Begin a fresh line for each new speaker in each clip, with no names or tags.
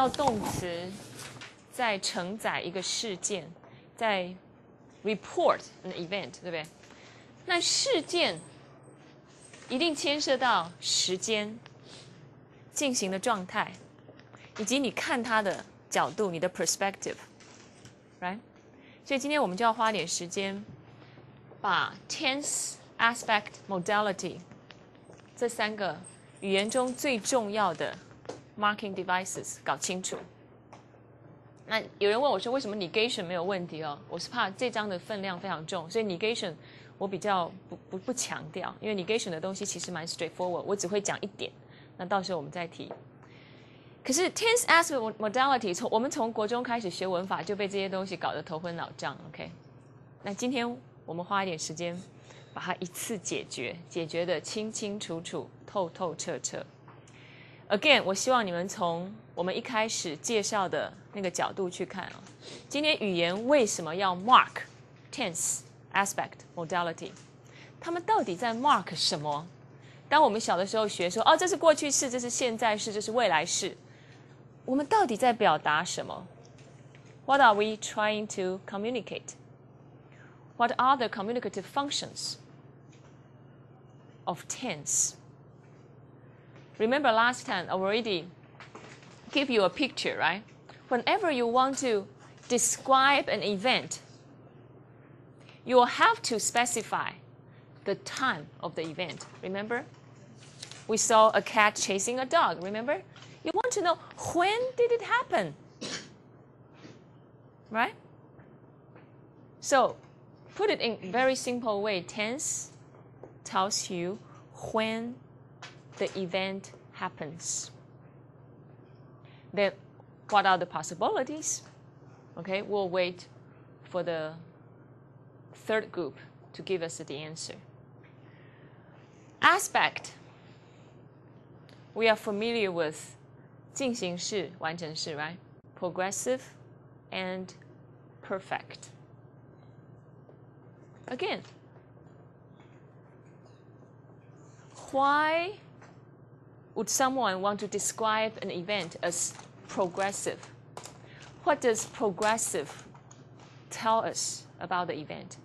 到动词在承载一个事件，在 report an event， 对不对？那事件一定牵涉到时间、进行的状态，以及你看它的角度，你的 perspective，right？ 所以今天我们就要花点时间，把 tense、aspect、modality 这三个语言中最重要的 marking devices 搞清楚。那有人问我说，为什么 negation 没有问题哦？我是怕这章的分量非常重，所以 negation 我比较不强调，因为 negation 的东西其实蛮 straightforward， 我只会讲一点，那到时候我们再提。可是 tense aspect modality 我们从国中开始学文法就被这些东西搞得头昏脑胀 ，OK？ 那今天我们花一点时间把它一次解决得清清楚楚、透透彻彻。Again， 我希望你们从我们一开始介绍的那个角度去看啊，今天语言为什么要 mark tense、aspect、modality？ 他们到底在 mark 什么？当我们小的时候学说，哦，这是过去式，这是现在式，这是未来式，我们到底在表达什么 ？What are we trying to communicate? What are the communicative functions of tense? Remember last time I already give you a picture, right? Whenever you want to describe an event, you will have to specify the time of the event. Remember? We saw a cat chasing a dog, remember? You want to know when did it happen? Right? So, put it in very simple way. Tense tells you when the event happens. Then what are the possibilities? Okay, we'll wait for the third group to give us the answer. Aspect. We are familiar with 进行式、完成式, right? Progressive and perfect. Again, why would someone want to describe an event as progressive? What does progressive tell us about the event?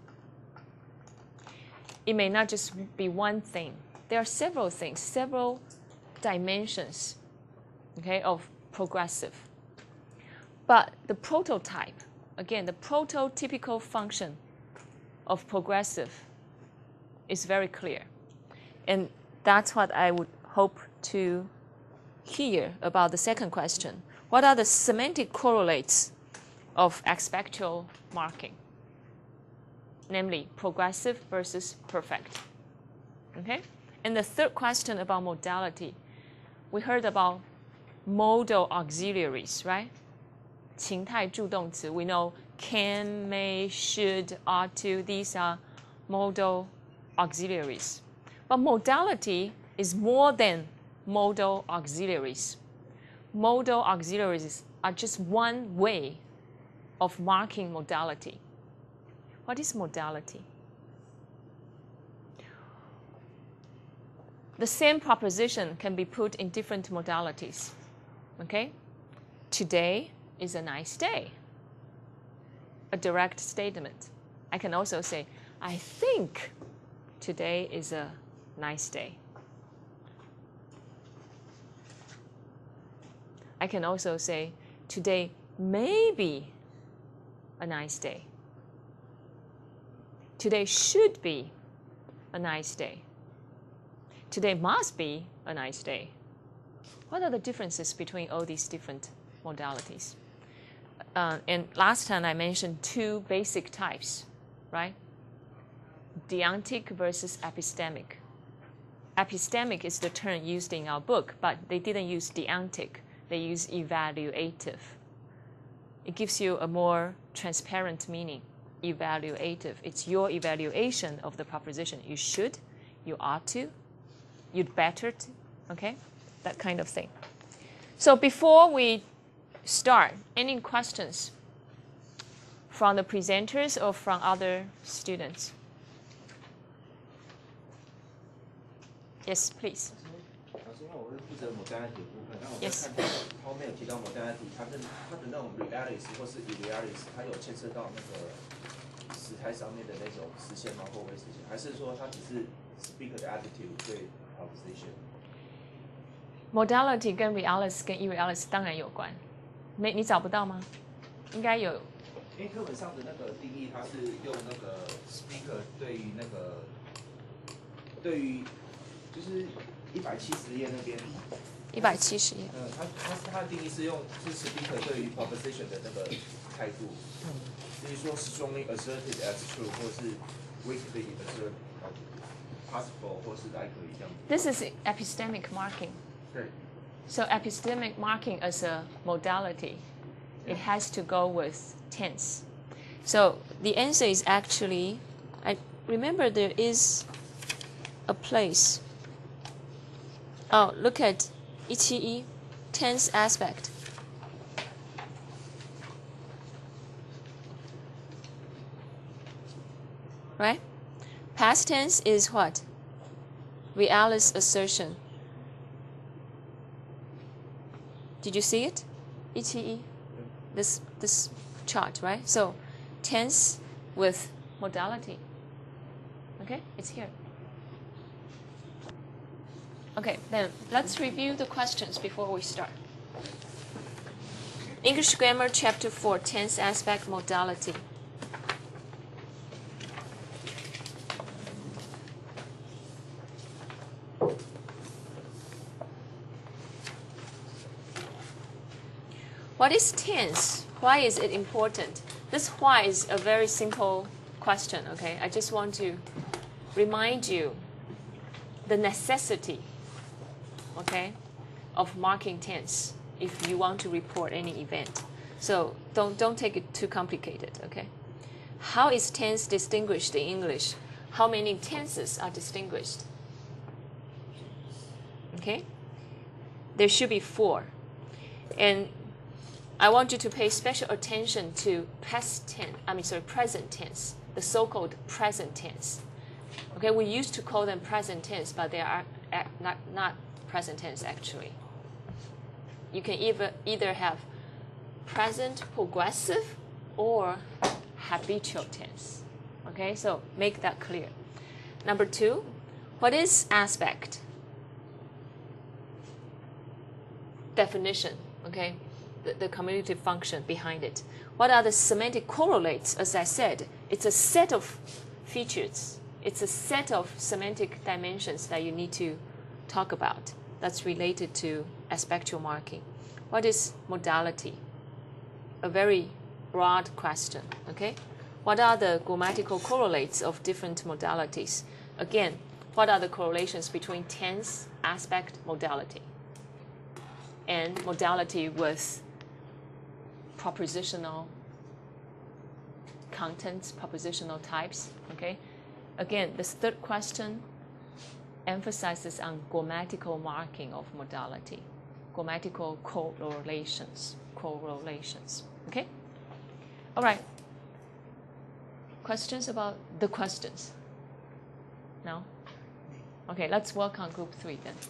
It may not just be one thing. There are several things, several dimensions, okay, of progressive. But the prototype, again, the prototypical function of progressive is very clear. And that's what I would hope to hear about the second question. What are the semantic correlates of aspectual marking? Namely, progressive versus perfect. Okay? And the third question about modality, we heard about modal auxiliaries, right? 情态助动词, we know can, may, should, ought to, these are modal auxiliaries. But modality is more than modal auxiliaries. Modal auxiliaries are just one way of marking modality. What is modality? The same proposition can be put in different modalities. Okay? Today is a nice day. A direct statement. I can also say, I think today is a nice day. I can also say, today may be a nice day. Today should be a nice day. Today must be a nice day. What are the differences between all these different modalities? And last time I mentioned two basic types, right? Deontic versus epistemic. Epistemic is the term used in our book, but they didn't use deontic. They use evaluative. It gives you a more transparent meaning. Evaluative. It's your evaluation of the proposition. You should, you ought to, you'd better to, okay? That kind of thing. So before we start, any questions from the presenters or from other students? Yes, please.
老师，那我是负责 modality 的部分，那我在
Yes.
看后面有提到 modality，它的那种 realis 或是 irrealis， 它有牵涉到那个时态上面的那种实现吗？或未实现，还是说它只是 speaker 的 attitude 对 proposition？
Modality 跟 realis 跟 irrealis 当然有关，你找不到吗？应该有。
因为课本上的那个定义，它是用那个 speaker 对于就是170页那边
170页。
它的定义是是 speaker 对于 proposition 的那个态度，比如说 strongly asserted as true， 或是 weakly asserted possible， 或是 likely 这样子。
This is epistemic marking.
对。
So epistemic marking as a modality, it has to go with tense. So the answer is actually, I remember there is a place. Oh, look at 171, tense aspect. Right? Past tense is what? Realis assertion. Did you see it? 171. This chart, right? So tense with modality. Okay, it's here. Okay, then let's review the questions before we start. English Grammar Chapter 4, Tense Aspect Modality. What is tense? Why is it important? This why is a very simple question, okay? I just want to remind you the necessity, okay, of marking tense if you want to report any event. So don't take it too complicated, okay? How is tense distinguished in English? How many tenses are distinguished? Okay? There should be 4. And I want you to pay special attention to present tense, the so-called present tense. Okay, we used to call them present tense, but they are not present tense actually. You can either have present progressive or habitual tense. Okay, so make that clear. Number 2, what is aspect? Definition, okay? The commutative function behind it. What are the semantic correlates? As I said, it's a set of features. It's a set of semantic dimensions that you need to talk about that's related to aspectual marking. What is modality? A very broad question, okay? What are the grammatical correlates of different modalities? Again, what are the correlations between tense, aspect, modality? And modality with propositional contents, propositional types, okay? Again, this third question emphasizes on grammatical marking of modality, grammatical correlations, okay? All right. Questions about the questions? No? Okay, let's work on group 3 then.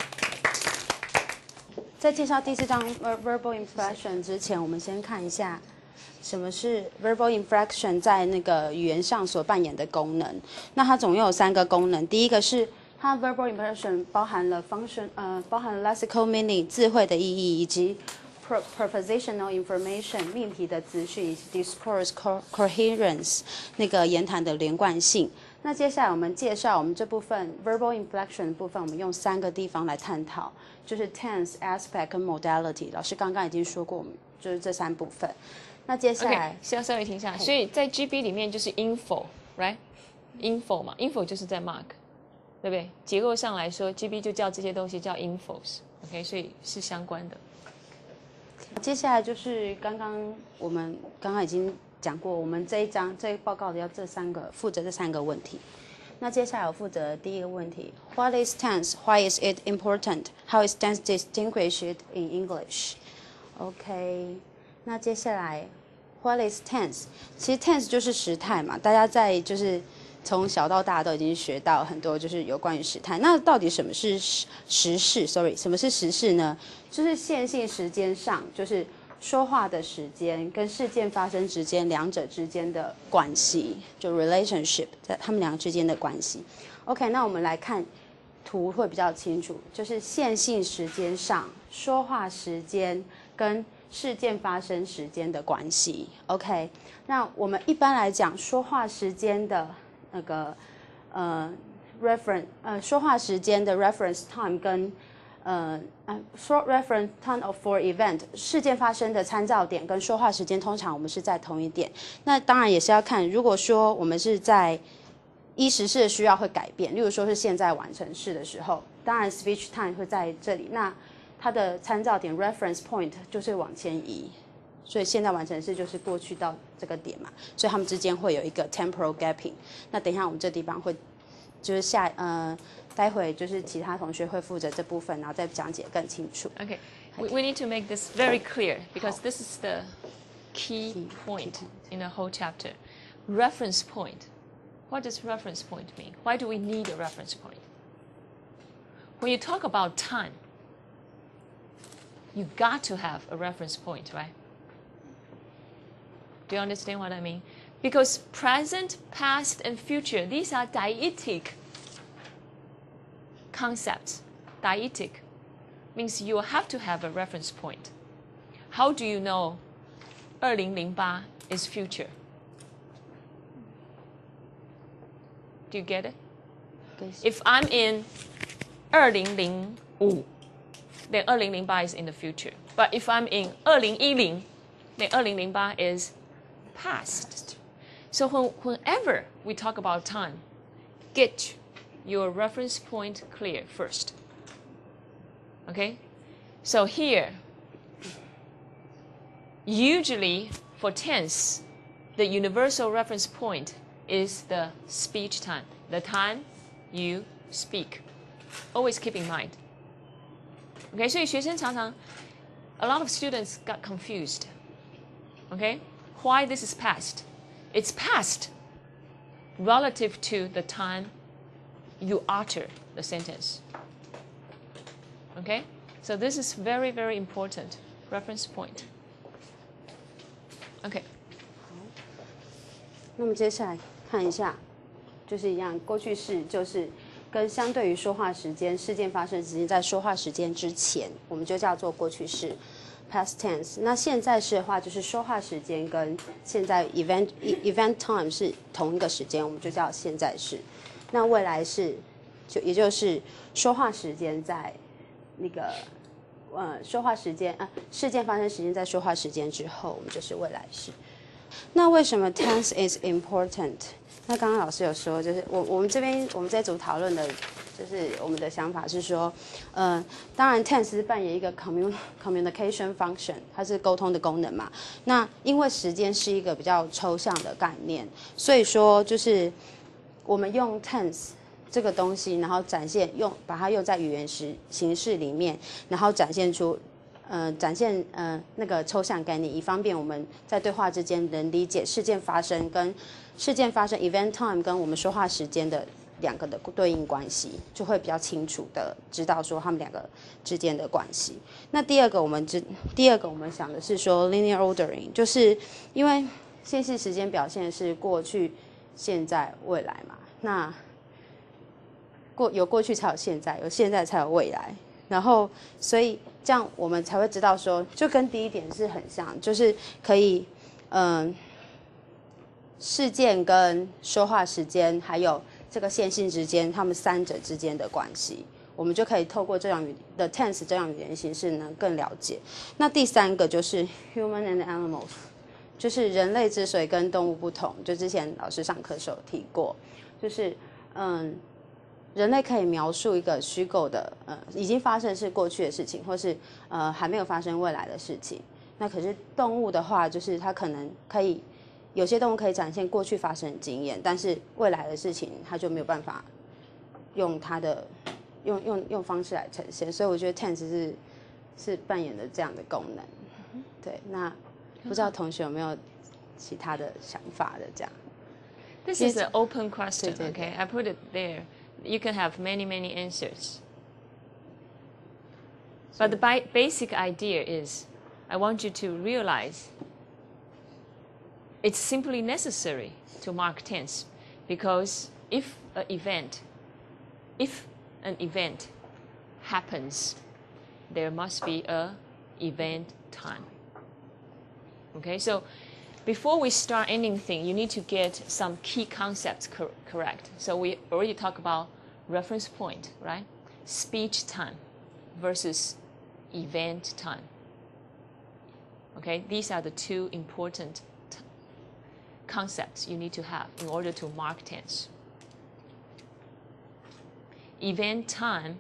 在介绍第4章 verbal inflection 之前，我们先看一下什么是 verbal inflection 在那个语言上所扮演的功能。那它总共有3个功能。第一个是它 verbal inflection 包含了 lexical meaning 字汇的意义，以及 propositional information 命题的资讯，以及 discourse coherence 那个言谈的连贯性。那接下来我们介绍我们这部分 verbal inflection 的部分，我们用3个地方来探讨，就是 tense, aspect 跟 modality。老师刚刚已经说过，我们就是这3部分。那接下来
稍微停一下，所以在 GB 里面就是 info，right？info 嘛 ，info 就是在 mark， 对不对？结构上来说 ，GB 就叫这些东西叫 infos，OK， 所以是相关的。
接下来就是我们刚刚已经讲过，我们这一报告的要负责这3个问题。那接下来我负责第一个问题 ：What is tense? Why is it important? How is tense distinguished in English? OK， 那接下来 What is tense? 其实 tense 就是时态嘛，大家在就是从小到大都已经学到很多，就是有关于时态。那到底什么是时事 ？Sorry， 什么是时事呢？就是线性时间上，就是说话的时间跟事件发生之间两者之间的关系，就 relationship， 在他们两个之间的关系。OK， 那我们来看图会比较清楚，就是线性时间上说话时间跟事件发生时间的关系。OK， 那我们一般来讲说话时间的那个说话时间的 reference time 跟说 reference time of for event 事件发生的参照点跟说话时间通常我们是在同一点。那当然也是要看，如果说我们是在依时事的需要会改变，例如说是现在完成式的时候，当然 speech time 会在这里，那它的参照点 reference point 就是往前移。所以现在完成式就是过去到这个点嘛，所以他们之间会有一个 temporal gapping。那等一下我们这地方会，就是待会就是其他同学会负责这部分，然后再讲解更清楚。
Okay, we need to make this very clear because this is the key point in the whole chapter. Reference point. What does reference point mean? Why do we need a reference point? When you talk about time, you got to have a reference point, right? Do you understand what I mean? Because present, past, and future, these are dietic concepts. Dietic means you have to have a reference point. How do you know 2008 is future? Do you get it? If I'm in 2005, then 2008 is in the future. But if I'm in 2010, then 2008 is past. So whenever we talk about time, get your reference point clear first. Okay? So here, usually for tense, the universal reference point is the speech time, the time you speak. Always keep in mind. Okay, 所以学生常常 a lot of students got confused. Okay? Why this is past? It's past relative to the time you utter the sentence. Okay? So this is very, very important reference point. Okay.
那么接下来看一下，就是一样，过去式就是跟相对于说话时间、事件发生时间在说话时间之前，我们就叫做过去式。past tense。那现在式的话，就是说话时间跟现在 event time 是同一个时间，我们就叫现在式。那未来式也就是说话时间在那个说话时间事件发生时间在说话时间之后，我们就是未来式。那为什么 tense is important？ 那刚刚老师有说，就是我们这边组讨论的，就是我们的想法是说，当然 tense 是扮演一个 communication function， 它是沟通的功能嘛。那因为时间是一个比较抽象的概念，所以说就是我们用 tense 这个东西，然后把它用在语言形式里面，然后展现那个抽象概念，以方便我们在对话之间能理解事件发生 event time 跟我们说话时间的两个的对应关系，就会比较清楚的知道说他们两个之间的关系。那第二个我们想的是说 linear ordering， 就是因为线性时间表现的是过去、现在、未来嘛，那有过去才有现在，有现在才有未来，然后所以这样我们才会知道说，就跟第一点是很像，就是可以事件跟说话时间还有这个线性之间，他们三者之间的关系，我们就可以透过这样的 tense 这样语言形式呢更了解。那第三个就是 human and animals， 就是人类之所以跟动物不同，就之前老师上课的时候提过，就是人类可以描述一个虚构的已经发生是过去的事情，或是还没有发生未来的事情。那可是动物的话，就是它可能可以有些动物可以展现过去发生的经验，但是未来的事情它就没有办法用它的用方式来呈现。所以我觉得 tense 是扮演的这样的功能。对，那不知道同学有没有其他的想法的这样？
This is an open question,
对，
okay? I put it there. You can have many, many answers. But the basic idea is, I want you to realize it's simply necessary to mark tense, because if an event happens, there must be a event time. Okay, so before we start anything, you need to get some key concepts correct. So we already talked about reference point, right? Speech time versus event time. Okay, these are the two important concepts you need to have in order to mark tense. Event time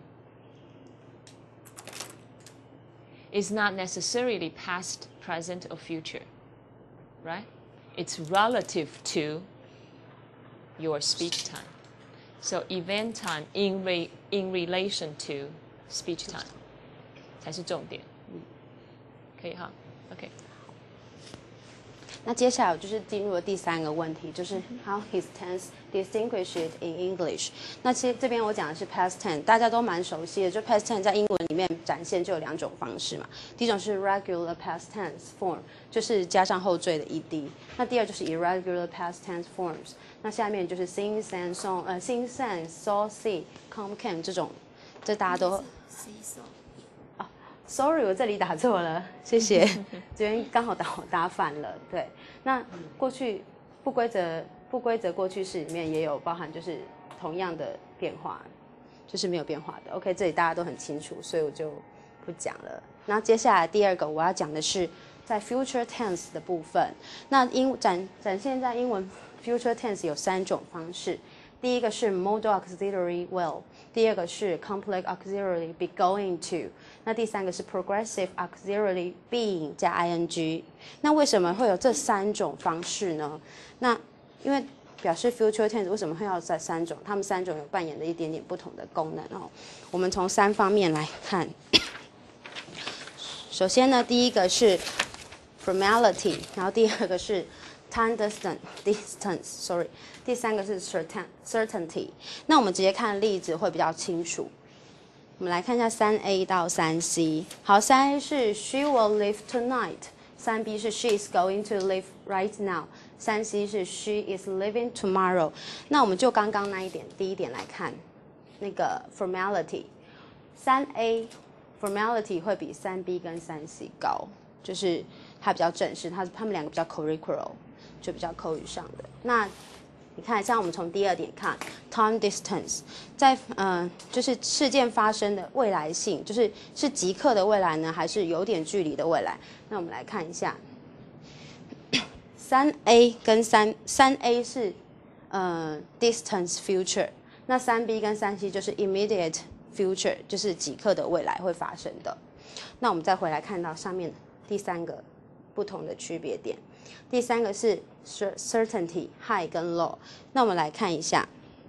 is not necessarily past, present, or future, right? It's relative to your speech time. So event time in relation to speech time 才是重点。可以哈 ，OK。
那接下来我就是进入了第3个问题，就是 how his tense distinguished in English。那其实这边我讲的是 past tense， 大家都蛮熟悉的。就 past tense 在英文里面展现就有2种方式嘛。第一种是 regular past tense form， 就是加上后缀的 ed。那第二就是 irregular past tense forms。那下面就是 sing, sang, song， sing, sang, saw, see, come, came 这种，这大家都。Sorry， 我这里打错了，谢谢。这边刚好打反了，对。那过去不规则过去式里面也有包含，就是同样的变化，就是没有变化的。OK， 这里大家都很清楚，所以我就不讲了。那接下来第2个我要讲的是在 future tense 的部分。那展现在英文 future tense 有3种方式。第一个是 modal auxiliary will， 第二个是 complex auxiliary be going to， 那第3个是 progressive auxiliary being 加 ing。那为什么会有这3种方式呢？那因为表示 future tense 为什么会要在3种？它们3种有扮演的一点点不同的功能哦。我们从3方面来看。首先呢，第一个是 formality， 然后第2个是time distance， 第3个是 certainty。那我们直接看例子会比较清楚。我们来看一下3A 到3C。好，3A 是 She will leave tonight，3B 是 She is going to leave right now，3C 是 She is leaving tomorrow。那我们就刚刚那一点，第一点来看那个 formality。3A formality 会比3B 跟3C 高，就是它比较正式，它们2个比较 curricular， 就比较口语上的。那你看，像我们从第2点看 time distance， 在就是事件发生的未来性，是即刻的未来呢，还是有点距离的未来？那我们来看一下，3A 跟3A 是distance future， 那3B 跟3C 就是 immediate future， 就是即刻的未来会发生的。那我们再回来看到上面第3个不同的区别点。第3个是 certainty high 跟 low。那我们来看一下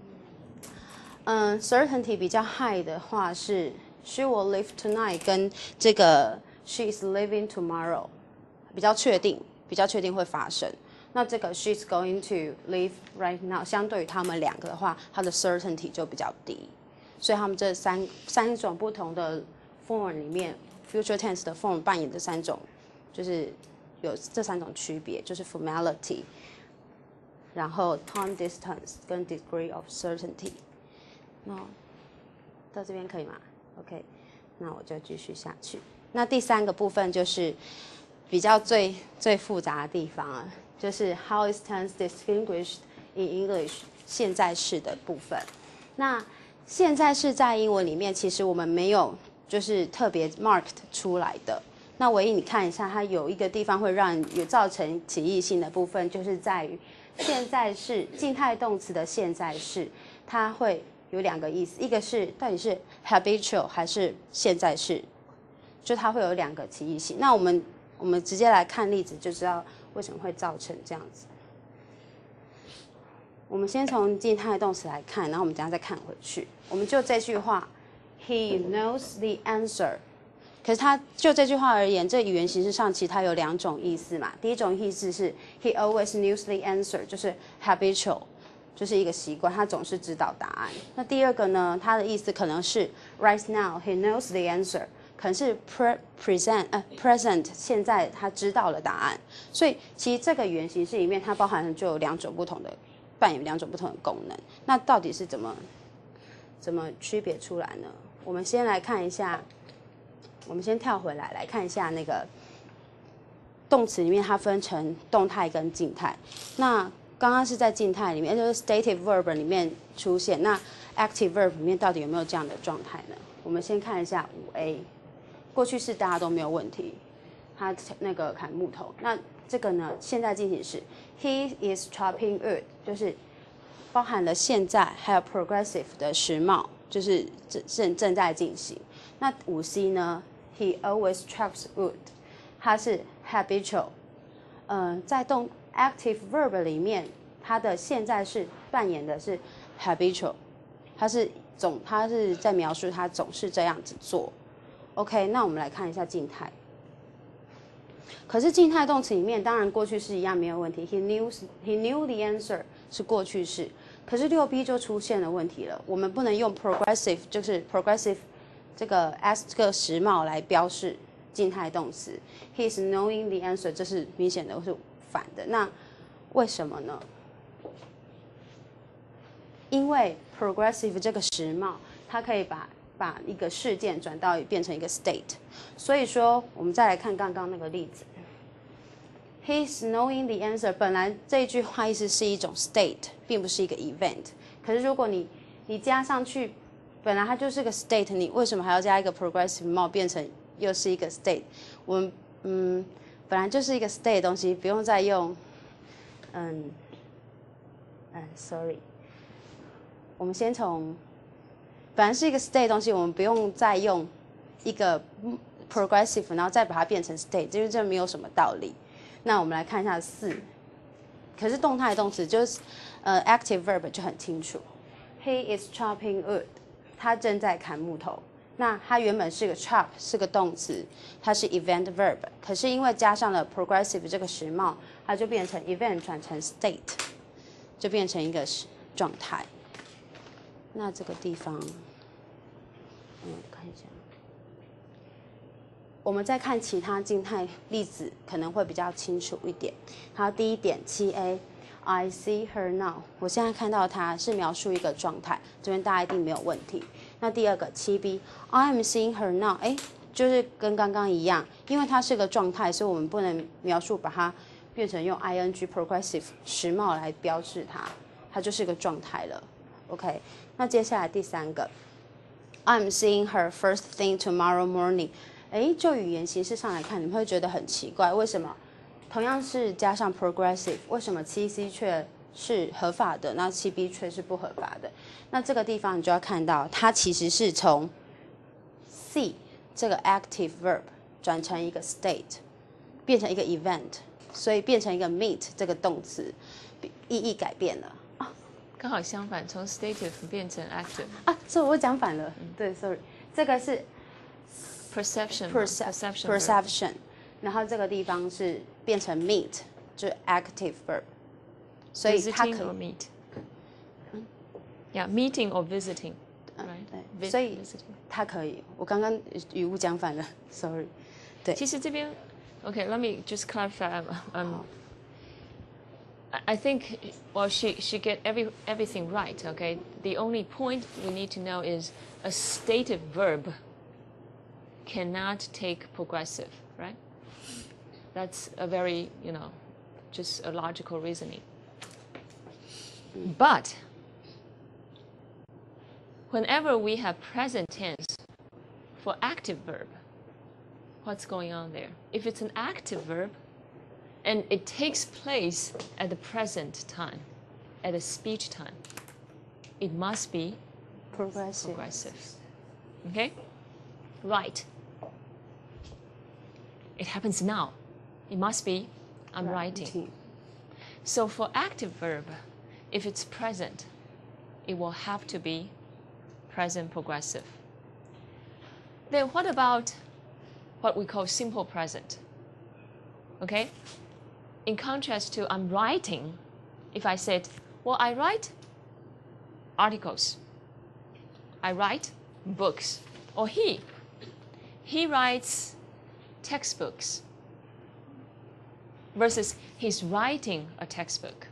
，certainty 比较 high 的话是 she will leave tonight 跟这个 she is leaving tomorrow 比较确定会发生。那这个 she is going to leave right now 相对于他们2个的话，它的 certainty 就比较低。所以他们这三种不同的 form 里面 future tense 的 form 扮演的3种，就是有这3种区别，就是 formality， 然后 time distance 跟 degree of certainty。那到这边可以吗 ？OK， 那我就继续下去。那第3个部分就是比较最复杂的地方了，就是 how is tense distinguished in English 现在式的部分。那现在式在英文里面，其实我们没有就是特别 marked 出来的。那唯一你看一下，它有一个地方会让有造成歧义性的部分，就是在于现在式静态动词的现在式，它会有2个意思，一个是到底是 habitual 还是现在式，就它会有2个歧义性。那我们直接来看例子就知道为什么会造成这样子。我们先从静态动词来看，然后我们等一下再看回去。我们就这句话 ，He knows the answer。可是它就这句话而言，这语言形式上其实它有2种意思嘛。第一种意思是 He always knows the answer， 就是 habitual。 就是一个习惯，他总是知道答案。那第二个呢，它的意思可能是 right now he knows the answer， 可能是 present 现在他知道了答案。所以其实这个原型式里面它包含就有扮演两种不同的功能。那到底是怎么区别出来呢？我们先来看一下，我们先跳回来看一下那个动词里面它分成动态跟静态。那刚刚是在静态里面，就是 stative verb 里面出现。那 active verb 里面到底有没有这样的状态呢？我们先看一下5A， 过去式大家都没有问题，他那个砍木头。那这个呢，现在进行时 ，he is chopping wood， 就是包含了现在还有 progressive 的时貌，就是正在进行。那5C 呢 ，he always chops wood， 它是 habitual。在active verb 里面，它的现在式扮演的是 habitual， 它是在描述它总是这样子做。OK， 那我们来看一下静态。可是静态动词里面，当然过去式一样没有问题。He knew the answer 是过去式，可是6B 就出现了问题了。我们不能用 progressive， 就是 progressive 这个 as 这个时貌来标示静态动词。He is knowing the answer， 这是明显的是反的。那为什么呢？因为 progressive 这个时貌，它可以把一个事件变成一个 state。所以说，我们再来看刚刚那个例子。He's knowing the answer， 本来这句话意思是一种 state， 并不是一个 event。可是如果你加上去，本来它就是个 state， 你为什么还要加一个 progressive 貌变成又是一个 state？ 我们本来就是一个 state 的东西，不用再用sorry， 我们先从本来是一个 state 的东西，我们不用再用一个 progressive， 然后再把它变成 state， 因为这没有什么道理。那我们来看一下4，可是动态动词就是active verb 就很清楚。He is chopping wood， 他正在砍木头。那它原本是个 chop 是个动词，它是 event verb， 可是因为加上了 progressive 这个时貌，它就变成 event 转成 state， 就变成一个状态。那这个地方，看一下，我们再看其他静态例子，可能会比较清楚一点。好，第一点7A，I see her now， 我现在看到她是描述一个状态，这边大家一定没有问题。那第二个7B，I am seeing her now， 就是跟刚刚一样，因为它是个状态，所以我们不能描述把它变成用 ing progressive 时貌来标示它，它就是个状态了。OK， 那接下来第三个 ，I'm seeing her first thing tomorrow morning。就语言形式上来看，你们会觉得很奇怪，为什么同样是加上 progressive， 为什么7C 却是合法的，那7B 却是不合法的？那这个地方你就要看到，它其实是从 C 这个 active verb 转成一个 state， 变成一个 event， 所以变成一个 meet 这个动词，意义改变了。
刚好相反，从 stative 变成 active。
所以我讲反了。对 ，sorry， 这个是 perception， 然后这个地方是变成 meet， 就是 active verb， 所以它可以
visiting or meet。meeting or visiting。
对，所以它可以。我刚刚语误讲反了 ，sorry。对，
其实这边 ，OK，let me just clarify。I think, well, she get everything right. Okay, the only point we need to know is a stative verb cannot take progressive, right? That's a very, just a logical reasoning. But whenever we have present tense for active verb, what's going on there? If it's an active verb, and it takes place at the present time, at a speech time, it must be progressive. Okay? Right. It happens now. It must be I'm writing. So for active verb, if it's present, it will have to be present progressive. Then what about what we call simple present? Okay? In contrast to I'm writing, if I said, well, I write articles. I write books. Or he writes textbooks versus he's writing a textbook.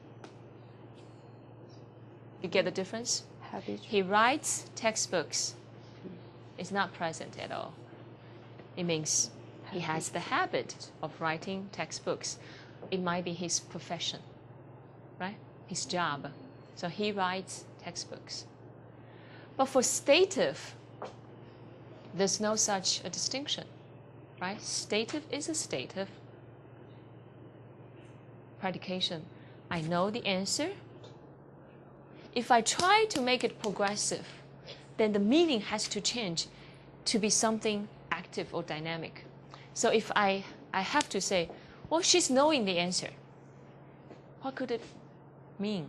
You get the difference? He writes textbooks. It's not present at all. It means he has the habit of writing textbooks. It might be his profession, right? His job. So he writes textbooks. But for stative, there's no such a distinction, right? Stative is a stative. Predication. I know the answer. If I try to make it progressive, then the meaning has to change to be something active or dynamic. So if I have to say, well, she's knowing the answer. What could it mean?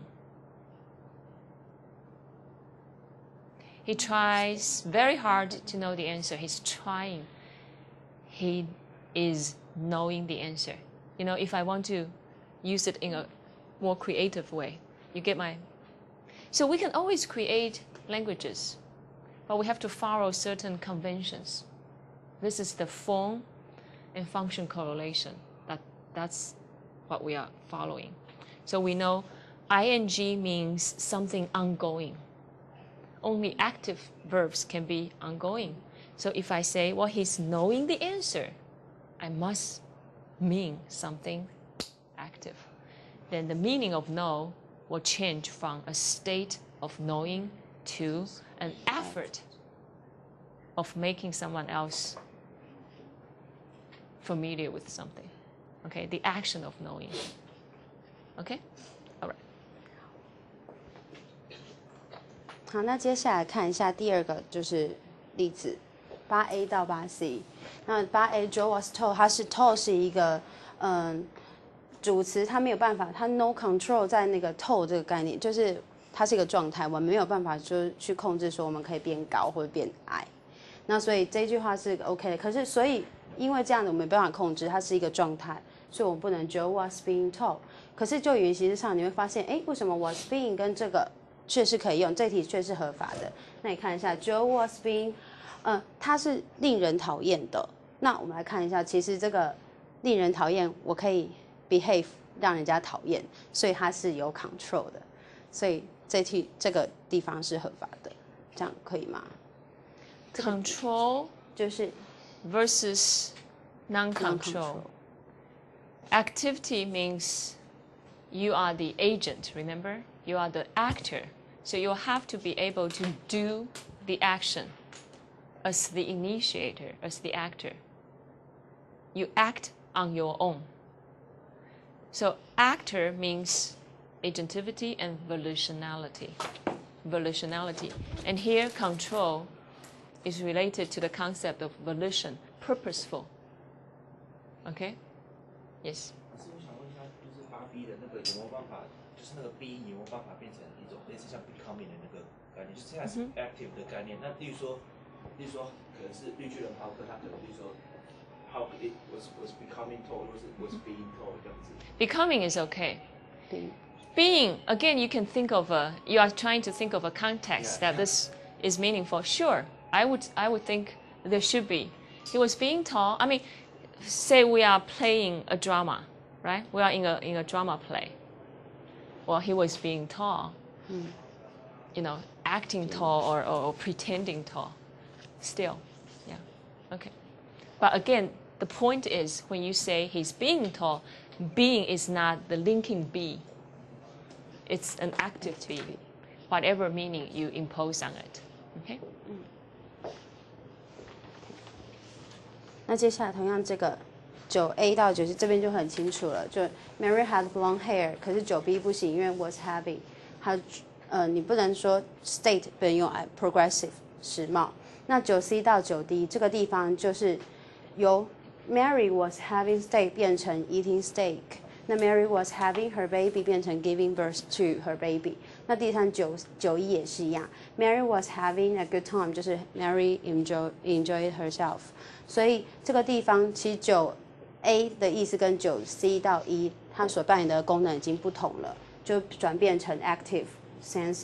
He tries very hard to know the answer. He's trying. He is knowing the answer. You know, if I want to use it in a more creative way, you get my... So we can always create languages, but we have to follow certain conventions. This is the form and function correlation. That's what we are following. So we know ing means something ongoing. Only active verbs can be ongoing. So if I say, well, he's knowing the answer, I must mean something active. Then the meaning of know will change from a state of knowing to an effort of making someone else familiar with something. Okay, the action of knowing. Okay, all right.
好，那接下来看一下第二个就是例子，8A 到8C。那8A Joe was told， 它是 told 是一个主词，它没有办法，它 no control 在那个 told 这个概念，就是它是一个状态，我们没有办法就是去控制说我们可以变高或者变矮。那所以这句话是 OK 的，可是所以因为这样的我们没办法控制，它是一个状态，所以我们不能 Joe was being told。可是就语言形式上你会发现，哎，为什么 was being 跟这个确实可以用，这题确是合法的。那你看一下 Joe was being， 它是令人讨厌的。那我们来看一下，其实这个令人讨厌，我可以 behave 让人家讨厌，所以它是有 control 的。所以这个地方是合法的，这样可以吗
？Control
就是
versus non-control. Activity means you are the agent, remember? You are the actor. So you have to be able to do the action as the initiator, as the actor. You act on your own. So actor means agentivity and volitionality. And here control is related to the concept of volition, purposeful. Okay? Yes.
老师，我想问一下，就是8B 的那个有没有办法，就是那个 B 有没有办法变成一种类似像 becoming 的那个概念？就是现在是 active 的概念。那例如说可能是绿巨人浩克，他可能例如说 how it was becoming tall， 或是 was being tall 这样子。
Becoming is okay. Being, again, you can think of you are trying to think of a context that this is meaningful. Sure, I would think there should be. He was being tall. I mean, say we are playing a drama, right? We are in a drama play. Well, he was being tall. You know, acting tall or pretending tall. Still, yeah, okay. But again, the point is when you say he's being tall, being is not the linking be. It's an active be, whatever meaning you impose on it. Okay?
那接下来同样这个9A 到9C这边就很清楚了，就 Mary had blonde hair， 可是9B 不行，因为 was having， 它你不能说 state 不能用 progressive 时髦。那9C 到9D 这个地方就是由 Mary was having steak 变成 eating steak。那 Mary was having her baby 变成 giving birth to her baby。那第三9E 也是一样 ，Mary was having a good time， 就是 Mary enjoyed herself。所以这个地方其实9A 的意思跟9C 到E 它所扮演的功能已经不同了，就转变成 active senses。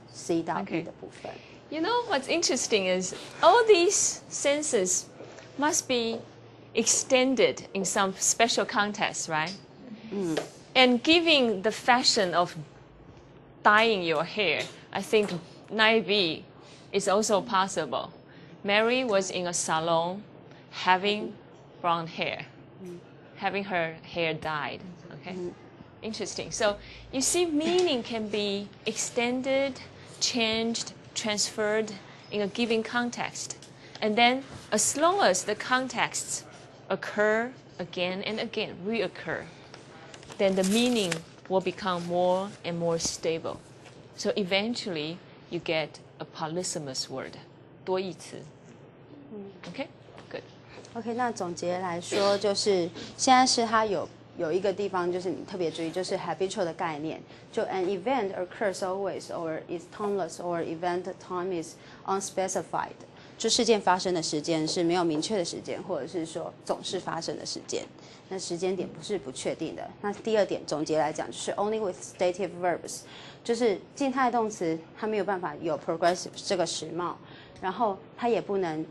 C 到
Okay.
E 的部分。
You know what's interesting is all these senses must be extended in some special context, right? And given the fashion of dyeing your hair, I think 9B is also possible. Mary was in a salon having brown hair, having her hair dyed. Okay, interesting. So you see, meaning can be extended, changed, transferred in a given context. And then as long as the contexts occur again and again, reoccur, then the meaning will become more and more stable. So eventually you get a polysemous word, 多义词. Okay, good.
OK， 那总结来说，就是现在是它有一个地方，就是你特别注意，就是 habitual 的概念，就 an event occurs always or is timeless or event time is unspecified， 就事件发生的时间是没有明确的时间，或者是说总是发生的时间，那时间点不确定的。那第二点总结来讲，就是 only with stative verbs， 就是静态动词它没有办法有 progressive 这个时貌，然后它也不能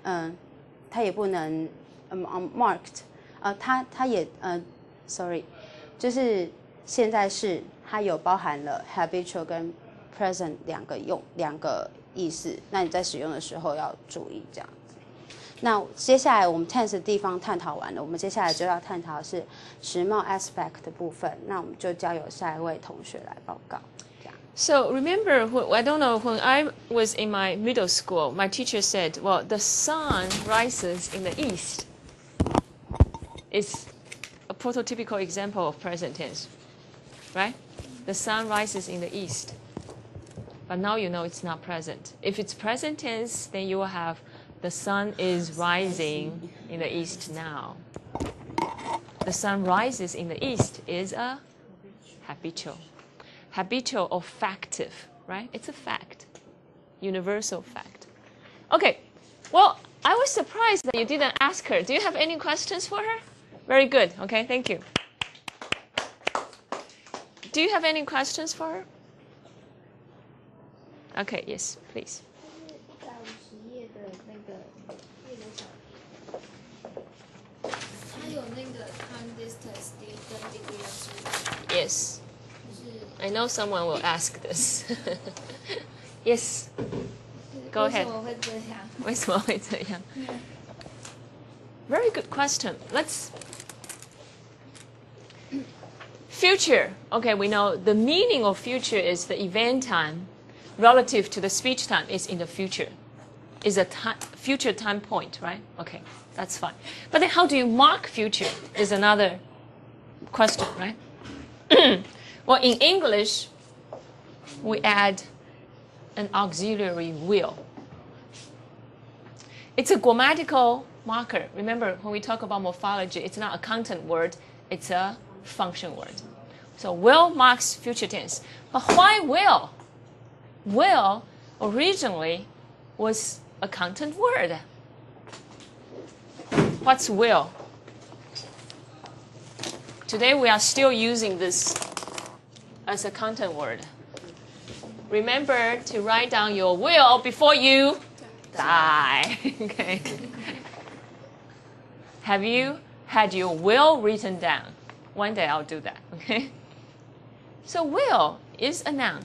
unmarked， 它也sorry， 就是现在式它有包含了 habitual 跟 present 两个意思，那你在使用的时候要注意这样子。那接下来我们 tense 的地方探讨完了，我们接下来就要探讨的是时貌 aspect 的部分，那我们就交由下一位同学来报告。
So remember, I don't know, when I was in my middle school, my teacher said, well, the sun rises in the east. It's a prototypical example of present tense, right? The sun rises in the east. But now you know it's not present. If it's present tense, then you will have the sun is rising in the east now. The sun rises in the east is a habitual. Habitual or factive, right? It's a fact, universal fact. Okay, well, I was surprised that you didn't ask her. Do you have any questions for her? Very good. Okay, thank you. Do you have any questions for her? Okay, yes, please.
在50页的那个页的小它有那个 time distance 跟 degree of freedom，
Yes,
就是
I know someone will ask this. Yes, Go ahead.
为什么会这样？
为什么会这样? Very good question. Let's future. Okay, we know the meaning of future is the event time relative to the speech time is in the future. Is a future time point, right? Okay, that's fine. But then how do you mark future is another question, right? Well, in English, we add an auxiliary will. It's a grammatical marker. Remember, when we talk about morphology, it's not a content word, it's a function word. So will marks future tense. But why will? Will originally was a content word. What's will? Today we are still using this as a content word. Remember to write down your will before you die. Okay. Have you had your will written down? One day I'll do that. Okay. So will is a noun.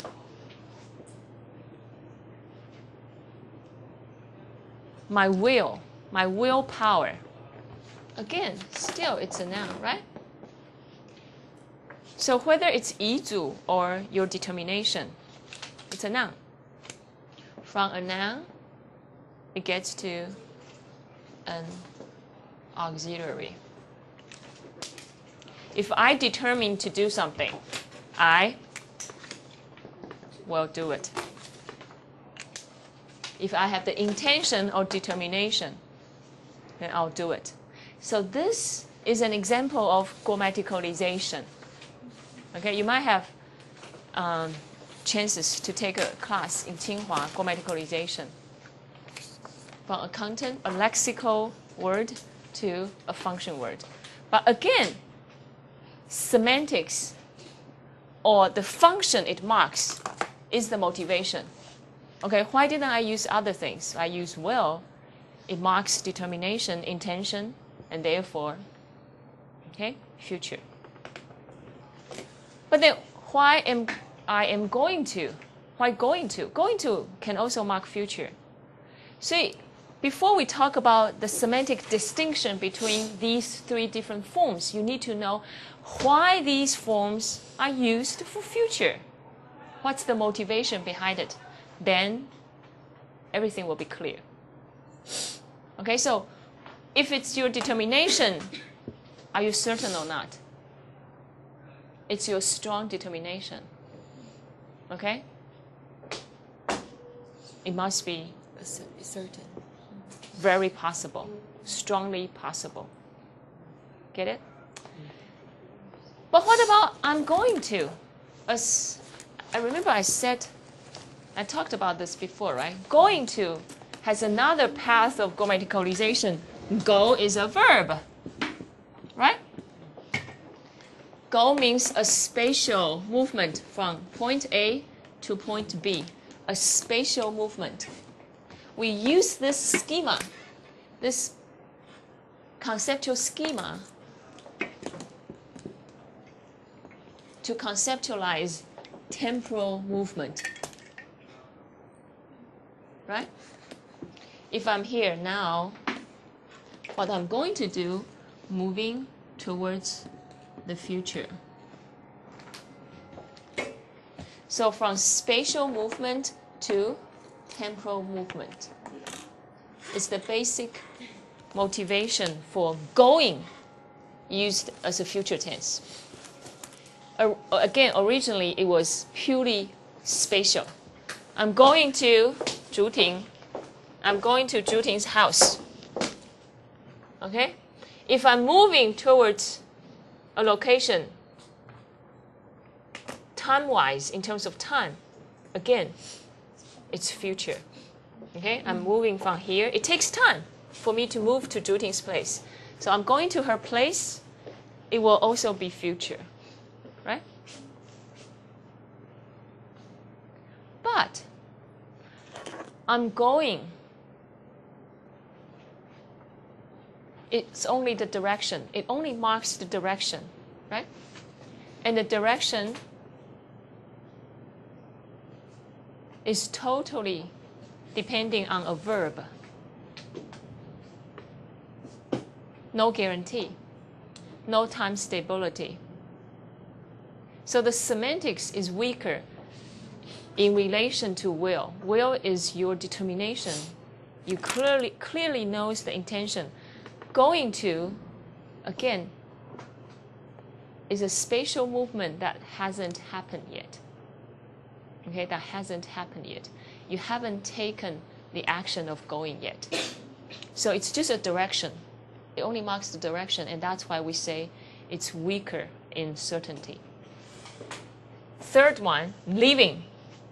My will, my willpower. Again, still it's a noun, right? So whether it's 遗嘱 or your determination, it's a noun. From a noun, it gets to an auxiliary. If I determine to do something, I will do it. If I have the intention or determination, then I'll do it. So this is an example of grammaticalization. Okay, you might have chances to take a class in Tsinghua, grammaticalization. From a content, a lexical word to a function word. But again, semantics or the function it marks is the motivation. Okay, why didn't I use other things? I use will. It marks determination, intention, and therefore, okay, future. But then why am I going to? Why going to? Going to can also mark future. See, before we talk about the semantic distinction between these three different forms, you need to know why these forms are used for future. What's the motivation behind it? Then everything will be clear. Okay, so if it's your determination, are you certain or not? It's your strong determination. Okay? It must be
certain.
very possible, strongly possible. Get it? But what about I'm going to? As I remember I talked about this before, right? Going to has another path of grammaticalization. Go is a verb, right? Go means a spatial movement from point A to point B, a spatial movement. We use this schema, this conceptual schema, to conceptualize temporal movement, right? If I'm here now, what I'm going to do, moving towards the future. So from spatial movement to temporal movement is the basic motivation for going used as a future tense. Again, originally it was purely spatial. I'm going to Zhu Ting. I'm going to Zhu Ting's house. Okay? If I'm moving towards a location, time-wise, in terms of time, again, it's future. Okay? I'm moving from here. It takes time for me to move to Zhu Ting's place. So I'm going to her place. It will also be future. Right? But I'm going. It's only the direction. It only marks the direction, right? And the direction is totally depending on a verb. No guarantee. No time stability. So the semantics is weaker in relation to will. Will is your determination. You clearly knows the intention. Going to, again, is a spatial movement that hasn't happened yet. Okay, that hasn't happened yet. You haven't taken the action of going yet. So it's just a direction. It only marks the direction, and that's why we say it's weaker in certainty. Third one, leaving.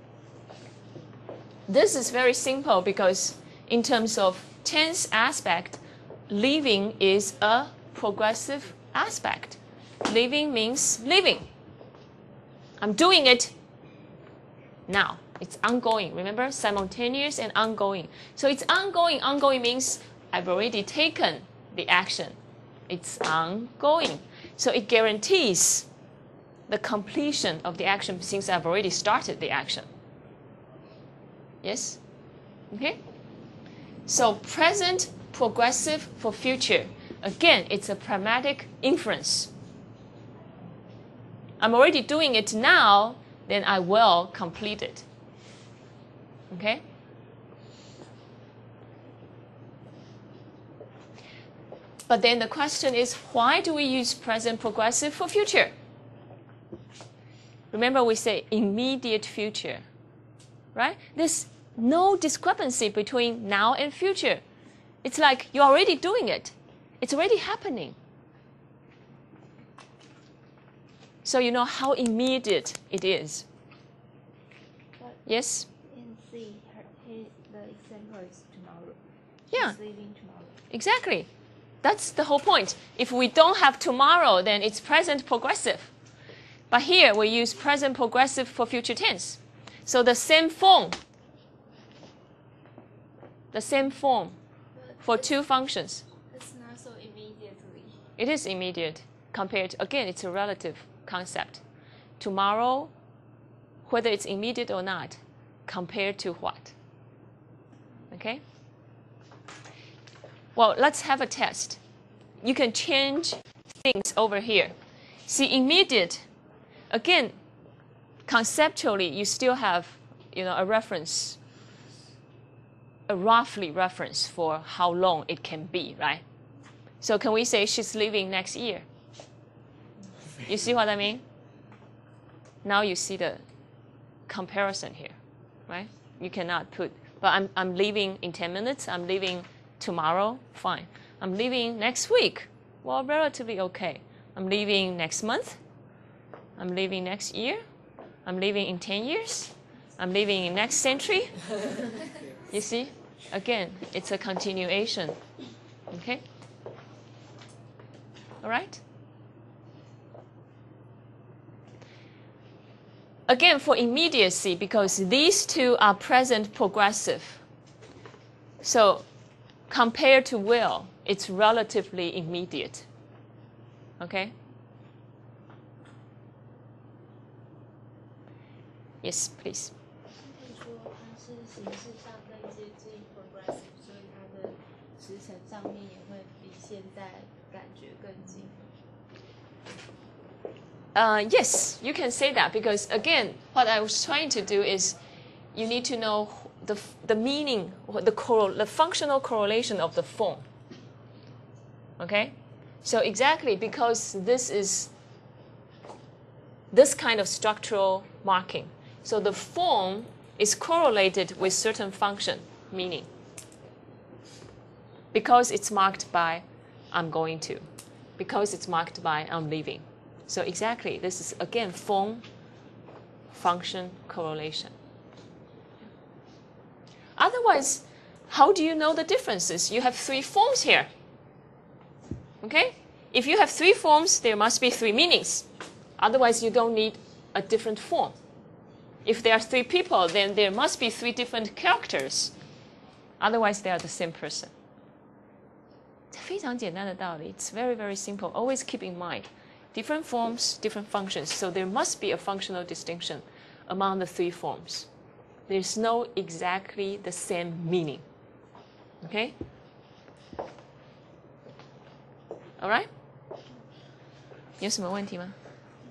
This is very simple because in terms of tense aspect, leaving is a progressive aspect. Leaving means leaving. I'm doing it now. It's ongoing. Remember, simultaneous and ongoing. So it's ongoing. Ongoing means I've already taken the action. It's ongoing. So it guarantees the completion of the action since I've already started the action. Yes? Okay? So present, progressive for future. Again, it's a pragmatic inference. I'm already doing it now, then I will complete it. Okay? But then the question is, why do we use present progressive for future? Remember we say immediate future, right? There's no discrepancy between now and future. It's like you're already doing it. It's already happening. So you know how immediate it is.
But
Yes?
in C, the example is tomorrow.
Yeah,
She's leaving tomorrow.
exactly. That's the whole point. If we don't have tomorrow, then it's present progressive. But here we use present progressive for future tense. So the same form the same form for two functions.
It's not so immediately.
It is immediate compared to, again, it's a relative concept. Tomorrow, whether it's immediate or not, compared to what? Okay? Well, let's have a test. You can change things over here. See, immediate, again, conceptually, you still have, a reference, a roughly reference for how long it can be, right? So can we say she's leaving next year? You see what I mean? Now you see the comparison here, right? You cannot put, but I'm leaving in 10 minutes, I'm leaving tomorrow, fine. I'm leaving next week, well, relatively okay. I'm leaving next month, I'm leaving next year, I'm leaving in 10 years, I'm leaving in next century. You see? Again, it's a continuation, okay? All right? Again, for immediacy, because these two are present progressive. So compared to will, it's relatively immediate. Okay? Yes, please.
说它是形式上更接近 progressive， 所以它的时程上面也会比现在感觉更近。
Yes, you can say that because again, what I was trying to do is you need to know the meaning, the functional correlation of the form. Okay? So exactly because this is this kind of structural marking. So the form is correlated with certain function meaning because it's marked by I'm going to, because it's marked by I'm leaving. So exactly, this is again form function correlation. Otherwise, how do you know the differences? You have three forms here. Okay? If you have three forms, there must be three meanings. Otherwise, you don't need a different form. If there are three people, then there must be three different characters. Otherwise, they are the same person. 非常简单的道理. It's very, very simple. Always keep in mind. Different forms, different functions. So there must be a functional distinction among the three forms. There's no exactly the same meaning. Okay? All right? 有什么问题吗？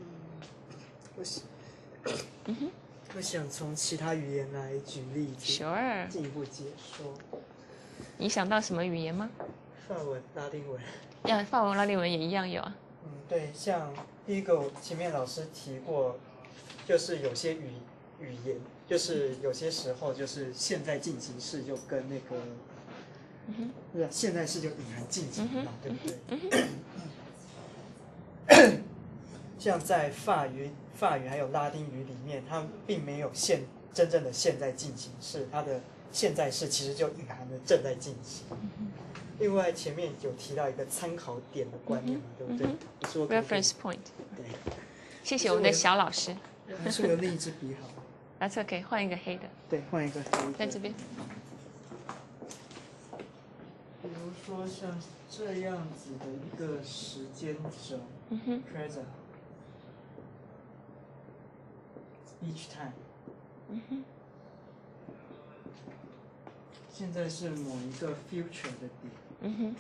我想从其他语言来举例子
Sure.
进一步解说。
你想到什么语言吗？
法文、拉丁文。
呀，法文、拉丁文也一样有啊。
对，像第一个前面老师提过，就是有些语言，就是有些时候就是现在进行式就跟那个，对啊，现在式就隐含进行嘛，对不对？像在法语还有拉丁语里面，它并没有真正的现在进行式，它的现在式其实就隐含了正在进行。另外前面有提到一个参考点的观念嘛，对不对？你说
Reference point.
对。
谢谢我们的小老师。
还是我另一支笔好。
That's okay. 换一个黑的。
对，换一个黑的。
在这边。
比如说像这样子的一个时间轴 present each time 现在是某一个 future 的点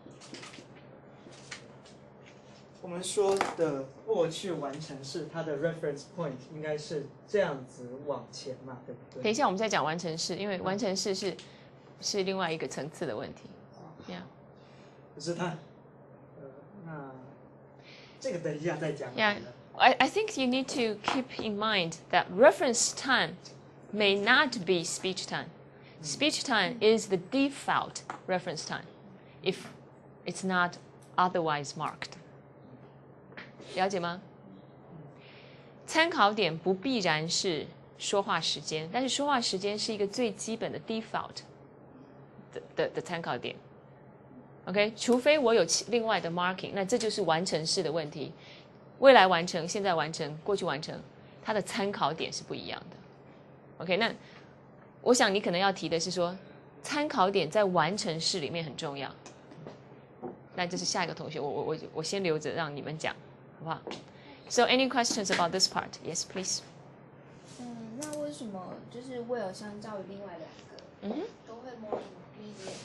我们说的过去完成式它的 reference point 应该是这样子往前嘛，对不对？
等一下我们再讲完成式，因为完成式是另外一个层次的问题。
可是它，那这个等一下再讲。
Yeah, I think you need to keep in mind that reference time may not be speech time. Speech time is the default reference time, if it's not otherwise marked. 了解吗？参考点不必然是说话时间，但是说话时间是一个最基本的 default 的参考点。OK， 除非我有另外的 marking， 那这就是完成式的问题。未来完成、现在完成、过去完成，它的参考点是不一样的。OK， 那我想你可能要提的是说， 参考点在完成式里面很重要。那这是下一个同学，我先留着让你们讲，好不好 ？So any questions about this part? Yes, please.
那为什么就是 will 相较于另外两个，都会 more immediate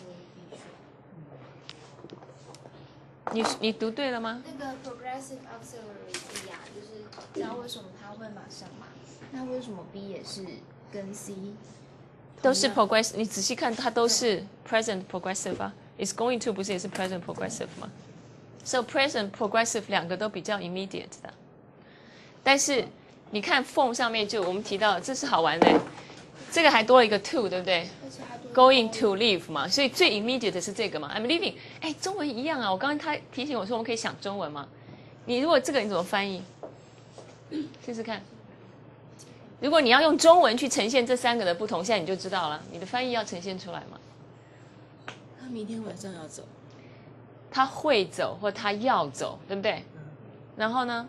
和 visual？
你读对了吗？
那个 progressive auxiliary B 啊，就是知道为什么它会马上嘛？那为什么 B 也是跟 C
都是 progressive， 你仔细看，它都是 present progressive 啊。Is going to 不是也是 present progressive 吗 ？So present progressive 两个都比较 immediate 的。但是你看 form 上面就我们提到，这是好玩的，这个还多了一个 to， 对不对？Going to leave 嘛，所以最 immediate 的是这个嘛。I'm leaving， 哎，中文一样啊。我刚刚他提醒我说我们可以想中文嘛。你如果这个你怎么翻译？试试看。如果你要用中文去呈现这三个的不同，现在你就知道了，你的翻译要呈现出来嘛。
他明天晚上要走，
他会走或他要走，对不对？然后呢？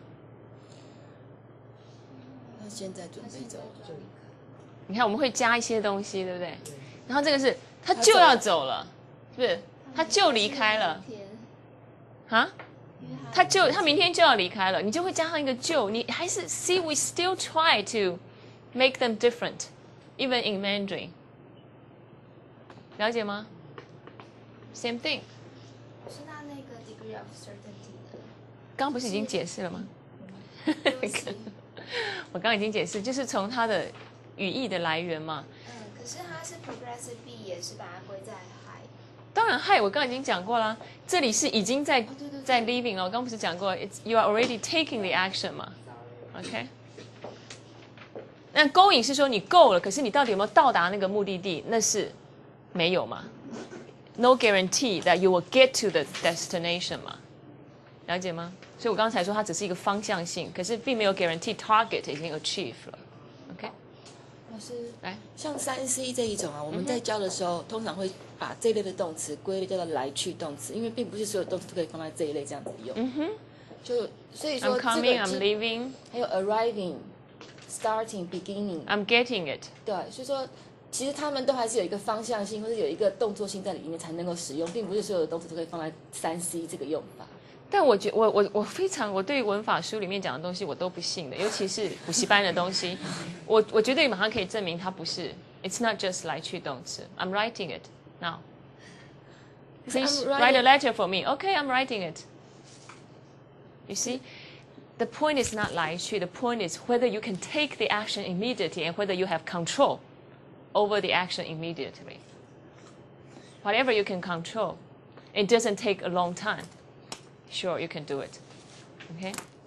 他现在准备走。
你看我们会加一些东西，对不对？然后这个是他就要走了，是不是？他就离开了。啊？他明天就要离开了，你就会加上一个就，你还是 see we still try to make them different, even in Mandarin。了解吗？Same thing。
是那个 degree of certainty 呢？
刚不是已经解释了吗？
对不起
我刚刚已经解释，就是从它的语义的来源嘛。
可是它是 progressive B， 也是把它归在 high。
当然 high 我刚刚已经讲过了，这里是已经在在 leaving 了。我刚刚不是讲过 ，it's you are already taking the action 嘛 ，OK？ 那 going 是说你够了，可是你到底有没有到达那个目的地？那是没有嘛。No guarantee that you will get to the destination 嘛，了解吗？所以我刚才说它只是一个方向性，可是并没有 guarantee target 已经 achieve 了。OK，
老师，
来，
像3C 这一种啊，我们在教的时候，通常会把这一类的动词归类叫做来去动词，因为并不是所有动词都可以放在这一类这样子用。就所以说
I'm coming, I'm leaving，
还有 arriving、starting、beginning，
I'm getting it。
对，所以说其实他们都还是有一个方向性或者有一个动作性在里面才能够使用，并不是所有的动词都可以放在3C 这个用法。
但我我对于文法书里面讲的东西我都不信的，尤其是补习班的东西，我绝对马上可以证明它不是。It's not just 来去动词。I'm writing it now. Please write a letter for me. Okay, I'm writing it. You see, the point is not 来去 the point is whether you can take the action immediately and whether you have control over the action immediately. Whatever you can control, it doesn't take a long time. Sure, you can do it. Okay?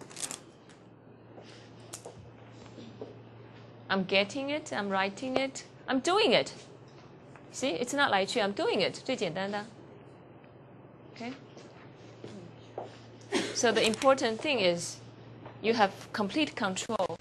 I'm getting it, I'm writing it, I'm doing it. See, it's not 来去 I'm doing it. 最简单的 Okay? So the important thing is you have complete control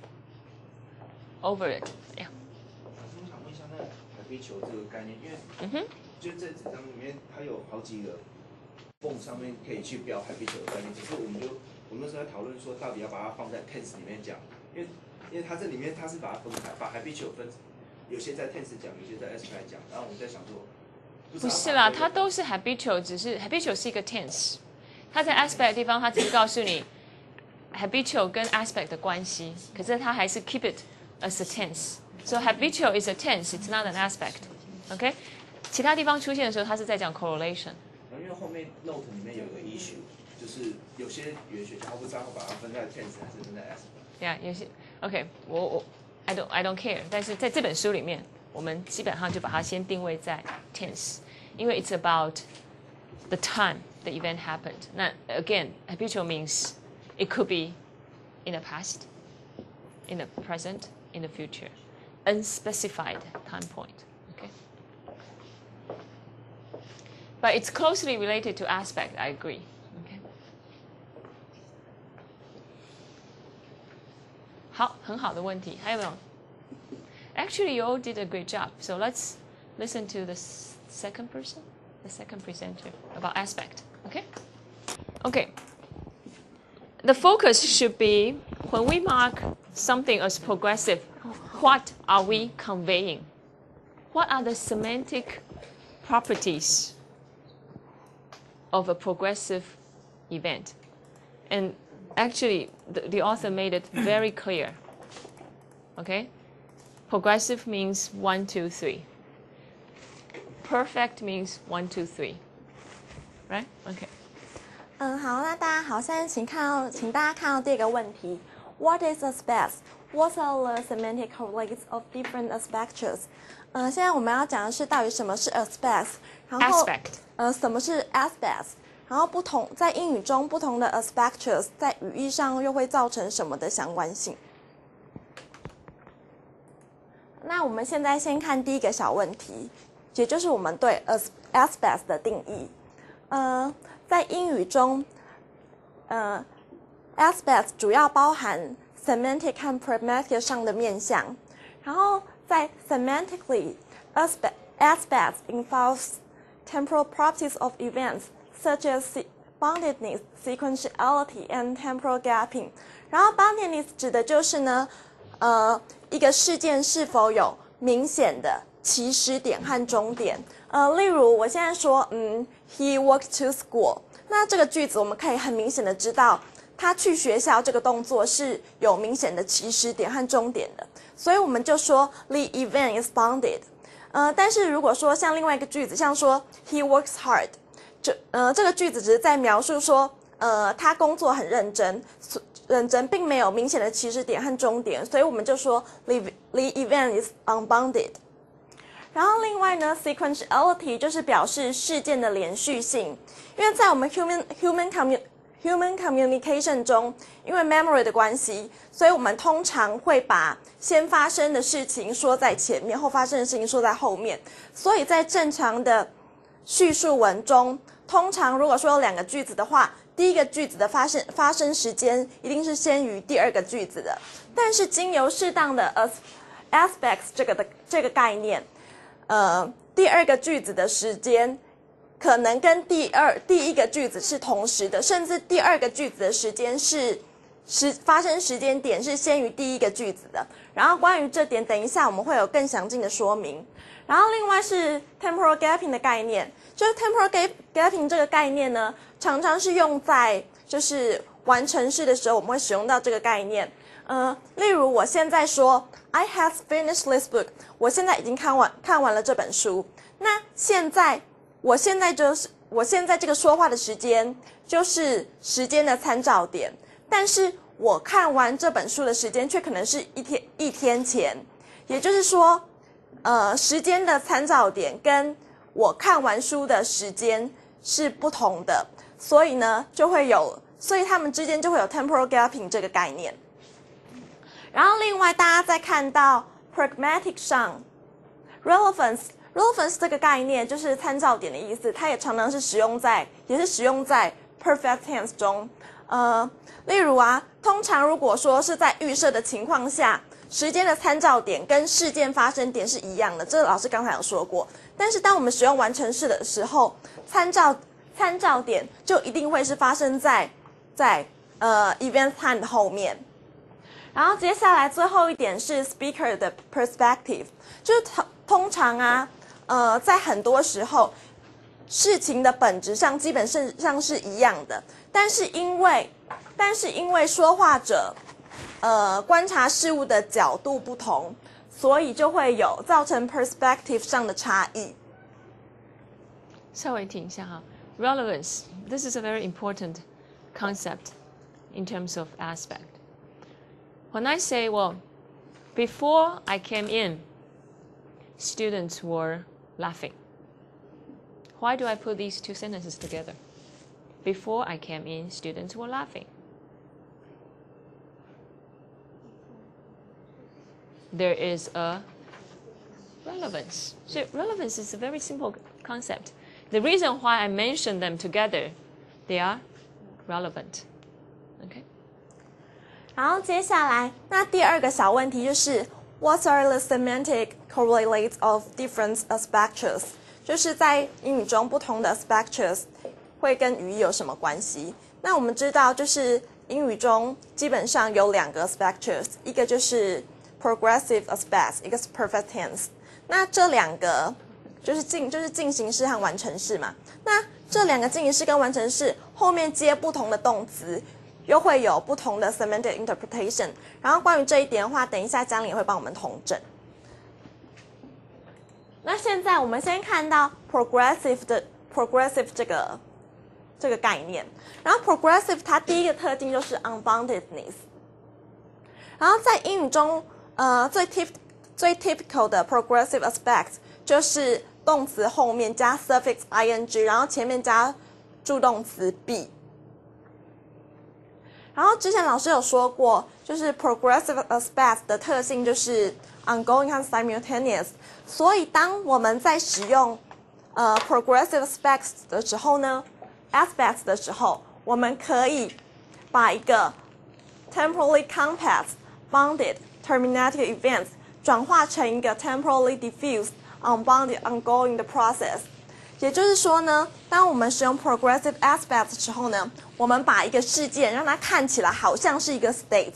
over it. Yeah.
我想问一下，那海飞球这个概念，因为就这纸张里面它有好几个缝上面可以去标海飞球的概念，只是我们那时候在讨论说，到底要把它放在 tense 里面讲，因为它这里面它是把它分开，把海飞球分，有些在 tense 讲，有些在 aspect 讲，然后我们在想说，
不是啦，它都是 habitual， 只是 habitual 是一个 tense， 它在 aspect 的地方，它只是告诉你 habitual 跟 aspect 的关系，可是它还是 keep it as a tense。So habitual is a tense, it's not an aspect. OK？ 其他地方出现的时候，它是在讲 correlation。
因为后面 note 里面有一个 issue， 就是有些语言学家他不知道会把它分在 tense 还是分在 aspect。
Yeah， 有些 OK， 我 I don't care， 但是在这本书里面，我们基本上就把它先定位在 tense， 因为 it's about the time the event happened。那 again habitual means it could be in the past, in the present, in the future, unspecified time point. Okay. But it's closely related to aspect. I agree. Okay. 好，很好的问题，还有没有 ？Actually, you all did a great job. So let's listen to the second person, the second presenter about aspect. Okay. Okay. The focus should be when we mark something as progressive, what are we conveying? What are the semantic properties of a progressive event. And actually, the author made it very clear. Okay? Progressive means 1, 2, 3. Perfect means 1, 2, 3. Right? Okay.
好，那大家好，现在请大家看到第二个问题 ，What is a space? What are the semantic correlates of different aspects? 现在我们要讲的是到底什么是 aspect， 然后
Aspect.
什么是 aspect， 然后在英语中不同的 aspects 在语义上又会造成什么的相关性？那我们现在先看第一个小问题，也就是我们对 aspect 的定义。在英语中，aspect 主要包含 semantic 和 pragmatic 上的面向。然后在 semantically, aspect involves temporal properties of events such as boundedness, sequentiality, and temporal gapping. 然后 boundedness 指的就是呢，一个事件是否有明显的起始点和终点。例如我现在说，he walked to school， 那这个句子我们可以很明显的知道，他去学校这个动作是有明显的起始点和终点的，所以我们就说 the event is bounded。但是如果说像另外一个句子，像说 he works hard， 这个句子只是在描述说，他工作很认真，并没有明显的起始点和终点，所以我们就说 the event is unbounded。然后另外呢 ，sequentiality 就是表示事件的连续性，因为在我们 human communication 中，因为 memory 的关系，所以我们通常会把先发生的事情说在前面，后发生的事情说在后面。所以在正常的叙述文中，通常如果说有两个句子的话，第一个句子的发生时间一定是先于第二个句子的。但是经由适当的 aspects 这个概念，第二个句子的时间可能跟第一个句子是同时的，甚至第二个句子的时间发生时间点是先于第一个句子的。然后关于这点，等一下我们会有更详尽的说明。然后另外是 temporal gapping 的概念，就是 temporal gapping 这个概念呢，常常是用在就是完成式的时候，我们会使用到这个概念。例如我现在说 I have finished this book， 我现在已经看完了这本书。那我现在这个说话的时间就是时间的参照点，但是我看完这本书的时间却可能是一天前，也就是说，时间的参照点跟我看完书的时间是不同的，所以他们之间就会有 temporal gapping 这个概念。然后另外大家再看到 pragmatic 上 relevance 这个概念就是参照点的意思，它也常常是使用在 perfect tense 中。例如通常如果说是在预设的情况下，时间的参照点跟事件发生点是一样的，这个老师刚才有说过。但是当我们使用完成式的时候，参照点就一定会是发生在event time 的后面。然后接下来最后一点是 speaker 的 perspective， 就是通常在很多时候事情的本质上基本上是一样的，但是因为说话者观察事物的角度不同，所以就会有造成 perspective 上的差异。
稍微停一下哈 ，relevance. This is a very important concept in terms of aspect. When I say, well, before I came in, students were laughing. Why do I put these two sentences together? Before I came in, students were laughing. There is a relevance. So relevance is a very simple concept. The reason why I mention them together, they are relevant. Okay?
然后接下来，那第二个小问题就是 What are the semantic correlates of different aspects？ 就是在英语中不同的 aspects 会跟语义有什么关系？那我们知道，就是英语中基本上有两个 aspects， 一个就是 progressive aspect， 一个是 perfect tense。那这两个就是进行式和完成式嘛。那这两个进行式跟完成式后面接不同的动词，又会有不同的 semantic interpretation。然后关于这一点的话，等一下江玲也会帮我们统整。那现在我们先看到 progressive 这个概念，然后 progressive 它第一个特性就是 unboundedness。然后在英语中，最 typical 的 progressive aspect 就是动词后面加 suffix ing， 然后前面加助动词 be。然后之前老师有说过，就是 progressive aspect 的特性就是 ongoing 和 simultaneous， 所以当我们在使用progressive aspects 的时候呢 ，aspects 的时候，我们可以把一个 temporally compact bounded terminated events 转化成一个 temporally diffused unbounded ongoing 的 process。也就是说呢，当我们使用 progressive aspects 的时候呢，我们把一个事件让它看起来好像是一个 state，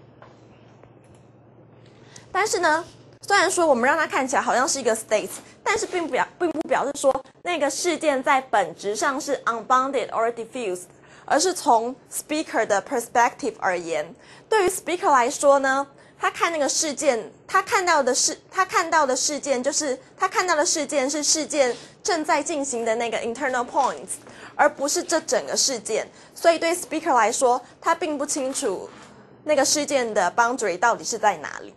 但是呢，虽然说我们让它看起来好像是一个 state， 但是并不表示说那个事件在本质上是 unbounded or diffused， 而是从 speaker 的 perspective 而言。对于 speaker 来说呢，他看那个事件，他看到的事件是事件正在进行的那个 internal points， 而不是这整个事件。所以对 speaker 来说，他并不清楚那个事件的 boundary 到底是在哪里。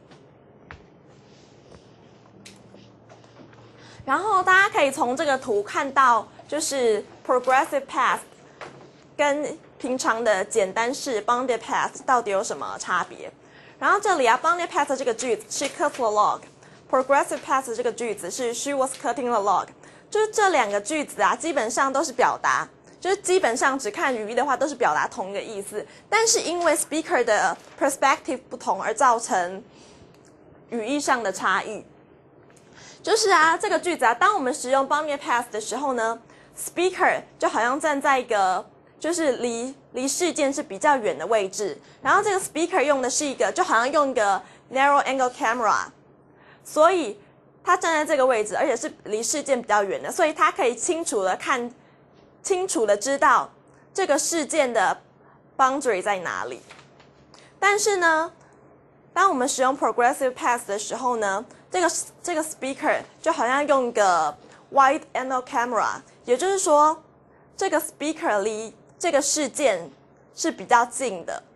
然后大家可以从这个图看到，就是 progressive past 跟平常的简单式 bounded past 到底有什么差别。然后这里啊 bounded past 这个句子是 cut the log， progressive past 这个句子是 she was cutting the log。就是这两个句子啊，基本上都是表达，就是基本上只看语义的话，都是表达同一个意思。但是因为 speaker 的 perspective 不同而造成语义上的差异。就是啊，这个句子啊，当我们使用 bounded past 的时候呢 ，speaker 就好像站在一个就是离事件是比较远的位置，然后这个 speaker 用的是一个就好像用一个 narrow angle camera， 所以他站在这个位置，而且是离事件比较远的，所以他可以清楚的知道这个事件的 boundary 在哪里。但是呢，当我们使用 progressive past 的时候呢，这个 speaker 就好像用一个 wide angle camera， 也就是说，这个 speaker 离这个事件是比较近的，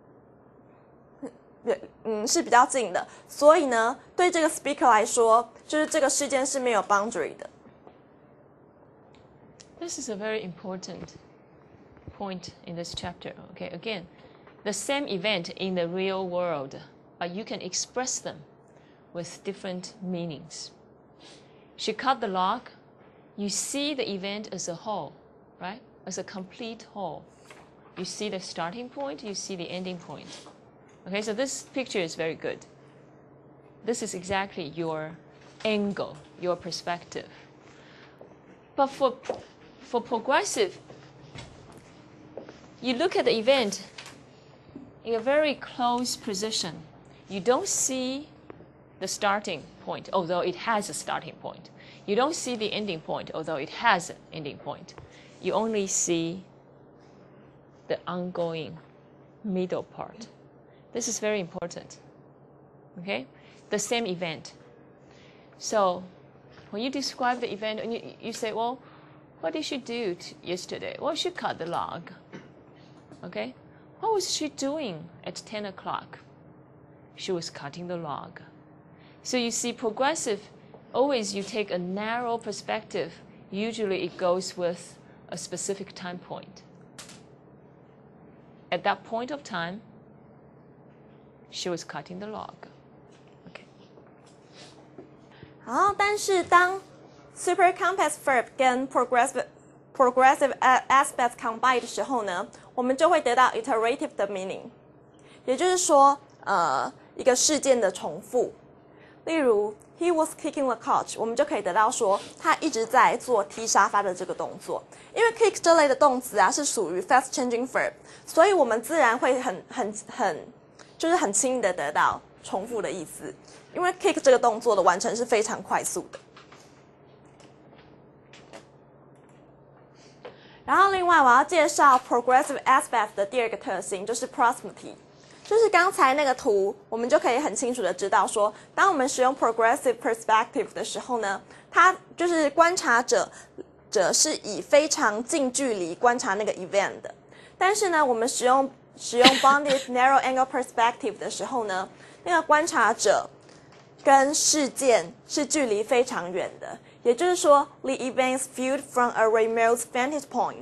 是比较近的，所以呢，对这个 speaker 来说，就是这个事件是没有 boundary 的。
This is a very important point in this chapter. Okay, again, the same event in the real world, but you can express them with different meanings. She cut the log. You see the event as a whole, right? As a complete whole. You see the starting point, you see the ending point. Okay, so this picture is very good. This is exactly your angle, your perspective. But for progressive, you look at the event in a very close position. You don't see the starting point, although it has a starting point. You don't see the ending point, although it has an ending point. You only see the ongoing middle part. This is very important. Okay? The same event. So when you describe the event, and you say, well, what did she do yesterday? Well, she cut the log. Okay? What was she doing at 10 o'clock? She was cutting the log. So you see, progressive, always you take a narrow perspective. Usually it goes with a specific time point. At that point of time, she was cutting the log. Okay.
好，但是当 supercompact verb 跟 progressive aspects combine 的时候呢，我们就会得到 iterative 的 meaning， 也就是说，一个事件的重复。例如 he was kicking the couch， 我们就可以得到说他一直在做踢沙发的这个动作。因为 kick 这类的动词啊是属于 fast changing verb， 所以我们自然会就是很轻易的得到重复的意思。因为 kick 这个动作的完成是非常快速的。 然后另外我要介绍 progressive aspect 的第二个特性，就是 proximity。就是刚才那个图，我们就可以很清楚的知道说，当我们使用 progressive perspective 的时候呢，它就是观察者是以非常近距离观察那个 event 的。但是呢，我们使用 bounded narrow angle perspective 的时候呢，那个观察者跟事件是距离非常远的，也就是说 the events viewed from a remote vantage point。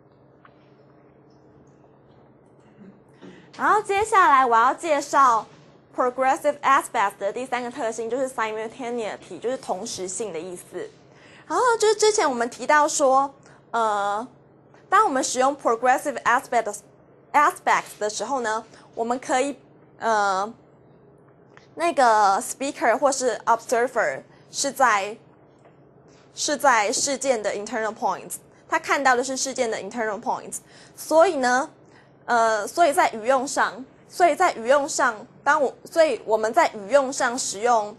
然后接下来我要介绍 progressive aspect 的第三个特性，就是 simultaneity， 就是同时性的意思。然后就是之前我们提到说，当我们使用 progressive aspects 的时候呢，我们可以那个 speaker 或是 observer 是在事件的 internal points， 他看到的是事件的 internal points， 所以呢，所以在语用上，所以我们在语用上使用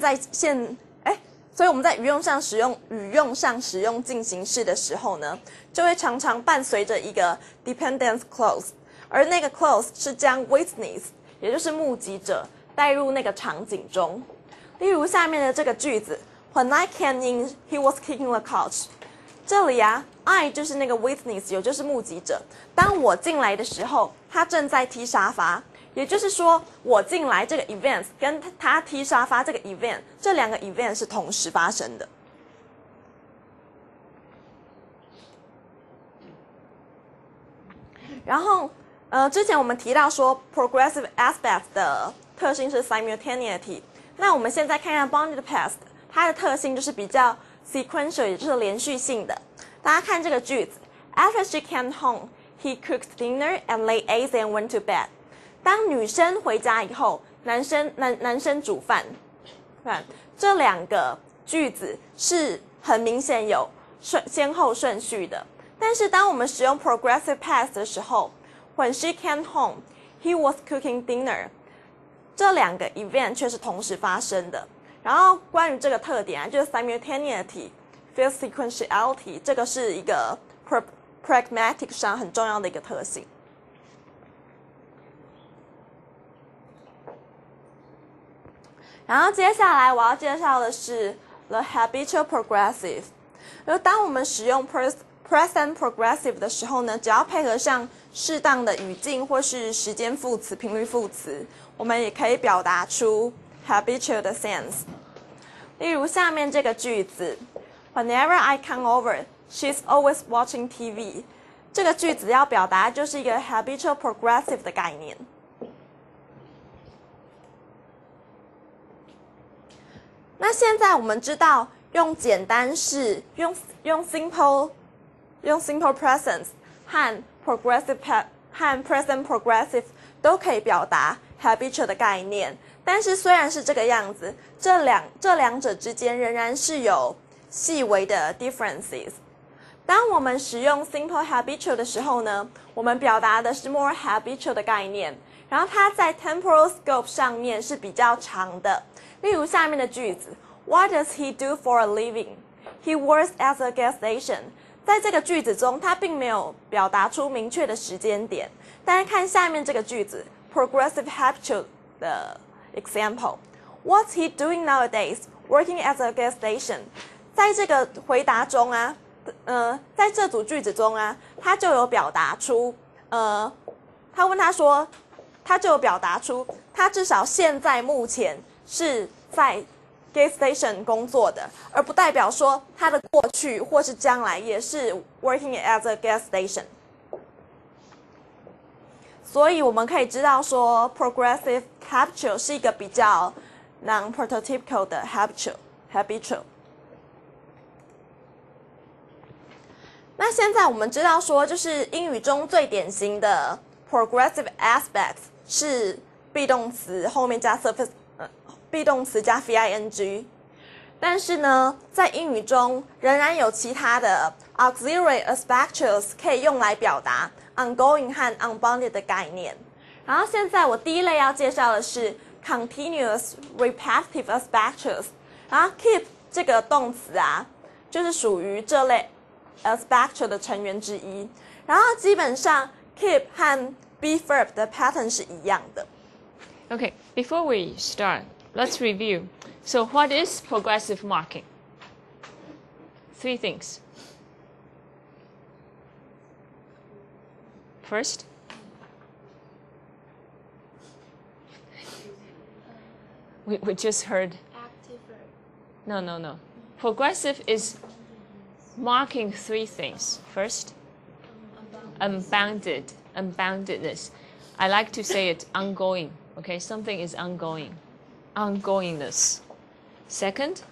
所以我们在语用上使用进行式的时候呢，就会常常伴随着一个 dependence clause， 而那个 clause 是将 witness， 也就是目击者带入那个场景中。例如下面的这个句子 ，When I came in, he was kicking the couch。这里啊 ，I 就是那个 witness， 也就是目击者。当我进来的时候，他正在踢沙发。也就是说，我进来这个 event 跟他踢沙发这个 event， 这两个 event 是同时发生的。然后，之前我们提到说 progressive aspect 的特性是 simultaneity， 那我们现在看看 bounded past， 它的特性就是比较 sequential， 也就是连续性的。大家看这个句子 ，After she came home, he cooked dinner and laid eggs and went to bed。当女生回家以后，男生煮饭，这两个句子是很明显有先后顺序的。但是当我们使用 progressive past 的时候 ，When she came home, he was cooking dinner， 这两个 event 却是同时发生的。然后关于这个特点啊，就是 simultaneity、feel sequentiality， 这个是一个 pragmatic 上很重要的一个特性。然后接下来我要介绍的是 the habitual progressive。然后当我们使用 present progressive 的时候呢，只要配合上适当的语境或是时间副词、频率副词，我们也可以表达出 habitual 的 sense。例如下面这个句子 ，Whenever I come over, she's always watching TV。这个句子要表达就是一个 habitual progressive 的概念。那现在我们知道用简单式、用 simple presence 和 present progressive 都可以表达 habitual 的概念。但是虽然是这个样子，这两者之间仍然是有细微的 differences。当我们使用 simple habitual 的时候呢，我们表达的是 more habitual 的概念，然后它在 temporal scope 上面是比较长的。例如下面的句子 ，What does he do for a living? He works at a gas station。在这个句子中，它并没有表达出明确的时间点。但是看下面这个句子 ，progressive habitual 的 example，What's he doing nowadays? Working at a gas station。在这个回答中啊，在这组句子中啊，他就有表达出，他问他说，他就有表达出，他至少现在目前是在 gas station 工作的，而不代表说他的过去或是将来也是 working at a gas station。所以我们可以知道说 progressive habitual 是一个比较 non-prototypical 的 habitual。那现在我们知道说，就是英语中最典型的 progressive aspects 是 be 动词后面加 be 动词加 VING， 但是呢，在英语中仍然有其他的 auxiliary aspects 可以用来表达 ongoing 和 unbounded 的概念。然后现在我第一类要介绍的是 continuous repetitive aspects， 然后 keep 这个动词啊，就是属于这类 aspecture 的成员之一。然后基本上 keep 和 be verb 的 pattern 是一样的。
Okay, before we start, let's review. So what is progressive marking? 3 things. First, we just heard.
Active verb.
No. Progressive is marking 3 things. First, unboundedness. I like to say it ongoing. Okay, something is ongoing. Ongoingness. Second,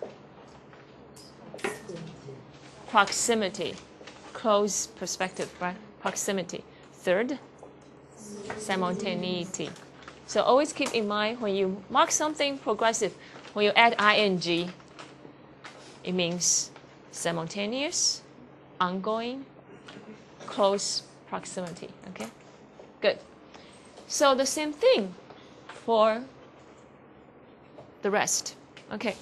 proximity. Close perspective, right? Proximity. Third, simultaneity. So always keep in mind when you mark something progressive, when you add ing, it means simultaneous, ongoing, close proximity. Okay? Good. So the same thing for the rest. Okay.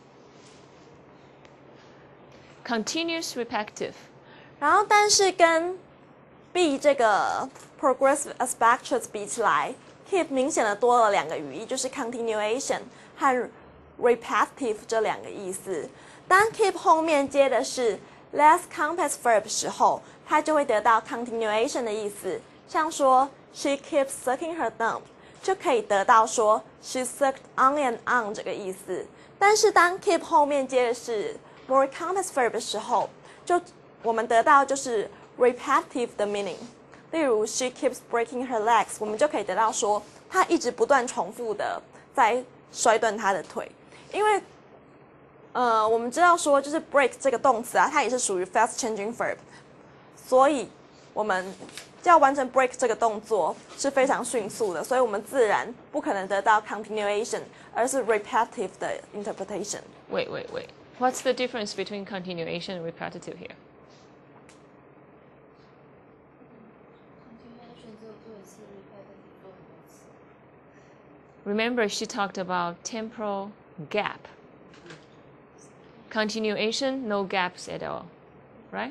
Continuous repetitive.
然后但是跟 be 这个 progressive aspects 比起来 keep 明显的多了2个语义，就是 continuation 和 repetitive 这2个意思。当 keep 后面接的是 less complex verb 的时候，它就会得到 continuation 的意思。像说 she keeps sucking her thumb 就可以得到说 she sucked on and on 这个意思。但是当 keep 后面接的是 more complex verb 的时候，就我们得到就是 repetitive 的 meaning。例如 she keeps breaking her legs， 我们就可以得到说她一直不断重复的在摔断她的腿。因为我们知道说就是 break 这个动词啊，它也是属于 fast changing verb， 所以我们要完成 break 这个动作是非常迅速的，所以我们自然不可能得到 continuation， 而是 repetitive 的 interpretation。
Wait. What's the difference between continuation and repetitive here?
Continuation 只有做一次 repetitive 做很多次。
Remember, she talked about temporal gap. Continuation, no gaps at all, right?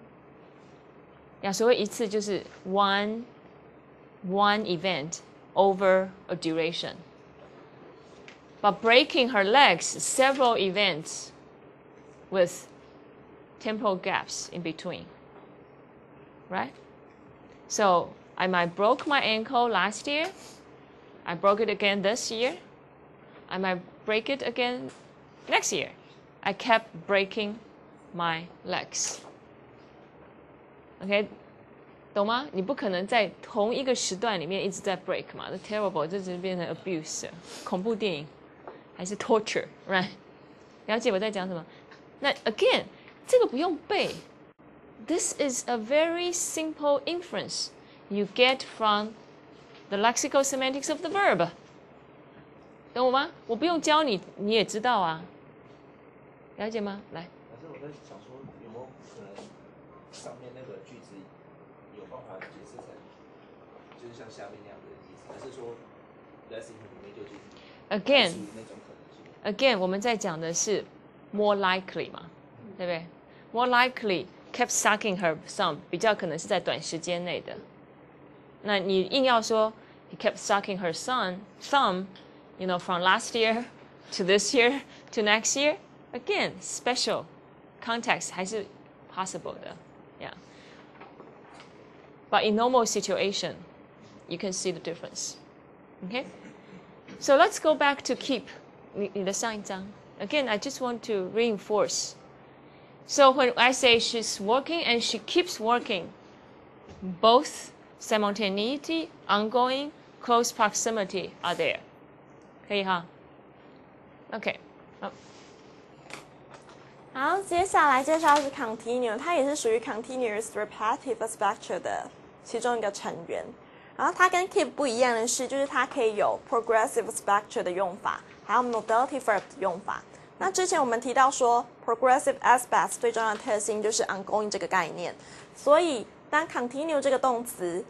所谓一次就是 one event over a duration. But breaking her legs, several events with temporal gaps in between, right? So I might broke my ankle last year. I broke it again this year. I might break it again next year. I kept breaking my legs. OK， 懂吗？你不可能在同一个时段里面一直在 break 嘛，这 terrible， 这只变成 abuse， 恐怖电影还是 torture， right？ 了解我在讲什么？那 again， 这个不用背。This is a very simple inference you get from the lexical semantics of the verb. 懂我吗？我不用教你，你也知道啊。了解吗？来。
可是我在想说，有没有可能上面那个句子有办法解释成，就是像下面那样的意思，还是说 less information 就属于那种可能性
Again， 我们在讲的是 more likely 嘛，对不对 ？More likely kept sucking her thumb 比较可能是在短时间内的。那你硬要说 he kept sucking her thumb, you know, from last year to this year to next year, again, special context 还是 possible 的 ，yeah. But in normal situation, you can see the difference. Okay? So let's go back to keep 你的上一章。Again, I just want to reinforce. So when I say she's working and she keeps working, both simultaneity, ongoing, close proximity are there. 可以哈 ？OK， 好。
好，接下来介绍的是 continue， 它也是属于 continuous repetitive aspect 的其中一个成员。然后它跟 keep 不一样的是，就是它可以有 progressive aspect 的用法，还有 mobility verb 的用法。那之前我们提到说 progressive aspects 最重要的特性就是 ongoing 这个概念，所以当 continue 这个动词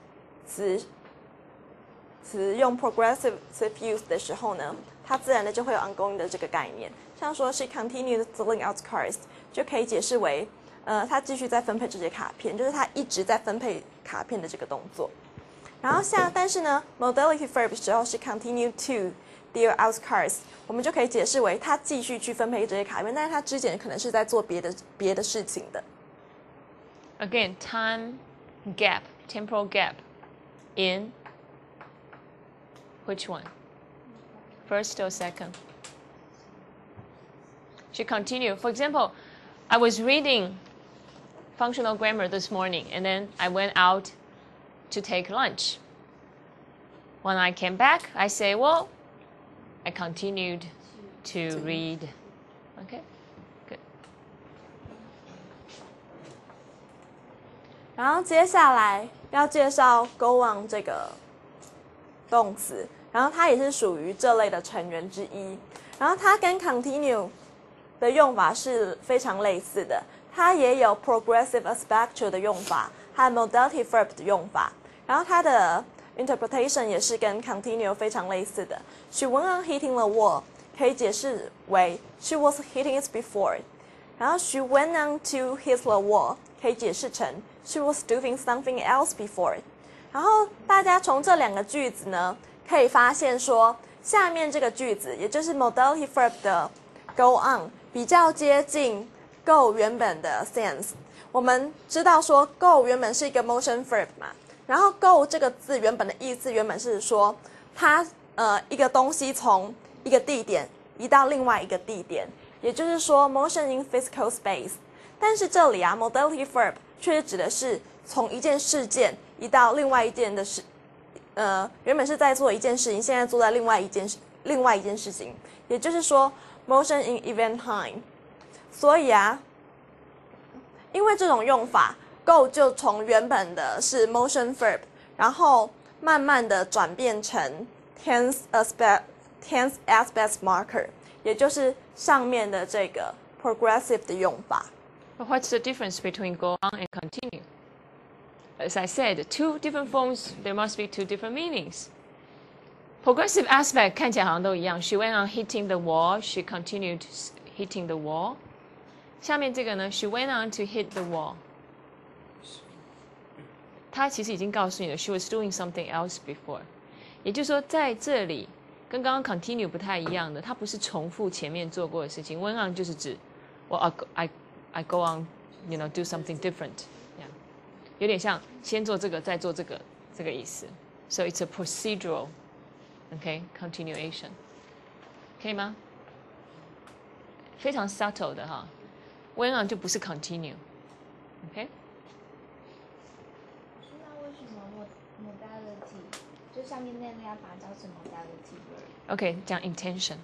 用 progressive use 的时候呢，它自然的就会有 ongoing 的这个概念。像说 she continued selling out cars 就可以解释为他继续在分配这些卡片，就是他一直在分配卡片的这个动作。然后但是呢 modality verb 的时候是 continue to deal out cards， 我们就可以解释为他继续去分配这些卡片，但是他之前可能是在做别的事情的。
Again, time gap, temporal gap in which one? First or second? She continued. For example, I was reading functional grammar this morning, and then I went out to take lunch. When I came back, I say, well, I continued to read. Okay, good.
然后接下来要介绍 go on 这个动词，然后它也是属于这类的成员之一。然后它跟 continue 的用法是非常类似的，它也有 progressive aspectual 的用法，还有 modality verb 的用法。然后它的 interpretation 也是跟 continue 非常类似的。She went on hitting the wall 可以解释为 she was hitting it before。然后 she went on to hit the wall 可以解释成 she was doing something else before。然后大家从这两个句子呢，可以发现说，下面这个句子也就是 modality verb 的 go on 比较接近 go 原本的 sense。我们知道说 go 原本是一个 motion verb 嘛，然后 go 这个字原本的意思原本是说它一个东西从一个地点移到另外一个地点，也就是说 motion in physical space。但是这里啊 modality verb 却指的是从一件事件移到另外一件的事，原本是在做一件事情，现在做在另外一件事情，也就是说 motion in event time。所以啊，因为这种用法 ，go 就从原本的是 motion verb， 然后慢慢的转变成 tense aspect marker， 也就是上面的这个 progressive 的用法。
But what's the difference between go on and continue? As I said, two different forms, there must be two different meanings. Progressive aspect 看起来好像都一样。She went on hitting the wall. She continued hitting the wall. 下面这个呢 ？She went on to hit the wall. 她其实已经告诉你了 ，she was doing something else before。也就是说，在这里跟刚刚 continue 不太一样的，它不是重复前面做过的事情。Went on 就是指我 I go on, you know, do something different. 有点像先做这个，再做这个，这个意思。So it's a procedural, okay, continuation. 可以吗？非常 subtle 的哈。Went on 就不是 continue, okay?
那为什么 modality 就上面那个要把它叫成 modality？
OK， 讲 intention.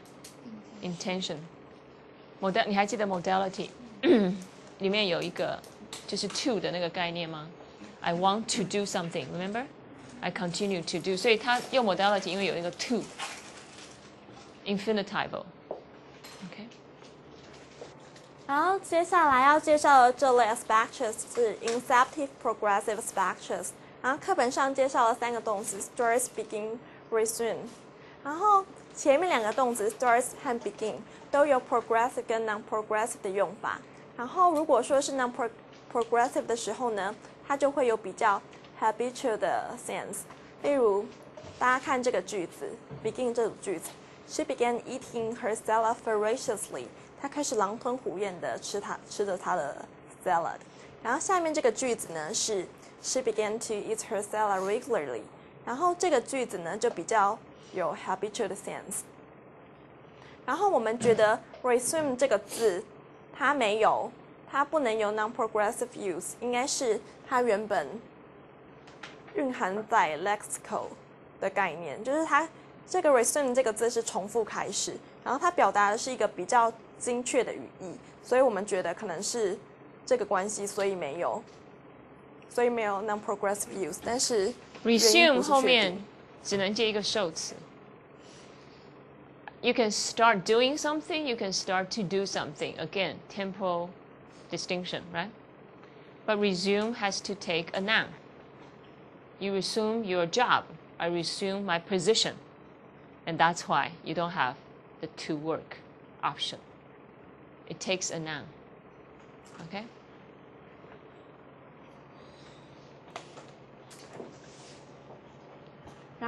你还记得 modality 里面有一个就是 to 的那个概念吗？ I want to do something, remember? I continue to do. 所以它用 modality 因为有一个 to infinitival. OK。
然后接下来要介绍的这类 aspects 是 inceptive progressive aspects。然后课本上介绍了3个动词 starts, begin, resume。然后前面2个动词 starts 和 begin 都有 progressive 跟 non-progressive 的用法。然后如果说是 non-progressive 的时候呢，它就会有比较 habitual 的 sense。例如，大家看这个句子 begin 这组句子 ，She began eating her salad voraciously。她开始狼吞虎咽的吃着她的 salad。然后下面这个句子呢是 She began to eat her salad regularly。然后这个句子呢就比较有 habitual 的 sense。然后我们觉得 resume 这个字它不能有 non-progressive use， 应该是它原本蕴含在 lexical 的概念，就是它这个 resume 这个字是重复开始，然后它表达的是一个比较精确的语义，所以我们觉得可能是这个关系，所以没有 non-progressive use， 但是
resume 后面只能接一个受词。You can start doing something, you can start to do something. Again, temporal distinction, right? But resume has to take a noun. You resume your job. I resume my position. And that's why you don't have the to work option. It takes a noun. Okay?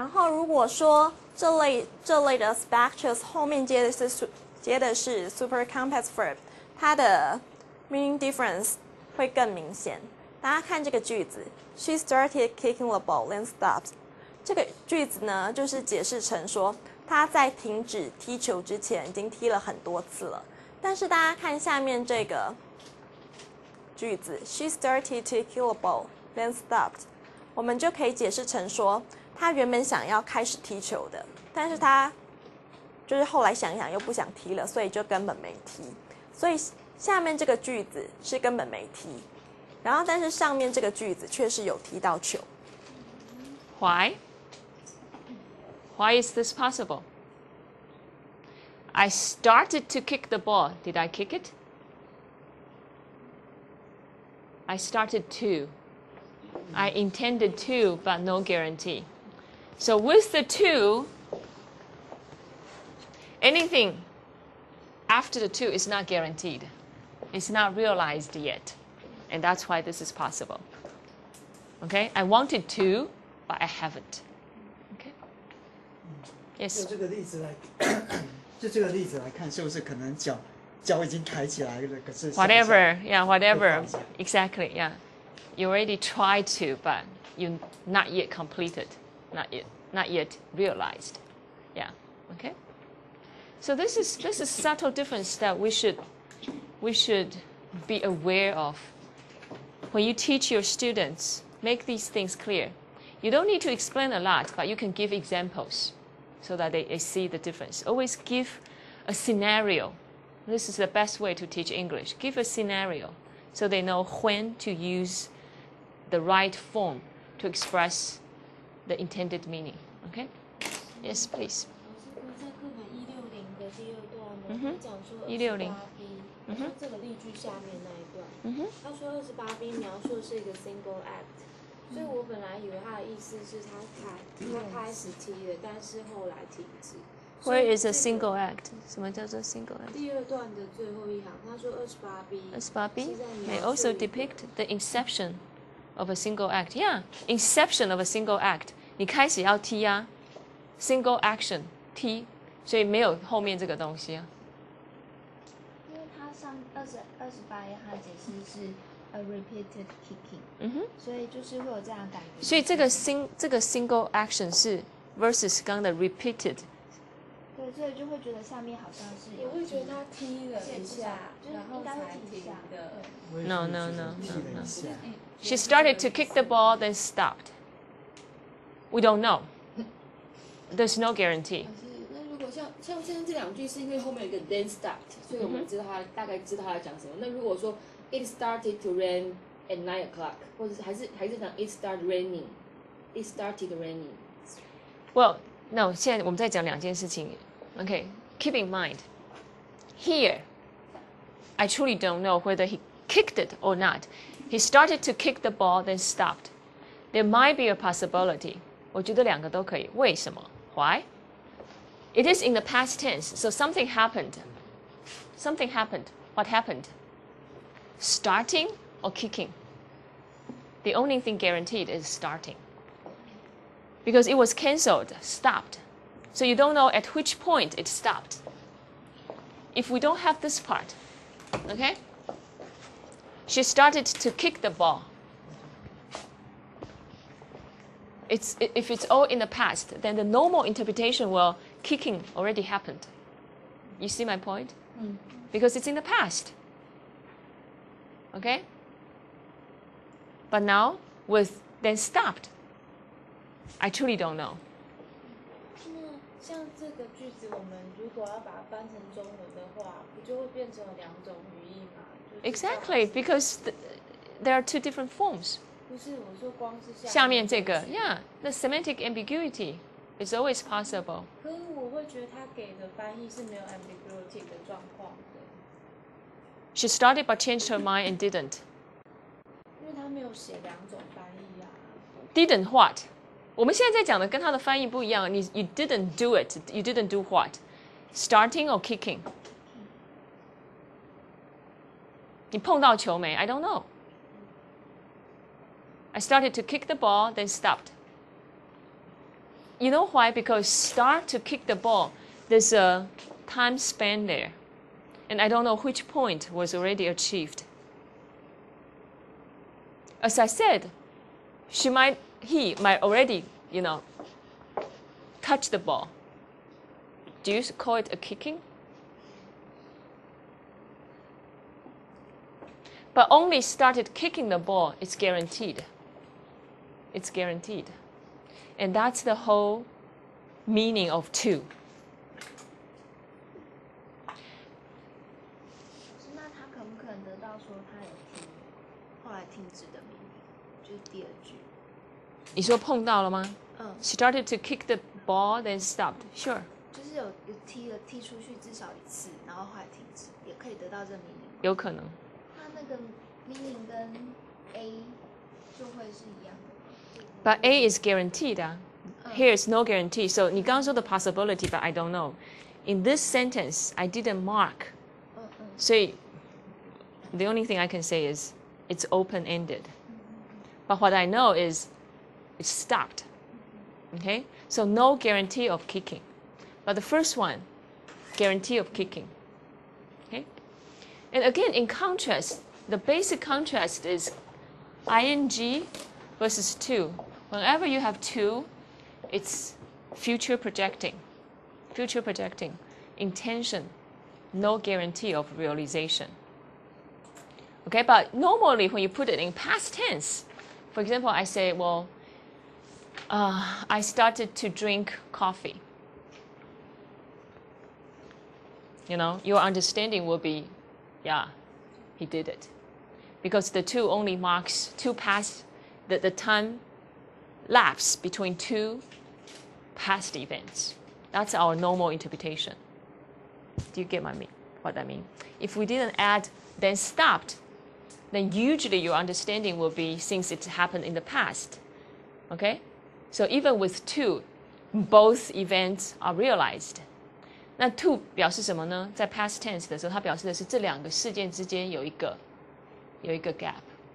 然后如果说这类的 structures 后面接的是 super complex verb， 它的 meaning difference 会更明显。大家看这个句子 ，She started kicking the ball, then stopped。这个句子呢，就是解释成说，她在停止踢球之前已经踢了很多次了。但是大家看下面这个句子 ，She started to kick the ball, then stopped。我们就可以解释成说，她原本想要开始踢球的，但是她就是后来想想又不想踢了，所以就根本没踢。所以下面这个句子是根本没踢，然后但是上面这个句子却是有踢到球。
Why? Why is this possible? I started to kick the ball. Did I kick it? I started to. I intended to, but no guarantee. So with the to, anything after the to is not guaranteed. It's not realized yet. And that's why this is possible. Okay? I wanted to, but I haven't. Okay?
就
Yes.
这个例子来看，是不是可能脚已经抬起来了，可是
Whatever, yeah, whatever.
会放下
Exactly, yeah. You already tried to, but you not yet completed, not yet realized. Yeah. Okay. So this is subtle difference that we should be aware of. When you teach your students, make these things clear. You don't need to explain a lot, but you can give examples so that they see the difference. Always give a scenario. This is the best way to teach English. Give a scenario so they know when to use the right form to express the intended meaning. Okay? Yes, please.
在课本160的第二段呢，
嗯哼
他讲说
160
28B，他说这个例句下面那一段，他说28B 描述的是一个 single act，所以我本来以为他的意思是他开始踢了，但是后来停止。
Where is a single act? 什么叫做 single act?
第二段的最后一行，他说28B
Asbabi
是在
may
描
also
述一个
depict the inception of a single act. Yeah, inception of a single act. 你开始要踢啊 ，single action 踢，所以没有后面这个东西啊。
因为他上28页他解释是 a repeated kicking，所以就是会有这样的感觉。
所以这个 single action 是 versus 刚刚的 repeated。
对，所以就会觉得下面好像是
我会觉得他踢了一下，然后才停的。
No, no, no,
踢
no,
了
no.
一下
She started to kick the ball, then stopped. We don't know. There's no guarantee.
可是那如果像现在这两句是因为后面有一个 then stopped，所以我们知道他大概知道他在讲什么。那如果说 it started to rain at 9 o'clock， 或者是还是讲 it started raining，it started raining。
Well, no. 现在我们在讲两件事情。Okay, keep in mind. Here, I truly don't know whether he kicked it or not. He started to kick the ball, then stopped. There might be a possibility. 我觉得两个都可以。为什么 Why? It is in the past tense, so something happened. Something happened. What happened? Starting or kicking? The only thing guaranteed is starting. Because it was cancelled, stopped. So you don't know at which point it stopped. If we don't have this part, okay? She started to kick the ball. If it's all in the past, then the normal interpretation will kicking already happened. You see my point? Because it's in the past. Okay? But now with then stopped. I truly don't know.
那像这个句子，我们如果要把它翻成中文的话，不就会变成两种语义吗？就是
Exactly, because there are two different forms.
不是我说光是
下面这个 yeah, the semantic ambiguity is always possible.
可是我会觉得他给的翻译是没有 ambiguity 的状况的，
She started but changed her mind and didn't.
因为他没有写两种翻译啊。
Didn't what? 我们现在在讲的跟他的翻译不一样。You didn't do it. You didn't do what? Starting or kicking? 你碰到球没 I don't know. I started to kick the ball, then stopped. you know why? Because start to kick the ball, there's a time span there. And I don't know which point was already achieved. As I said, he might already, touch the ball. Do you call it a kicking? But only started kicking the ball, it's guaranteed. It's guaranteed. And that's the whole meaning of to.
那他可不可能得到说他有停，后来停止的命令，就是第二句。
你说碰到了吗？
嗯。
Started to kick the ball, then stopped. Sure.
就是有踢出去至少一次，然后后来停止，也可以得到这命令。
有可能。
那个命令跟 A 就会是一样的。
But A is guaranteed. Here is no guarantee. So 你刚刚说的 possibility, but I don't know. In this sentence, I didn't mark. So the only thing I can say is it's open-ended. But what I know is it stopped. Okay? So no guarantee of kicking. But the first one, guarantee of kicking. Okay? And again, in contrast, the basic contrast is ing versus to. Whenever you have to, it's future projecting. Future projecting. Intention. No guarantee of realization. Okay, but normally when you put it in past tense, for example, I say, well, I started to drink coffee. Your understanding will be, yeah, he did it. Because the to only marks two past, the time lapse between two past events. That's our normal interpretation. Do you get what I mean? If we didn't add, then stopped, then usually your understanding will be since it happened in the past. Okay? So even with to, both events are realized. 那 to 表示什么呢？在 past tense 的时候，它表示的是这两个事件之间有一个 gap。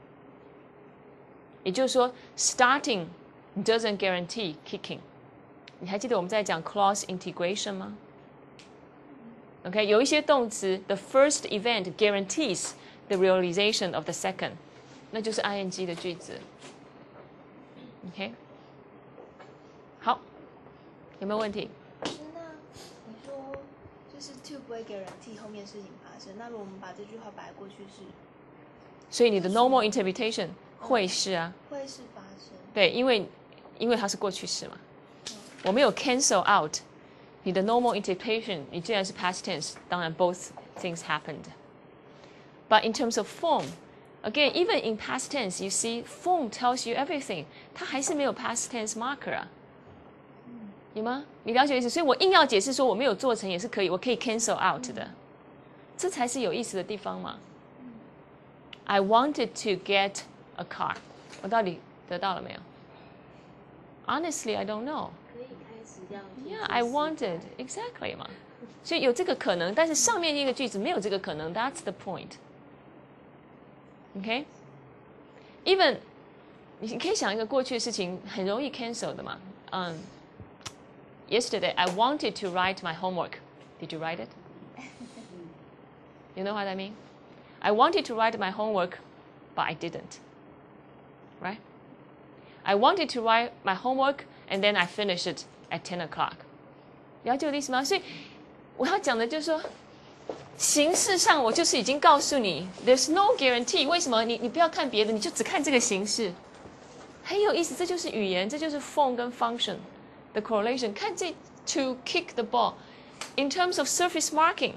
也就是说 ，starting doesn't guarantee kicking。你还记得我们在讲 clause integration 吗 ？OK， 有一些动词 ，the first event guarantees the realization of the second， 那就是 ing 的句子。OK， 好，有没有问题？
那你说就是 to 不会 guarantee 后面事情发生，那如果我们把这句话摆过去是？
所以你的 normal interpretation 会是啊。
会是发生。
对，因为它是过去式嘛。我没有 cancel out 你的 normal interpretation， 你既然是 past tense， 当然 both things happened. But in terms of form, again, even in past tense, you see form tells you everything. 它还是没有 past tense marker 啊，有吗？你了解意思？所以我硬要解释说我没有做成也是可以，我可以 cancel out 的，这才是有意思的地方嘛。I wanted to get a car. 我到底得到了没有 ？Honestly, I don't know. Yeah, I wanted exactly 嘛，所以有这个可能，但是上面一个句子没有这个可能。That's the point. Okay? Even 你可以想一个过去的事情很容易 cancel 的嘛。Yesterday I wanted to write my homework. Did you write it? You know what I mean? I wanted to write my homework, but I didn't. Right? I wanted to write my homework, and then I finished it at 10 o'clock. 了解我的意思吗？所以我要讲的就是说，形式上我就是已经告诉你 ，there's no guarantee。为什么？你不要看别的，你就只看这个形式，很有意思。这就是语言，这就是 form 跟 function 的 correlation。看这 to kick the ball in terms of surface marking。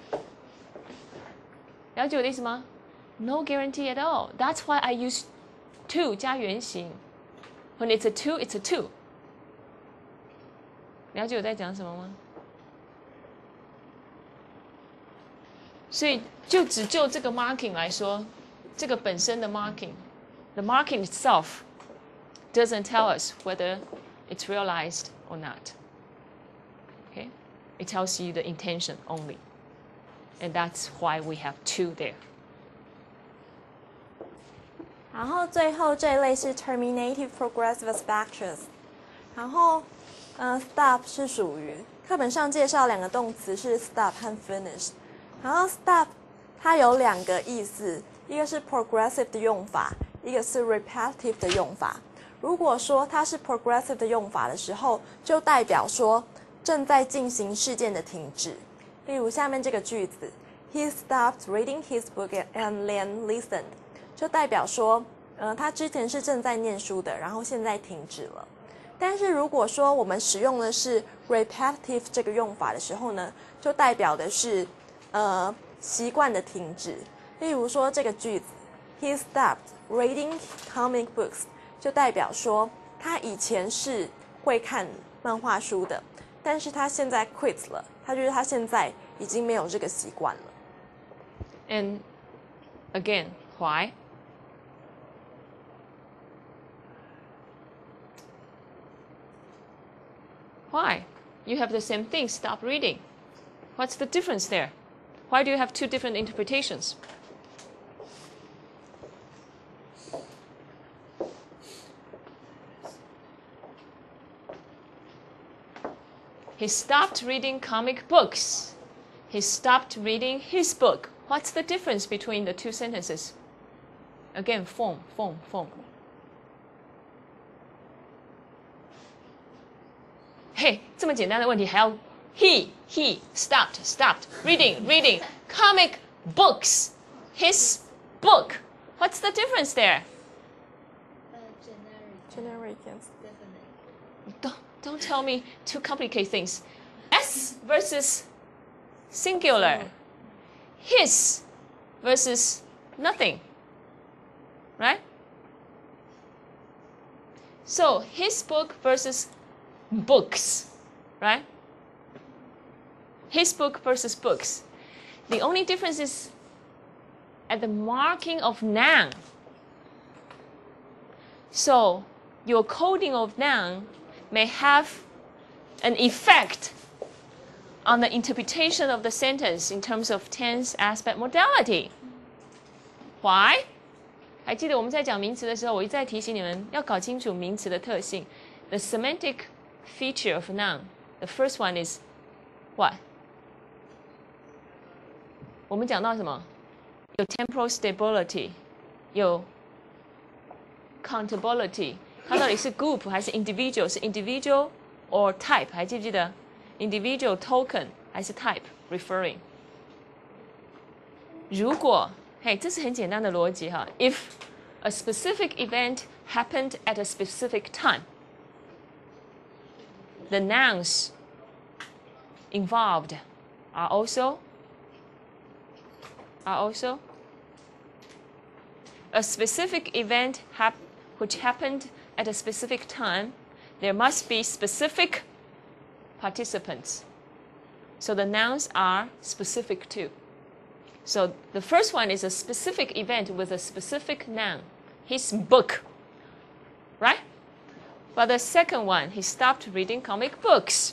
了解我的意思吗 ？No guarantee at all. That's why I use to 加原形。When it's a to, it's a to. 了解我在讲什么吗？所以就这个 marking 来说，这个本身的 marking，the marking itself doesn't tell us whether it's realized or not. Okay, it tells you the intention only, and that's why we have to there.
然后最后这一类是 terminative progressive structures，然后 stop 是属于课本上介绍两个动词是 stop 和 finish， 然后 stop 它有两个意思，一个是 progressive 的用法，一个是 repetitive 的用法。如果说它是 progressive 的用法的时候，就代表说正在进行事件的停止。例如下面这个句子 ，He stopped reading his book and then listened， 就代表说，他之前是正在念书的，然后现在停止了。但是如果说我们使用的是 repetitive 这个用法的时候呢，就代表的是习惯的停止。例如说这个句子 ，He stopped reading comic books， 就代表说他以前是会看漫画书的，但是他现在 quit 了，他现在已经没有这个习惯了。
And again, why? Why? You have the same thing, stop reading. What's the difference there? Why do you have two different interpretations? He stopped reading comic books. He stopped reading his book. What's the difference between the two sentences? Again, form. Hey, 这么简单的问题还要 he stopped reading comic books. His book. What's the difference there?
Generic, yes.
Definitely.
Don't tell me to complicate things. S versus singular. His versus nothing. Right? So his book versus books. Right? His book versus books. The only difference is at the marking of noun. So your coding of noun may have an effect on the interpretation of the sentence in terms of tense, aspect, modality. Why? 还记得我们在讲名词的时候，我一再提醒你们要搞清楚名词的特性。The semantic feature of noun. The first one is what? 我们讲到什么？有 temporal stability， 有 countability。它到底是 group 还是 individual？ 是 individual or type？ 还记不记得 individual token 还是 type referring？ 如果，嘿，这是很简单的逻辑哈。If a specific event happened at a specific time, the nouns involved are also a specific event which happened at a specific time, there must be specific participants. So the nouns are specific too. So the first one is a specific event with a specific noun. His book, right? But the second one, he stopped reading comic books.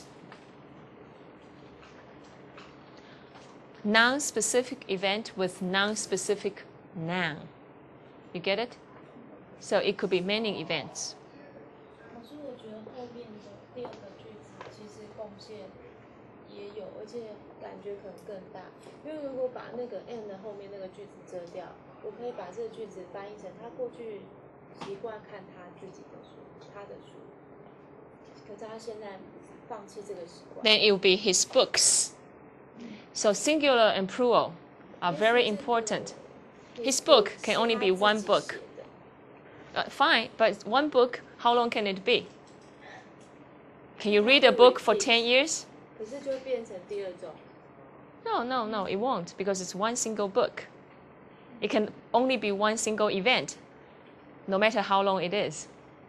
Non-specific event with non-specific noun. You get it? So it could be many events.
老师，我觉得后面的第二个句子其实贡献也有，而且感觉可能更大。因为如果把那个 and 后面那个句子遮掉，我可以把这个句子翻译成他过去习惯看他自己的书，他的书，可是他现在放弃这个习惯。
Then it will be his books. So singular and plural are very important. His book can only be one book. Fine, but one book, how long can it be? Can you read a book for 10 years?
可是就会变成第二种。
No, it won't, because it's one single book. It can only be one single event, no matter how long it is.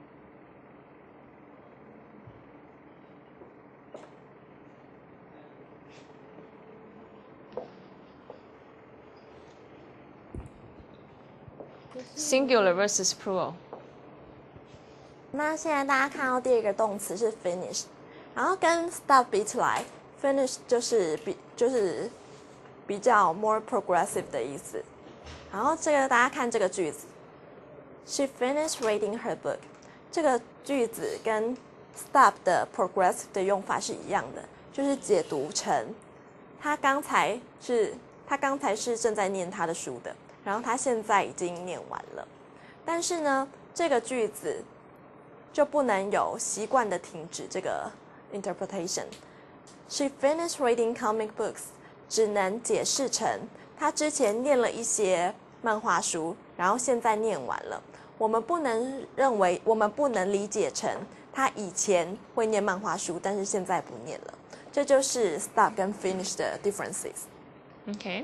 Singular versus plural.
那现在大家看到第二个动词是 finish， 然后跟 stop 比起来 ，finish 就是比较 more progressive 的意思。然后这个大家看这个句子 ，She finished reading her book。这个句子跟 stop 的 progressive 的用法是一样的，就是解读成他刚才是正在念他的书的，然后他现在已经念完了，但是呢，这个句子就不能有习惯的停止这个 interpretation。She finished reading comic books 只能解释成他之前念了一些漫画书，然后现在念完了。我们不能理解成他以前会念漫画书，但是现在不念了。这就是 stop 跟 finish 的 differences。OK。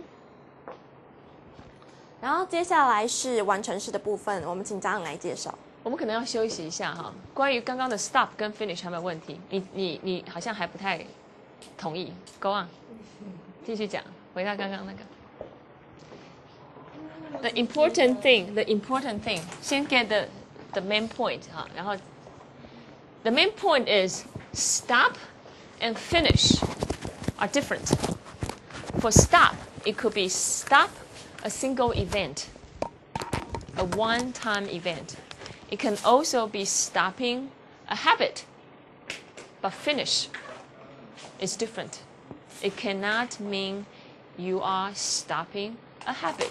然后接下来是完成式的部分，我们请张颖来介绍。
我们可能要休息一下哈。关于刚刚的 stop 跟 finish 有没有问题？你好像还不太同意。Go on， 继续讲，回到刚刚那个。The important thing， 先 get the main point 哈，然后 the main point is stop and finish are different. For stop, it could be stop a single event, a one-time event. It can also be stopping a habit, but finish is different. It cannot mean you are stopping a habit.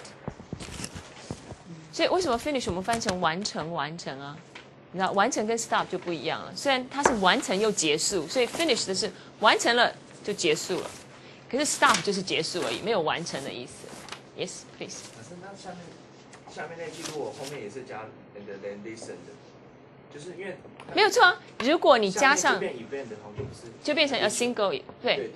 所以为什么 finish 我们翻成完成啊？你知道完成跟 stop 就不一样了。虽然它是完成又结束，所以 finish 的是完成了就结束了，可是 stop 就是结束而已，没有完成的意思。Yes, please.
可是那下面那句如果后面也是加 and then listen 的，就是因为
没有错啊。如果你加上就变成 a single， 对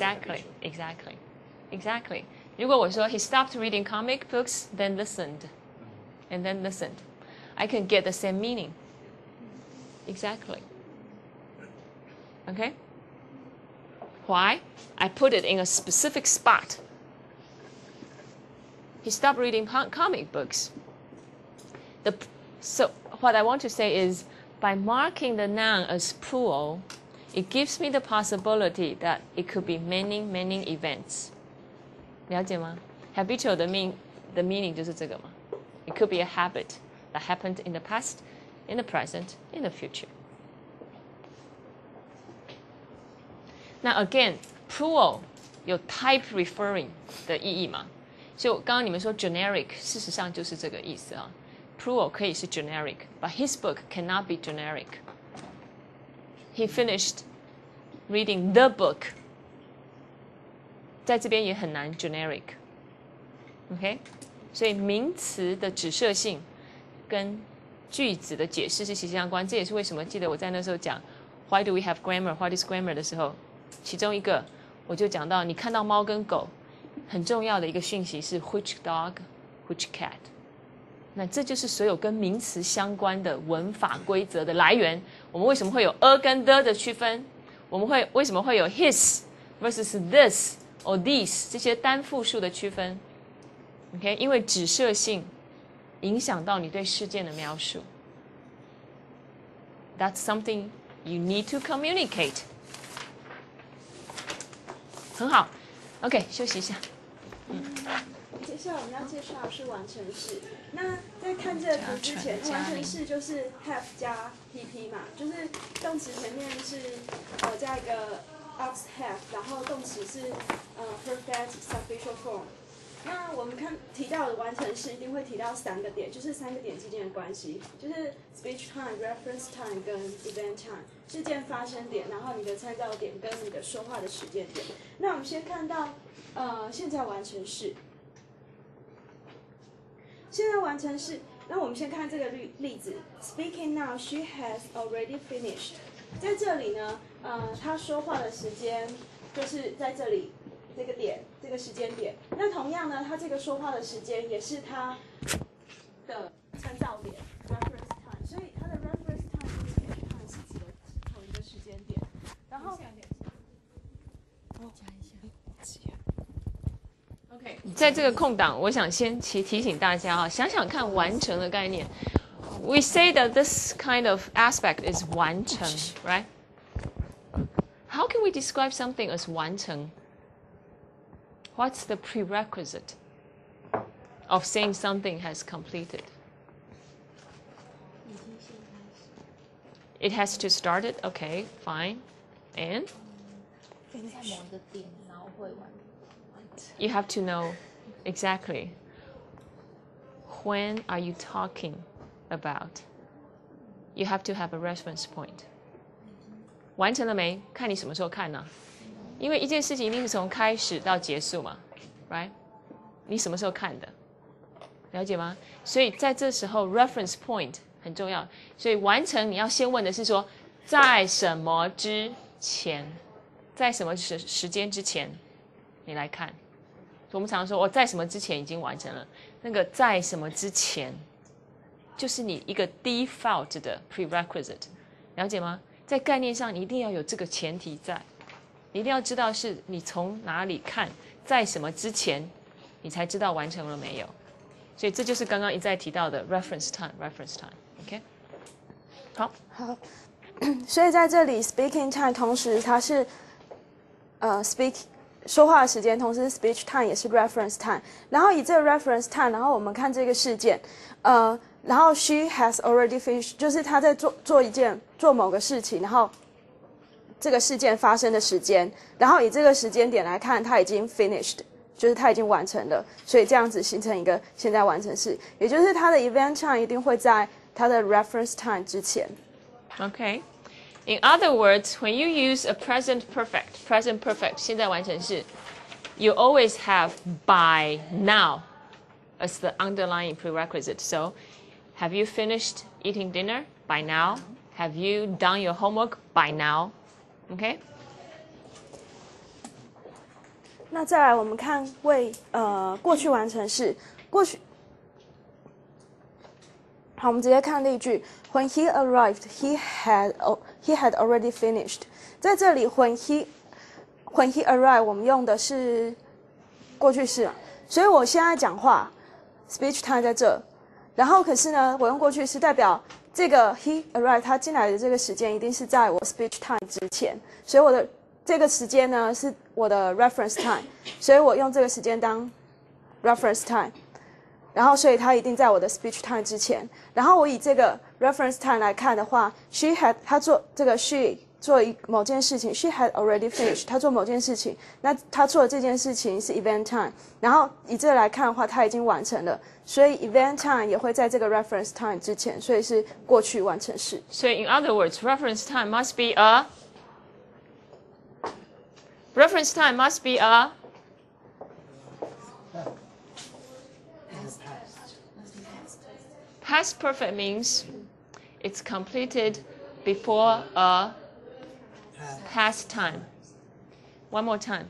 ，exactly。如果我说 he stopped reading comic books, then listened.And then listened. I can get the same meaning. Exactly. Okay? Why? I put it in a specific spot. He stopped reading comic books. So what I want to say is, by marking the noun as plural, it gives me the possibility that it could be many events. 了解吗？ Habitual 的meaning 就是这个嘛。It could be a habit that happened in the past, in the present, in the future. Now again, plural 有 type referring 的意义嘛？所以刚刚你们说 generic， 事实上就是这个意思啊。Plural 可以是 generic, but his book cannot be generic. He finished reading the book. 在这边也很难 generic. OK？所以名词的指涉性跟句子的解释是息息相关，这也是为什么记得我在那时候讲 Why do we have grammar? What is grammar 的时候，其中一个我就讲到，你看到猫跟狗，很重要的一个讯息是 which dog, which cat。那这就是所有跟名词相关的文法规则的来源。我们为什么会有 a 跟 the 的区分？我们为什么会有 his versus this or these 这些单复数的区分？ OK， 因为指涉性影响到你对事件的描述。That's something you need to communicate。很好 ，OK， 休息一下。
接下来我们要介绍的是完成式。那在看这个图之前，完成式就是 have 加 pp 嘛，就是动词前面是加一个 os have， 然后动词是perfect substantial form。 那我们提到的完成式一定会提到3个点，就是3个点之间的关系，就是 speech time、reference time 跟 event time， 事件发生点，然后你的参照点跟你的说话的时间点。那我们先看到现在完成式，现在完成式，那我们先看这个例子 ，Speaking now, she has already finished。在这里呢，她说话的时间就是在这里。 这个点，这个时间点，那同样呢，他这个说话的时间也是他的参照点 reference time， 所以他的 reference time 跟 speech time 是指的是同一个时间点。然后，加一下，OK，
在这个空档，我想先提醒大家啊，想想看完成的概念。We say that this kind of aspect is 完成 ，right? How can we describe something as 完成？ What's the prerequisite of saying something has completed? It has to start it. Okay, fine. And
在某个点，然后会完。
you have to know exactly when are you talking about. You have to have a reference point. 完成了没？看你什么时候看呢？因为一件事情一定是从开始到结束嘛 ，right？ 你什么时候看的？了解吗？所以在这时候 reference point 很重要。所以完成你要先问的是说，在什么之前，在什么时间之前，你来看。我们常常说我在什么之前已经完成了，那个在什么之前，就是你一个 default 的 prerequisite， 了解吗？在概念上，你一定要有这个前提在，你一定要知道是你从哪里看，在什么之前，你才知道完成了没有。所以这就是刚刚一再提到的 reference time。OK， 好，
所以在这里 speaking time 同时它是speak 说话的时间，同时 speech time 也是 reference time。然后以这个 reference time， 然后我们看这个事件，然后 she has already finished， 就是她在做某个事情，然后这个事件发生的时间，然后以这个时间点来看，她已经 finished， 就是她已经完成了，所以这样子形成一个现在完成式，也就是她的 event time 一定会在她的 reference time 之前。
Okay. In other words, when you use a present perfect 现在完成式 you always have by now as the underlying prerequisite. So, have you finished eating dinner? By now. Have you done your homework? By now. Okay?
那再来我们看过去完成式，好，我们直接看例句。When he arrived, he had already finished. 在这里 when he arrived 我们用的是过去式，所以我现在讲话 speech time 在这，然后可是呢，我用过去式代表这个 he arrived 他进来的这个时间一定是在我 speech time 之前，所以我的这个时间呢是我的 reference time， 所以我用这个时间当 reference time。然后，所以它一定在我的 speech time 之前。然后我以这个 reference time 来看的话 她做这个 she 做某件事情 ，she had already finished， 她做某件事情，那她做的这件事情是 event time。然后以这个来看的话，她已经完成了，所以 event time 也会在这个 reference time 之前，所以是过去完成式。
所以 in other words, reference time must be a past perfect means it's completed before a past time. One more time.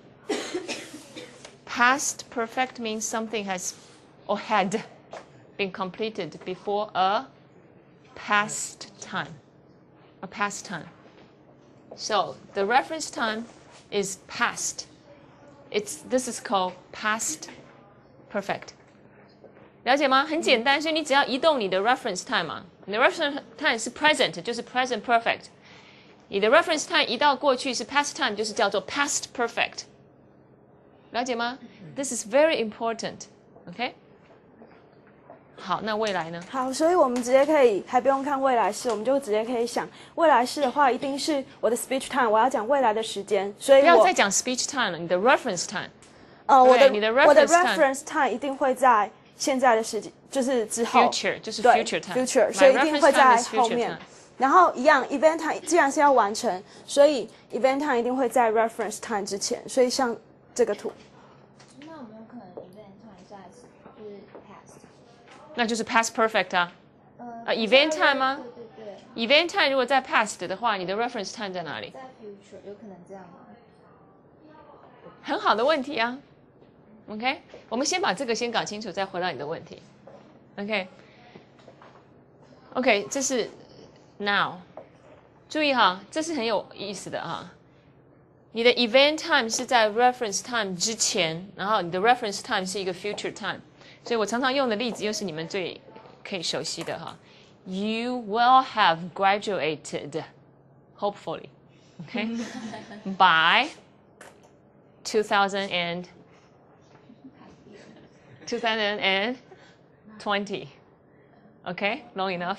Past perfect means something has or had been completed before a past time. A past time. So the reference time is past. This is called past perfect. 了解吗？很简单，所以你只要移动你的 reference time 嘛，你的 reference time 是 present， 就是 present perfect。你的 reference time 移到过去是 past time， 就是叫做 past perfect。了解吗 ？This is very important. OK？ 好，那未来呢？
好，所以我们直接可以还不用看未来式，我们就直接可以想未来式的话，一定是我的 speech time， 我要讲未来的时间，所以
不要再讲 speech time 了，你的 reference time。
我的
reference
time 一定会在现在的时间，就是之后
future 就是 future time，
所以一定会在后面。然后一样 event time 既然是要完成，所以 event time 一定会在 reference time 之前。所以像这个图，
那有没有可能 event time 在就是 past？
那就是 past perfect 啊。event time 吗？
对。
event time 如果在 past 的话，你的 reference time 在哪里？
在 future 有可能这样吗？
很好的问题啊。OK， 我们先把这个先搞清楚，再回到你的问题。OK， 这是 now， 注意哈，这是很有意思的哈。你的 event time 是在 reference time 之前，然后你的 reference time 是一个 future time， 所以我常常用的例子又是你们最可以熟悉的哈。You will have graduated, hopefully, okay, by 2020. Okay, long enough.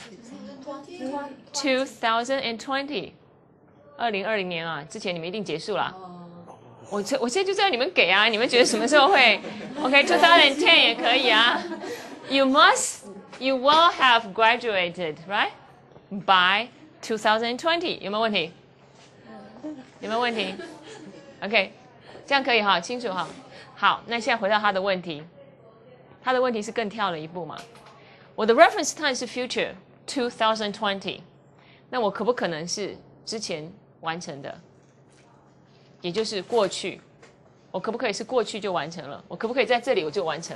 2020. 2020年啊，之前你们一定结束了。我现在就知道你们给啊，你们觉得什么时候会 ？OK, 2010也可以啊。You will have graduated, right? By 2020. 有没有问题？有没有问题 ？OK, 这样可以哈，清楚哈。好，那现在回到他的问题，他的问题是更跳了一步嘛？我的 reference time 是 future 2020，那我可不可能是之前完成的？也就是过去，我可不可以是过去就完成了？我可不可以在这里我就完成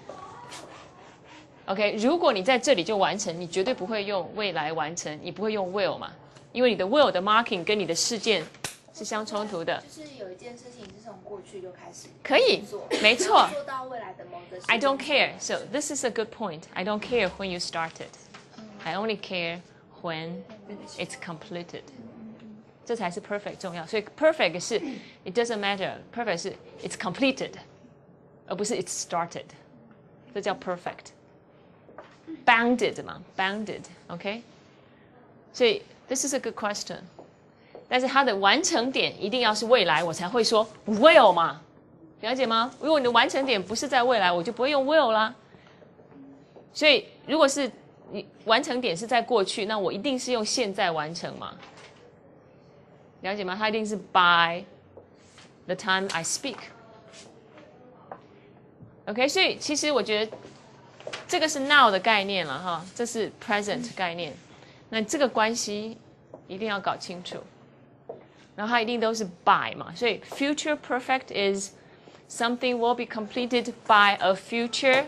？OK， 如果你在这里就完成，你绝对不会用未来完成，你不会用 will 嘛？因为你的 will 的 marking 跟你的事件是相冲突的。
就是有一件事情是从过去就开始
可以
做，
没错。
做到未来的某个时间。
I don't care. So this is a good point. I don't care when you started. I only care when it's completed. 这才是 perfect 重要。所以 perfect 是 it doesn't matter. Perfect 是 it's completed， 而不是 it's started。这叫 perfect。Bounded 嘛 ，bounded。OK。所以 this is a good question。但是它的完成点一定要是未来，我才会说 will 嘛，了解吗？如果你的完成点不是在未来，我就不会用 will 啦。所以如果是你完成点是在过去，那我一定是用现在完成嘛，了解吗？它一定是 by the time I speak。OK， 所以其实我觉得这个是 now 的概念了哈，这是 present 概念。那这个关系一定要搞清楚。然后它一定都是 by 嘛，所以 future perfect is something will be completed by a future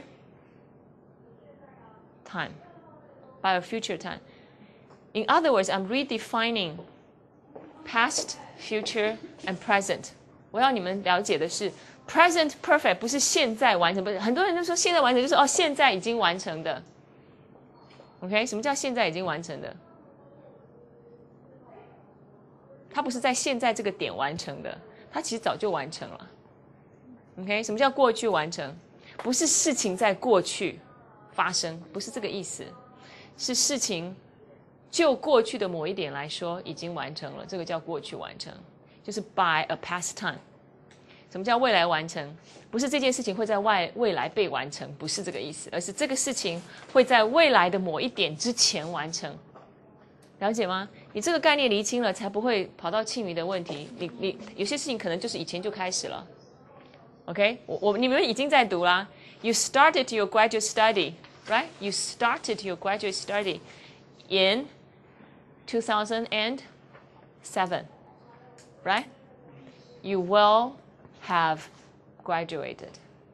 time. By a future time. In other words, I'm redefining past, future, and present. 我要你们了解的是 present perfect 不是现在完成，不是很多人都说现在完成就是哦现在已经完成的。OK， 什么叫现在已经完成的？它不是在现在这个点完成的，它其实早就完成了。OK， 什么叫过去完成？不是事情在过去发生，不是这个意思，是事情就过去的某一点来说已经完成了，这个叫过去完成，就是 by a past time。什么叫未来完成？不是这件事情会在未来被完成，不是这个意思，而是这个事情会在未来的某一点之前完成。了解吗？你这个概念厘清了，才不会跑到庆余的问题。你有些事情可能就是以前就开始了。OK， 你们已经在读啦。You started your graduate study, right? You started your graduate study in 2007, right? You will have graduated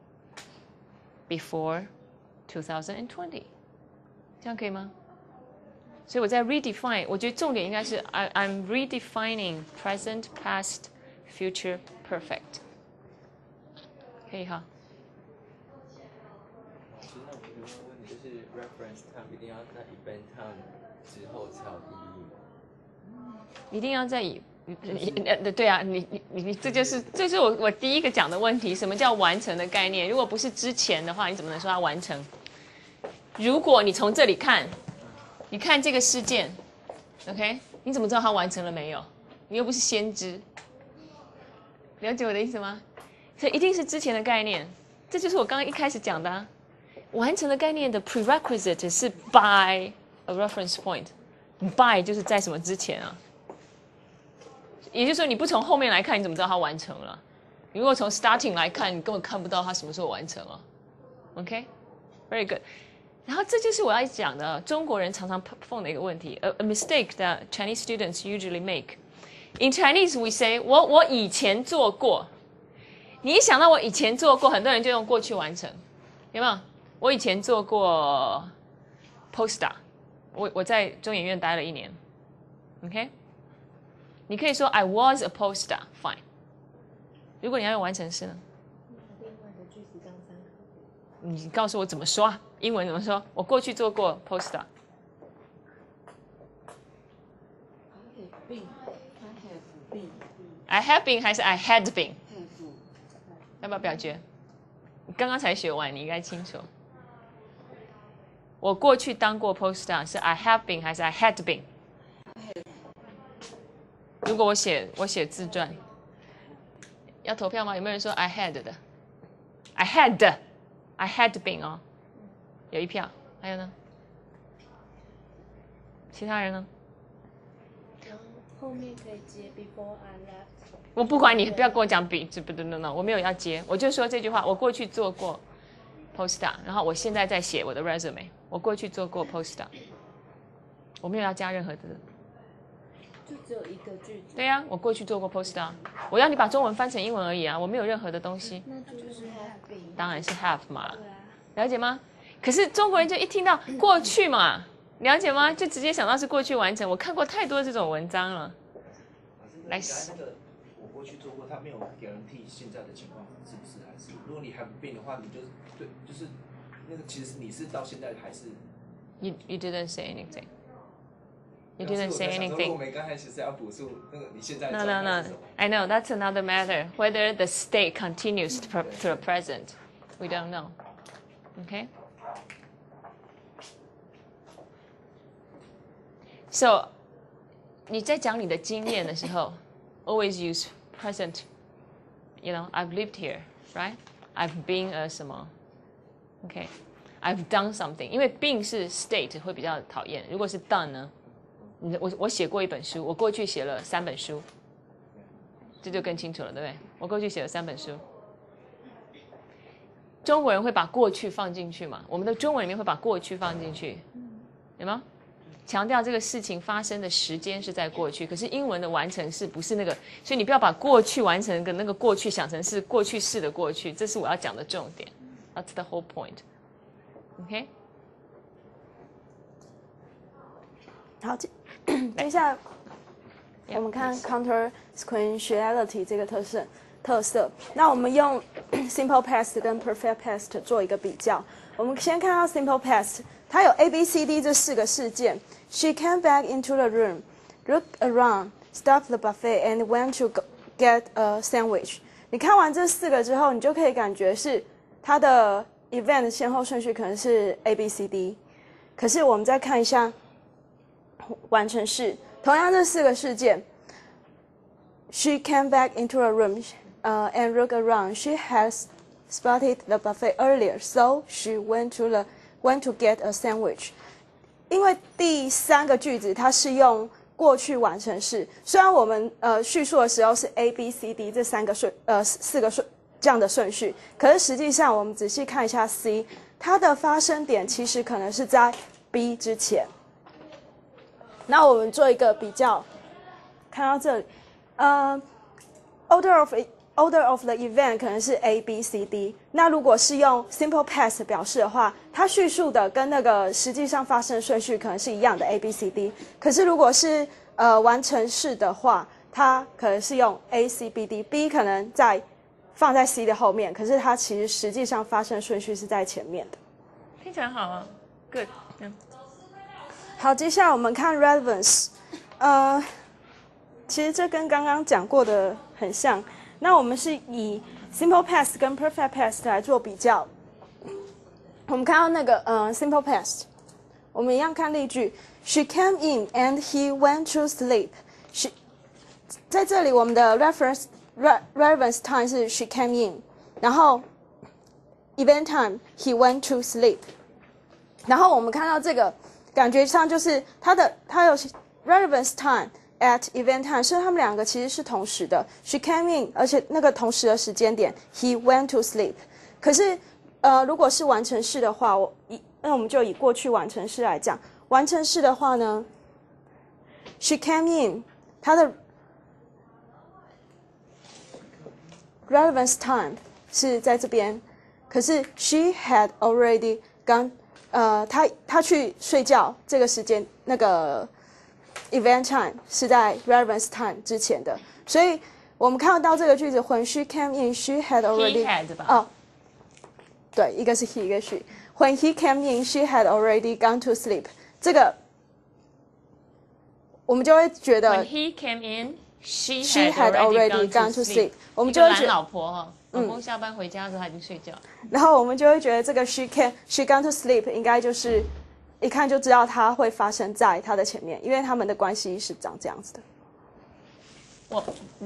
before 2020. 这样可以吗？所以我在 redefine， 我觉得重点应该是 I'm redefining present, past, future, perfect。可以哈。
其实那我有个问题，就是 reference time 一定要在 event time 之后才有意义。
一定要在对啊，你这就是我第一个讲的问题，什么叫完成的概念？如果不是之前的话，你怎么能说它完成？如果你从这里看。你看这个事件 ，OK？ 你怎么知道它完成了没有？你又不是先知，了解我的意思吗？所以一定是之前的概念，这就是我刚刚一开始讲的、啊。完成的概念的 prerequisite 是 by a reference point，by 就是在什么之前啊？也就是说，你不从后面来看，你怎么知道它完成了？你如果从 starting 来看，你根本看不到它什么时候完成了。OK，very good。然后这就是我要讲的，中国人常常碰的一个问题 ，a mistake that Chinese students usually make. In Chinese, we say 我以前做过。你一想到我以前做过，很多人就用过去完成，有没有？我以前做过 postdoc， 我在中研院待了1年 ，OK？ 你可以说 I was a postdoc, fine。如果你要用完成式呢？你告诉我怎么说啊？英文怎么说？我过去做过 postdoc。I have been 还是 I had been？ 要不要表决？你刚刚才学完，你应该清楚。 我过去当过 postdoc 是 I have been 还是 I had been？ 如果我写自传，要投票吗？有没有人说 I had 的 ？I had been 哦，有一票。还有呢？其他人呢？
后面可以接 before I left。
我不管你，不要跟我讲比，不 no， 我没有要接，我就说这句话。我过去做过 postdoc， 然后我现在在写我的 resume。我过去做过 postdoc， 我没有要加任何的。
就只有一个句子。
对呀，我过去做过 postdoc， 我要你把中文翻成英文而已啊，我没有任何的东西。
那就是 have been。
当然是 have 嘛，了解吗？可是中国人就一听到过去嘛，了解吗？就直接想到是过去完成。我看过太多这种文章了。来，
那个我过去做过，他没有 guarantee 现在的情况是不是还是？如果你 have been 的话，你就对，就是那个其实你是到现在还是
You didn't say anything. You didn't say anything.
我们刚才其实要补述那个你现在的
No. I know that's another matter. Whether the state continues to the present, we don't know. Okay. So, 你在讲你的经验的时候 always use present. You know, I've lived here, right? I've been a 什么 Okay. I've done something. 因为 been 是 state 会比较讨厌。如果是 done 呢？我写过一本书，我过去写了3本书，这就更清楚了，对不对？我过去写了3本书。中国人会把过去放进去嘛？我们的中文里面会把过去放进去，有吗？强调这个事情发生的时间是在过去，可是英文的完成式不是那个，所以你不要把过去完成跟那个过去想成是过去式的过去，这是我要讲的重点。That's the whole point. OK？
好，接下来我们看 counter sequentiality 这个特色。那我们用 simple past 跟 perfect past 做一个比较。我们先看到 simple past， 它有 A、B、C、D 这4个事件。She came back into the room, looked around, stopped the buffet, and went to get a sandwich. 你看完这4个之后，你就可以感觉是它的 event 先后顺序可能是 A、B、C、D。可是我们再看一下完成式，同样这4个事件 ，She came back into a room, and looked around. She has spotted the buffet earlier, so she went to get a sandwich. 因为第3个句子它是用过去完成式，虽然我们叙述的时候是 A、B、C、D 这4个这样的顺序，可是实际上我们仔细看一下 C， 它的发生点其实可能是在 B 之前。那我们做一个比较，看到这里order of the event 可能是 A B C D。那如果是用 simple past 表示的话，它叙述的跟那个实际上发生的顺序可能是一样的 A B C D。可是如果是完成式的话，它可能是用 A C B D，B 可能放在 C 的后面，可是它其实实际上发生的顺序是在前面的。
听起来好啊 ，Good。
好，接下来我们看 relevance， 其实这跟刚刚讲过的很像。那我们是以 simple past 跟 perfect past 来做比较。我们看到那个simple past， 我们一样看例句。She came in and he went to sleep. 在这里我们的 relevance time 是 she came in， 然后 event time he went to sleep。然后我们看到这个。感觉上就是它有 relevance time at event time， 所以他们2个其实是同时的。She came in， 而且那个同时的时间点 ，he went to sleep。可是如果是完成式的话，那我们就以过去完成式来讲。完成式的话呢 ，she came in， 它的 relevance time 是在这边，可是 she had already gone。他去睡觉这个时间，那个 event time 是在 relevance time 之前的，所以我们看到这个句子 ，When she came in, she had already.
He had 吧？
对，一个是 he， 一个是 she。When he came in, she had already gone to sleep。这个我们就会觉得
When he came in, she
had already gone to sleep。我们就会觉得
老婆哈。老公下班回家的时候他已经睡觉，
然后我们就会觉得这个 she gone to sleep 应该就是一看就知道它会发生在它的前面，因为它们的关系是长这样子的。
Well,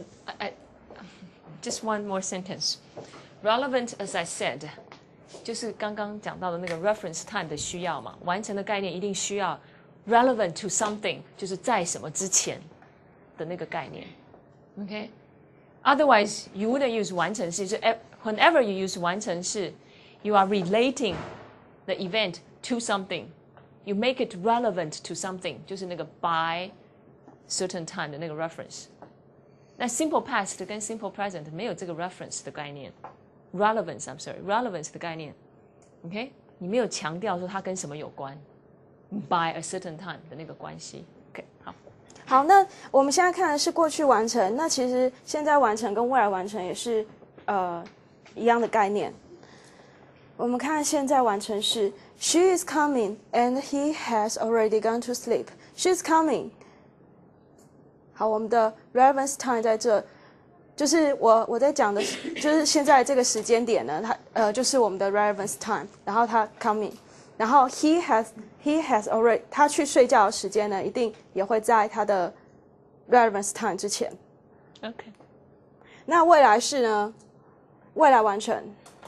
just one more sentence. Relevant, as I said, 就是刚刚讲到的那个 reference time 的需要嘛，完成的概念一定需要 relevant to something， 就是在什么之前的那个概念。Okay? Otherwise, you wouldn't use 完成式。就 whenever you use 完成式 you are relating the event to something. You make it relevant to something， 就是那个 by certain time 的那个 reference。那 simple past 跟 simple present 没有这个 reference 的概念 ，relevance，I'm sorry，relevance 的概念 ，OK？ 你没有强调说它跟什么有关 ，by a certain time 的那个关系 ，OK？ 好。
好，那我们现在看的是过去完成，那其实现在完成跟未来完成也是一样的概念。我们看现在完成是 She is coming and he has already gone to sleep. She is coming. 好，我们的 relevance time 在这，就是我在讲的，就是现在这个时间点呢，它就是我们的 relevance time， 然后它 coming， 然后 he has already 他去睡觉的时间呢，一定也会在他的 relevance time 之前。
OK。
那未来式呢？未来完成。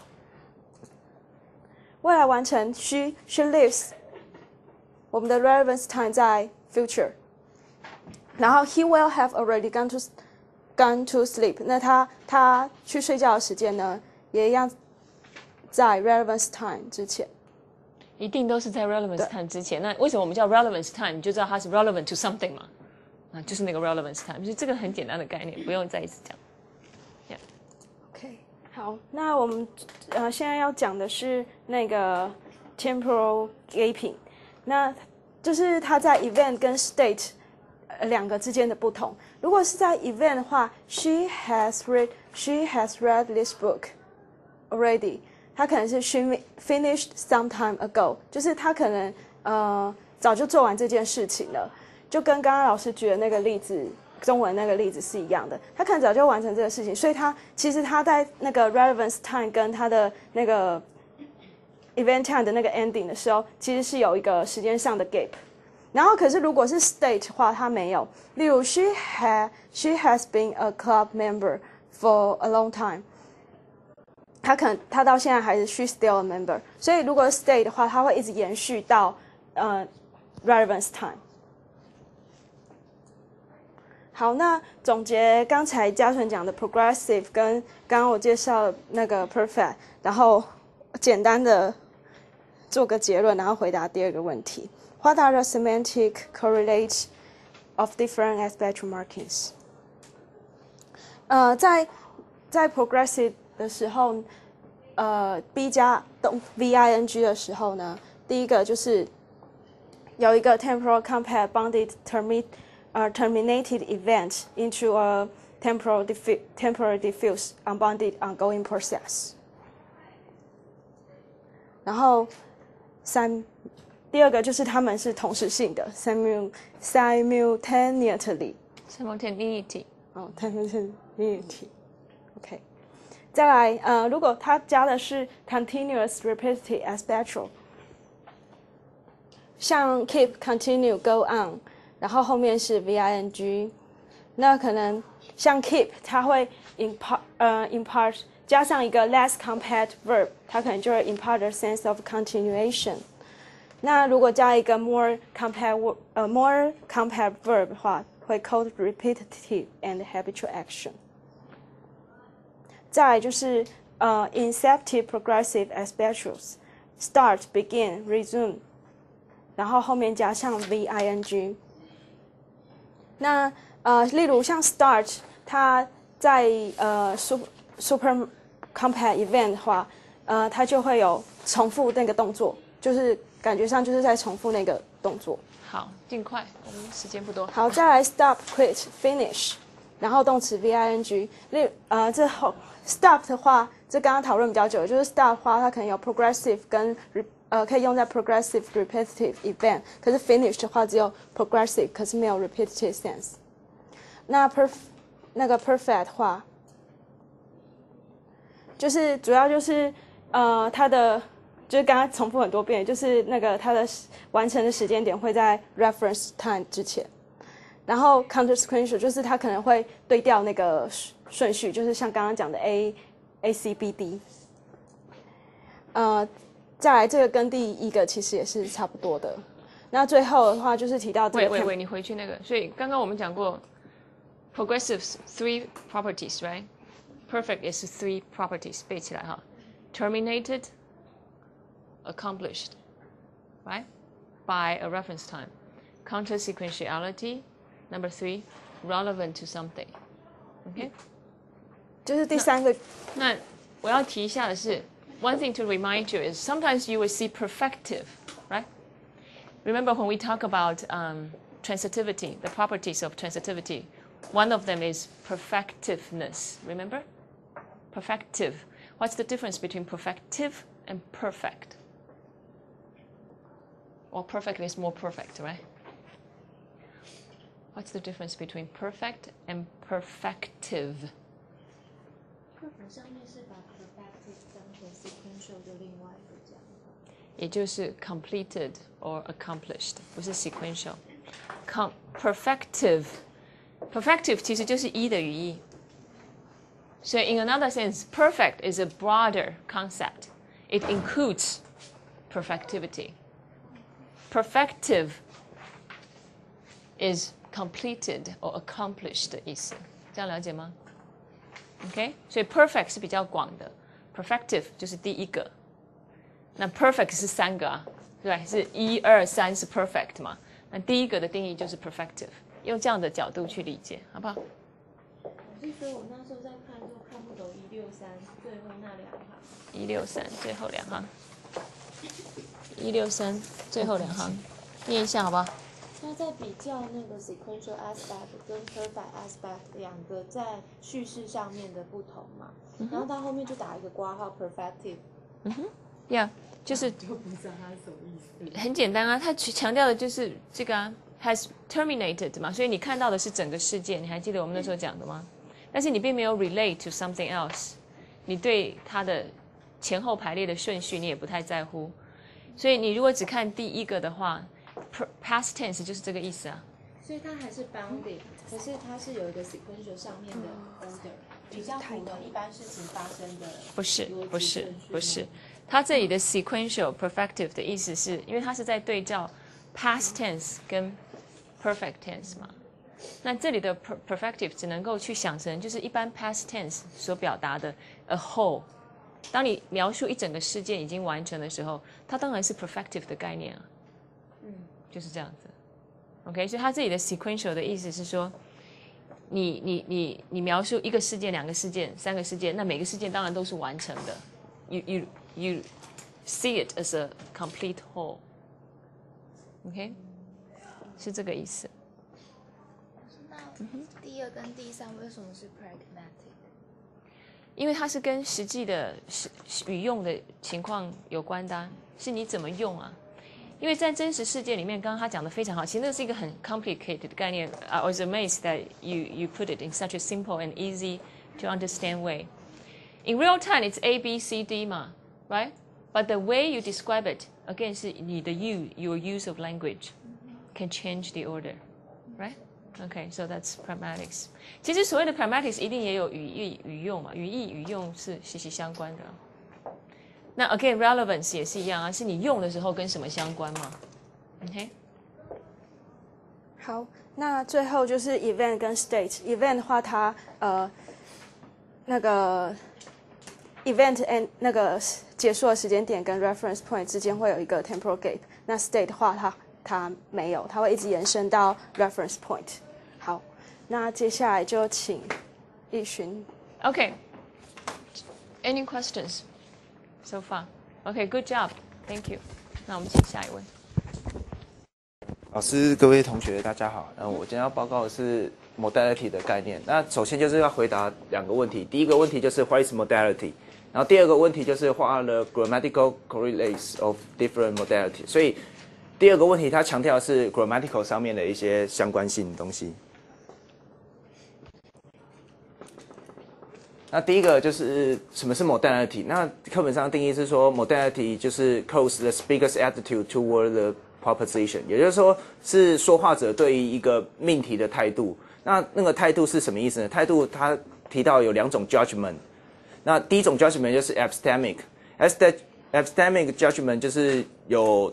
未来完成 she lives， 我们的 relevance time 在 future， 然后 he will have already gone to sleep， 那他去睡觉的时间呢，也一样在 relevance time 之前，
一定都是在 relevance time 之前。那为什么我们叫 relevance time？ 你就知道它是 relevant to something 嘛，啊，就是那个 relevance time， 所以这个很简单的概念，不用再一直讲。
OK， 好，那我们现在要讲的是那个 temporal gapping， 那就是它在 event 跟 state 两个之间的不同。如果是在 event 的话 ，she has read this book already， 它可能是 she finished some time ago， 就是她可能早就做完这件事情了，就跟刚刚老师举的那个例子。中文那个例子是一样的，他可能早就完成这个事情，所以其实他在那个 relevance time 跟他的那个 event time 的那个 ending 的时候，其实是有一个时间上的 gap。然后可是如果是 state 的话，它没有。例如 she has been a club member for a long time， 他到现在还是 she's still a member。所以如果是 state 的话，它会一直延续到relevance time。好，那总结刚才嘉纯讲的 progressive 跟刚刚我介绍的那个 perfect， 然后简单的做个结论，然后回答第二个问题。What are the semantic correlates of different spectral markings？ 在 progressive 的时候，B 加动 VING 的时候呢，第一个就是有一个 temporal compact bounded terminated event into a temporal diffuse unbounded ongoing process。然后第二个就是他们是同时性的 simultaneity。哦 simultaneity。OK。再来如果它加的是 continuous repetitive spectral， 像 keep continue go on。然后后面是 VING， 那可能像 keep 它会 impart 加上一个 less compact verb， 它可能就会 impart a sense of continuation。那如果加一个 more compact verb 的话，会 called repetitive and habitual action。再来就是inceptive progressive spectrals start begin resume， 然后后面加上 VING。那例如像 start， 它在super compact event 的话，它就会有重复那个动作，就是感觉上就是在重复那个动作。
好，尽快，我们时间不多。
好，再来 stop quit finish， 然后动词 VING。这后 stop 的话，这刚刚讨论比较久，就是 stop 的话，它可能有 progressive 跟可以用在 progressive repetitive event， 可是 finish 的话只有 progressive， 可是没有 repetitive sense。那那个 perfect 的话，就是主要就是它的就是刚刚重复很多遍，就是那个它的完成的时间点会在 reference time 之前。然后 counter sequential 就是它可能会对调那个顺序，就是像刚刚讲的 A C B D。再来这个跟第一个其实也是差不多的。那最后的话就是提到这个。
喂，你回去那个。所以刚刚我们讲过 progressive 3 properties, right? Perfect is 3 properties， 背起来哈。Terminated, accomplished, right? By a reference time. Counter sequentiality, number 3, relevant to something. OK?
就是第三个。
那我要提一下的是 ，one thing to remind you is sometimes you will see perfective, right? Remember when we talk about transitivity, the properties of transitivity, one of them is perfectiveness. Remember? Perfective. What's the difference between perfective and perfect? Well, perfect is more perfect, right? What's the difference between perfect and perfective?
Perfect 上面是把 perfective 当成 sequential 的另外一个讲法，
也就是 completed or accomplished， 不是 sequential。perfective 其实就是一的语义。So in another sense, perfect is a broader concept. It includes perfectivity. Perfective is completed or accomplished 的意思，这样了解吗 ？OK， 所以 perfect 是比较广的 ，perfective 就是第一个。那 perfect 是3个啊，对，是1、2、3是 perfect 嘛？那第一个的定义就是 perfective， 用这样的角度去理解，好不好？
我是说我那时候在看就看不懂163最后那2行。
163最后2行，163最后2行，念一下好不好？
他在比较那个 sequential aspect 跟 perfect aspect 两个在叙事上面的不同嘛，然后他后面就打一个括号 perfective。
Yeah， 就是
就不知道他是什么意思。
很简单啊，他强调的就是这个啊 ，has terminated 嘛，所以你看到的是整个事件，你还记得我们那时候讲的吗？但是你并没有 relate to something else， 你对它的前后排列的顺序你也不太在乎，所以你如果只看第一个的话 ，past tense 就是这个意思啊。
所以它还是 bounded， 可是它是有一个 sequential 上面的 order， 比较符合一般事情发生的。不是，它这里的 sequential perfective 的意思是因为它是在对照 past tense 跟 perfect tense 嘛。那这里的 perfective 只能够去想成就是一般 past tense 所表达的 a whole。当你描述一整个事件已经完成的时候，它当然是 perfective 的概念啊。就是这样子。OK， 所以它这里的 sequential 的意思是说，你描述一个事件、2个事件、3个事件，那每个事件当然都是完成的。You see it as a complete whole。OK， 是这个意思。
那第2跟第3为什么是 pragmatic？
因为它是跟实际的语用的情况有关的啊，是你怎么用啊。因为在真实世界里面，刚刚他讲的非常好，其实那是一个很 complicated 的概念。I was amazed that you put it in such a simple and easy to understand way. In real time, it's A, B, C, D 嘛 ，right? But the way you describe it, again, 是你的 your use of language can change the order, right? Okay, so that's pragmatics. 其实所谓的 pragmatics 一定也有语义语用嘛，语义语用是息息相关的。那 again relevance 也是一样啊，是你用的时候跟什么相关嘛 ？OK。
好，那最后就是 event 跟 state。event 的话，它那个 event and 那个结束的时间点跟 reference point 之间会有一个 temporal gap。那 state 的话，它没有，它会一直延伸到 reference point。好，那接下来就请奕勋。
Okay。Any questions? So far, okay, good job, thank you. 那我们请下一位。
老师、各位同学，大家好。我今天要报告的是 modality 的概念。那首先就是要回答2个问题。第一个问题就是 What is modality？ 然后第2个问题就是 What are the grammatical correlates of different modality？ 所以第2个问题它强调的是 grammatical 上面的一些相关性的东西。 那第一个就是什么是 modality？ 那课本上定义是说 modality 就是 close the speaker's attitude toward the proposition， 也就是说是说话者对于一个命题的态度。那个态度是什么意思呢？态度它提到有2种 judgment。那第一种 judgment 就是 epistemic。epistemic judgment 就是有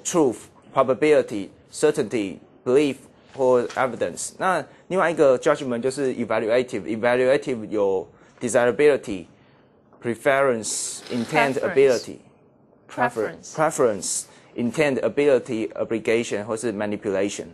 truth、probability、certainty、belief 或 evidence。那另外一个 judgment 就是 evaluative。evaluative 有 desirability, preference, intent, ability, preference, intent, ability, obligation 或是 manipulation。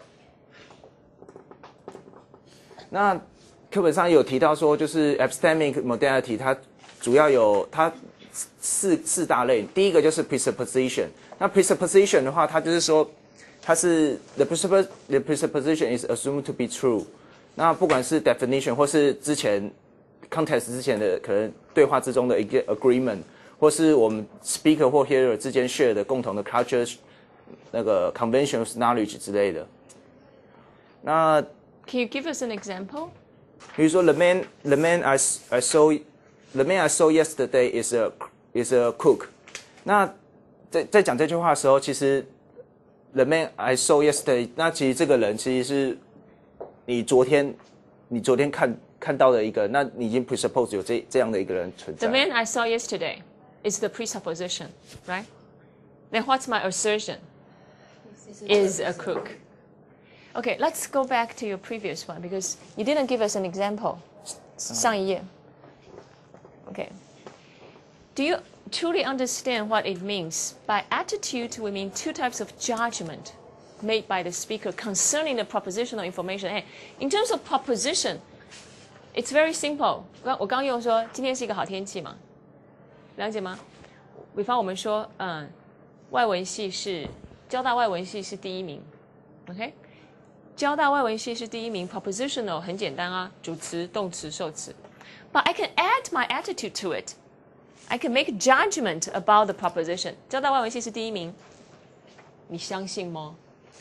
那课本上有提到说，就是 epistemic modality 它主要有它四大类。第一个就是 presupposition。那 presupposition 的话，它就是说它是 the presupposition is assumed to be true。那不管是 definition 或是之前context 之前的可能对话之中的一个 agreement， 或是我们 speaker 或 hearer 之间 share 的共同的 culture 那个 conventional knowledge 之类的。那
Can you give us an example?
比如说 the man I saw yesterday is a cook。那在讲这句话的时候，其实 the man I saw yesterday， 那其实这个人其实是你昨天看到的一个，那你已经 presuppose 有这样的一个人存在。
The man I saw yesterday is the presupposition, right? Then what's my assertion? Is a cook. Okay, let's go back to your previous one because you didn't give us an example. 上一页。Okay. Do you truly understand what it means? By attitude, we mean 2 types of judgment made by the speaker concerning the propositional information. Hey, in terms of proposition, it's very simple. 我刚用说今天是一个好天气嘛，了解吗？比方我们说，外文系是交大外文系是第1名 ，OK？ 交大外文系是第1名 ，propositional 很简单啊，主词、动词、受词。But I can add my attitude to it. I can make a judgment about the proposition. 交大外文系是第1名，你相信吗？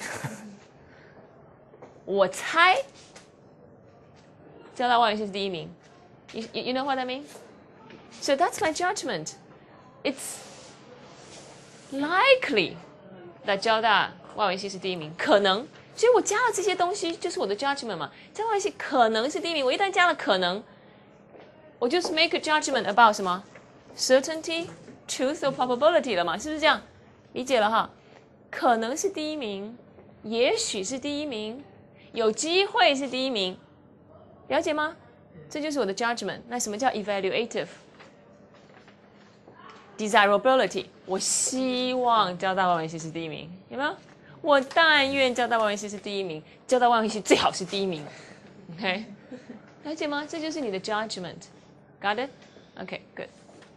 我猜交大外文系是第1名。You know what I mean? So that's my judgment. It's likely that 交大外文系是第1名，可能。所以我加了这些东西，就是我的 judgment 嘛。交大外文系可能是第1名，我一旦加了可能，我就是 make a judgment about 什么 certainty, truth or probability 了嘛，是不是这样？理解了哈？可能是第1名，也许是第1名，有机会是第1名，了解吗？这就是我的 judgment。那什么叫 evaluative? Desirability， 我希望交大外文系是第1名，有没有？我但愿交大外文系是第1名，交大外文系最好是第1名 ，OK？ 了解吗？这就是你的 judgment。Got it? OK, good.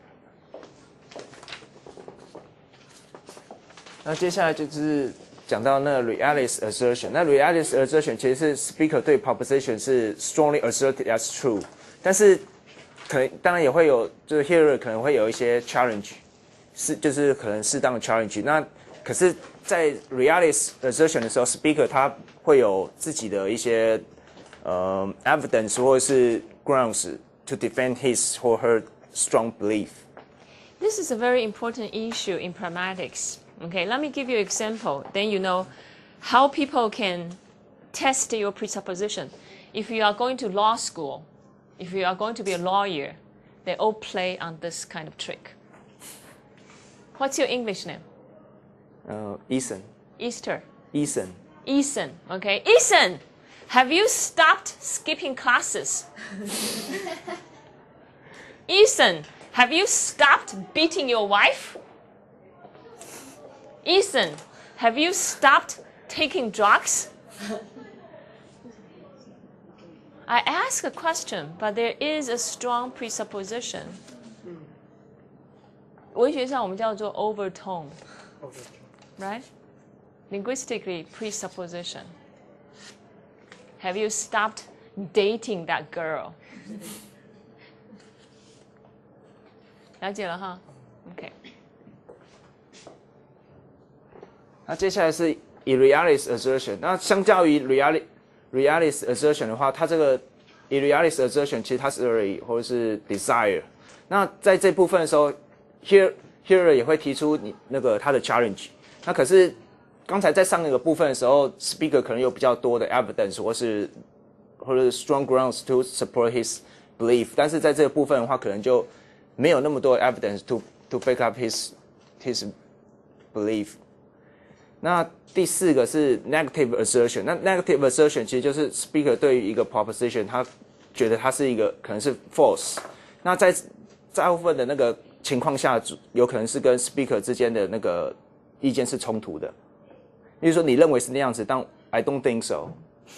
那接下来就是讲到那个 realist assertion。那 realist assertion 其实是 speaker 对 proposition 是 strongly asserted as true， 但是可能当然也会有，就是 hearer 可能会有一些 challenge， 就是可能适当的 challenge。那可是，在 realist assertion 的时候 ，speaker 他会有自己的一些evidence 或者是 grounds to defend his or her strong belief.
This is a very important issue in pragmatics. Okay, let me give you an example. Then you know how people can test your presupposition. If you are going to law school, if you are going to be a lawyer, they all play on this kind of trick. What's your English name?
Ethan.
Easter.
Ethan.
Ethan. Okay, Ethan, have you stopped skipping classes? Ethan, have you stopped beating your wife? Ethan, have you stopped taking drugs? I ask a question, but there is a strong presupposition. 文学上我们叫做 overtone, right? Linguistically, presupposition. Have you stopped dating that girl? 了解了哈 ，OK。
那接下来是 realist assertion。那相较于 realist assertion 的话，它这个 irrealis assertion 其实它是 theory 或者是 desire。那在这部分的时候 hearer 也会提出你那个他的 challenge。那可是刚才在上一个部分的时候 ，speaker 可能有比较多的 evidence 或者 strong grounds to support his belief， 但是在这个部分的话，可能就没有那么多 evidence to back up his belief。那第4个是 negative assertion。那 negative assertion 其实就是 speaker 对于一个 proposition， 他觉得它是一个可能是 false。那在大部分的那个情况下，有可能是跟 speaker 之间的那个意見是衝突的。例如說你認為是那樣子，但 I don't think so.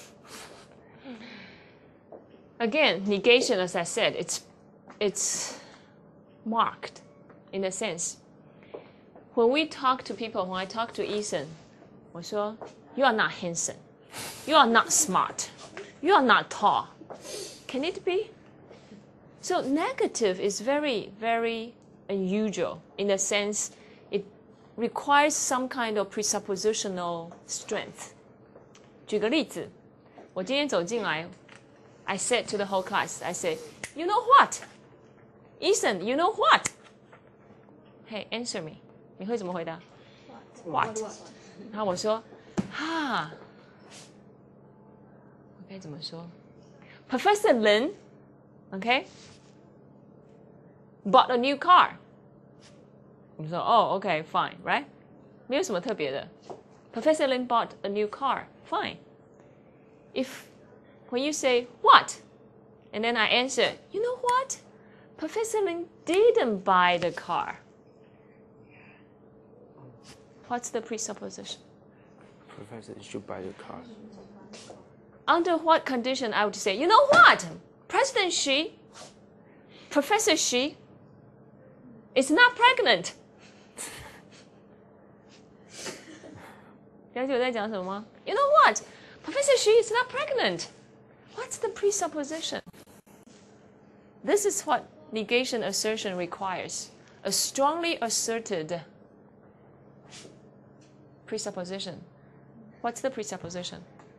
Again, negation, as I said, it's marked in a sense. When we talk to people, when I talk to Ethan, 我說 you are not handsome, you are not smart, you are not tall. Can it be? So negative is very, very unusual in the sense it requires some kind of presuppositional strength. 举个例子，我今天走进来 I said to the whole class, I said, you know what? Ethan, you know what? Hey, answer me. 你会怎么回答 ？What? 然后我说，哈，我该怎么说 ？Professor Lin, okay, bought a new car. 你说，哦 ，okay, fine, right? 没有什么特别的。Professor Lin bought a new car. Fine. When you say, what? And then I answer, you know what? Professor Lin didn't buy the car. What's the presupposition?
Professor should buy the car.
Under what condition I would say, you know what? President Xi, Professor Xi is not pregnant. 了解我在讲什么吗？ You know what? Professor Xi is not pregnant. What's the presupposition? This is what negation assertion requires. A strongly asserted presupposition. What's the presupposition?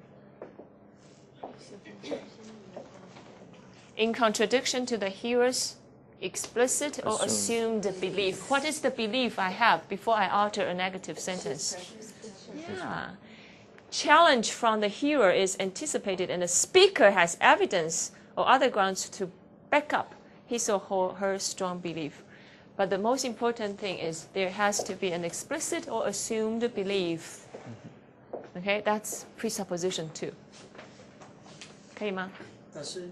In contradiction to the hearer's explicit or assumed belief. What is the belief I have before I utter a negative sentence? Yeah. Challenge from the hearer is anticipated and the speaker has evidence or other grounds to back up his or her strong belief. But the most important thing is there has to be an explicit or assumed belief. Okay, that's presupposition 2. 可以吗？
老师，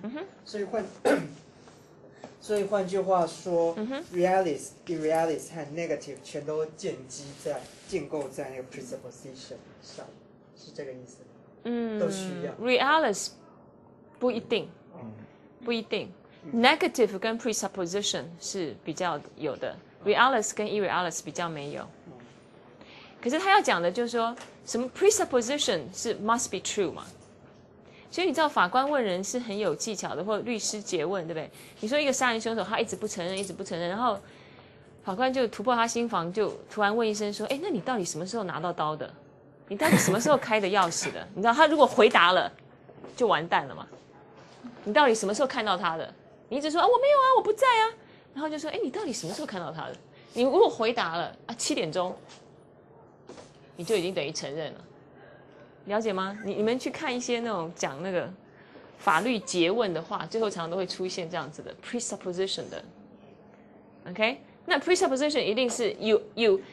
所以换句话说，realis、irrealis 和 negative 全都建构在那个 presupposition 上，是这个意思吗？都需要。
realis 不一定，不一定。negative 跟 presupposition 是比较有的 ，realis 跟 irrealis 比较没有。可是他要讲的就是说，什么 presupposition 是 must be true 嘛？所以你知道法官问人是很有技巧的，或者律师诘问，对不对？你说一个杀人凶手他一直不承认，一直不承认，然后法官就突破他心防，就突然问一声说：“哎，那你到底什么时候拿到刀的？你到底什么时候开的钥匙的？”你知道他如果回答了，就完蛋了嘛。你到底什么时候看到他的？你一直说啊我没有啊，我不在啊，然后就说：“哎，你到底什么时候看到他的？”你如果回答了啊7点钟，你就已经等于承认了。了解吗？你们去看一些那种讲那个法律诘问的话，最后常常都会出现这样子的 presupposition 的 ，OK？ 那 presupposition 一定是 you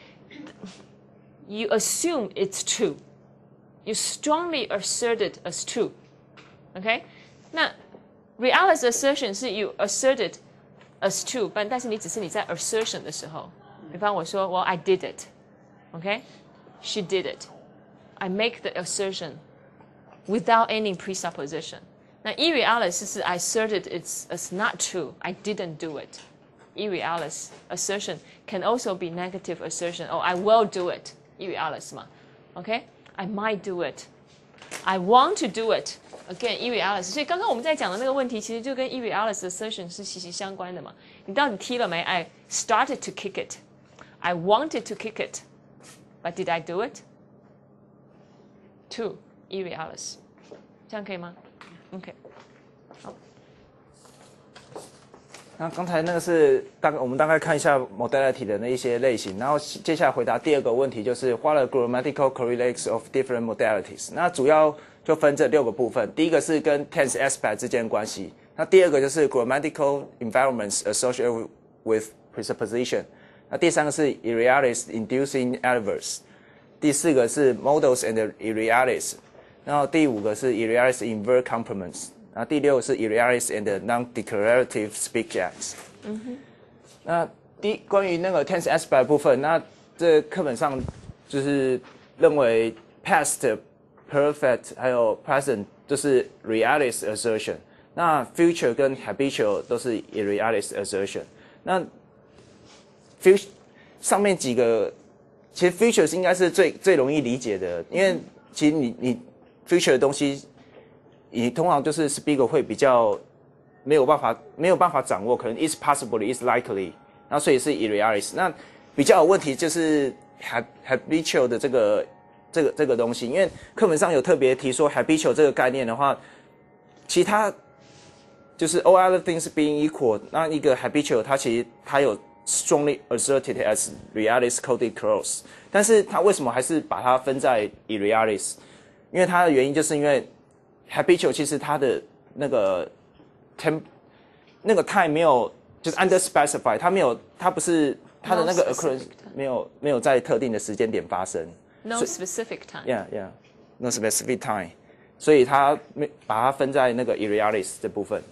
assume it's true, you strongly assert it as true, OK？ 那 realis assertion 是 you assert it as true， 但是你只是你在 assertion 的时候，比方我说 Well I did it, OK？ She did it.I make the assertion without any presupposition. 那 irrealis 是 I asserted it's not true. I didn't do it. Irrealis assertion can also be negative assertion. Oh, I will do it. Irrealis 嘛 ，OK? I might do it. I want to do it. Again, irrealis. 所以刚刚我们在讲的那个问题，其实就跟 irrealis assertion 是息息相关的嘛。你到底踢了没 ？I started to kick it. I wanted to kick it. But did I do it?2 irrealis， 这样可以吗 ？OK， 好。
那刚才那个是我们大概看一下 modality 的那一些类型，然后接下来回答第二个问题，就是 What are grammatical correlates of different modalities？ 那主要就分这6个部分，第一个是跟 tense aspect 之间的关系，那第二个就是 grammatical environments associated with presupposition， 那第三个是 irrealities inducing adverbs， 第四个是 modals and irrealities， 然后第5个是 irrealities invert complements。那第6是 irrealities and non-declarative speech acts。那关于那个 tense aspect 部分，那这课本上就是认为 past、perfect 还有 present 就是 realist assertion， 那 future 跟 habitual 都是 irrealist assertion。那 future 上面几个，其实 future 应该是最容易理解的，因为其实你 future 的东西。你通常就是 speaker 会比较没有办法掌握，可能 is possibly is likely， 那所以是 irrealities。那比较有问题就是 habitual 的这个东西，因为课本上有特别提说 habitual 这个概念的话，其他就是 all other things being equal， 那一个 habitual 它有 strongly asserted as realist coded clause， 但是它为什么还是把它分在 irrealities？ 因为它的原因就是因为habitual 其实它的那个 time 没有，就是 under specify， 它不是它的那个 occurrence 没有在特定的时间点发生。
No specific time.
Yeah, no specific time， 所以它把它分在那个 irrealities 这部分。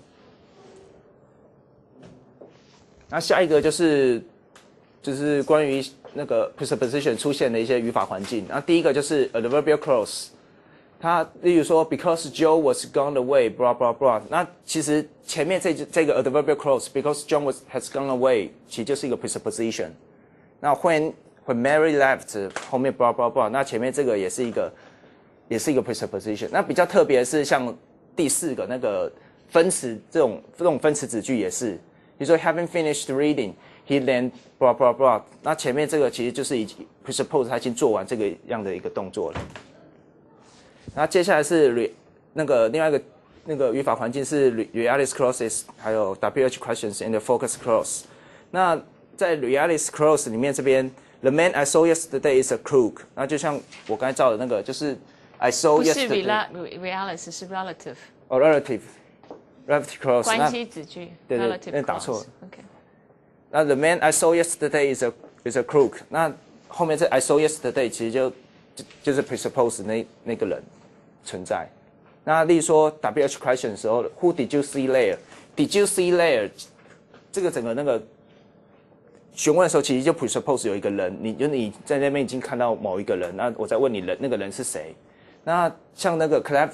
那下一个就是关于那个 presupposition 出现的一些语法环境。那第一个就是 adverbial clause。它例如说 because Joe was gone away blah blah blah， 那其实前面这个 adverbial clause because John has gone away 其实就是一个 presupposition。那 when Mary left 后面 blah blah blah， 那前面这个也是一个 presupposition。那比较特别的是像第4个那个分词这种分词子句也是，比如说 having finished reading he then blah blah blah， 那前面这个其实就是已经 presuppose 他已经做完这个样的一个动作了。那接下来是另外一个那个语法环境是 realist clauses， 还有 WH questions and focus clause。那在 realist clause 里面，这边 the man I saw yesterday is a crook， 那就像我刚才照的那个，就是 I saw yesterday。
不是 realist， 是 relative。
哦 relative clause。
关系子句。
对对，
relative
那打错了。
OK。
那 the man I saw yesterday is a crook， 那后面这 I saw yesterday 其实就是 presuppose 那个人存在。那例如说 WH question 的时候 ，Who did you see there？ Did you see there？ 这个整个那个询问的时候，其实就 presuppose 有一个人，你在那边已经看到某一个人，那我再问你那个人是谁？那像那个 cleft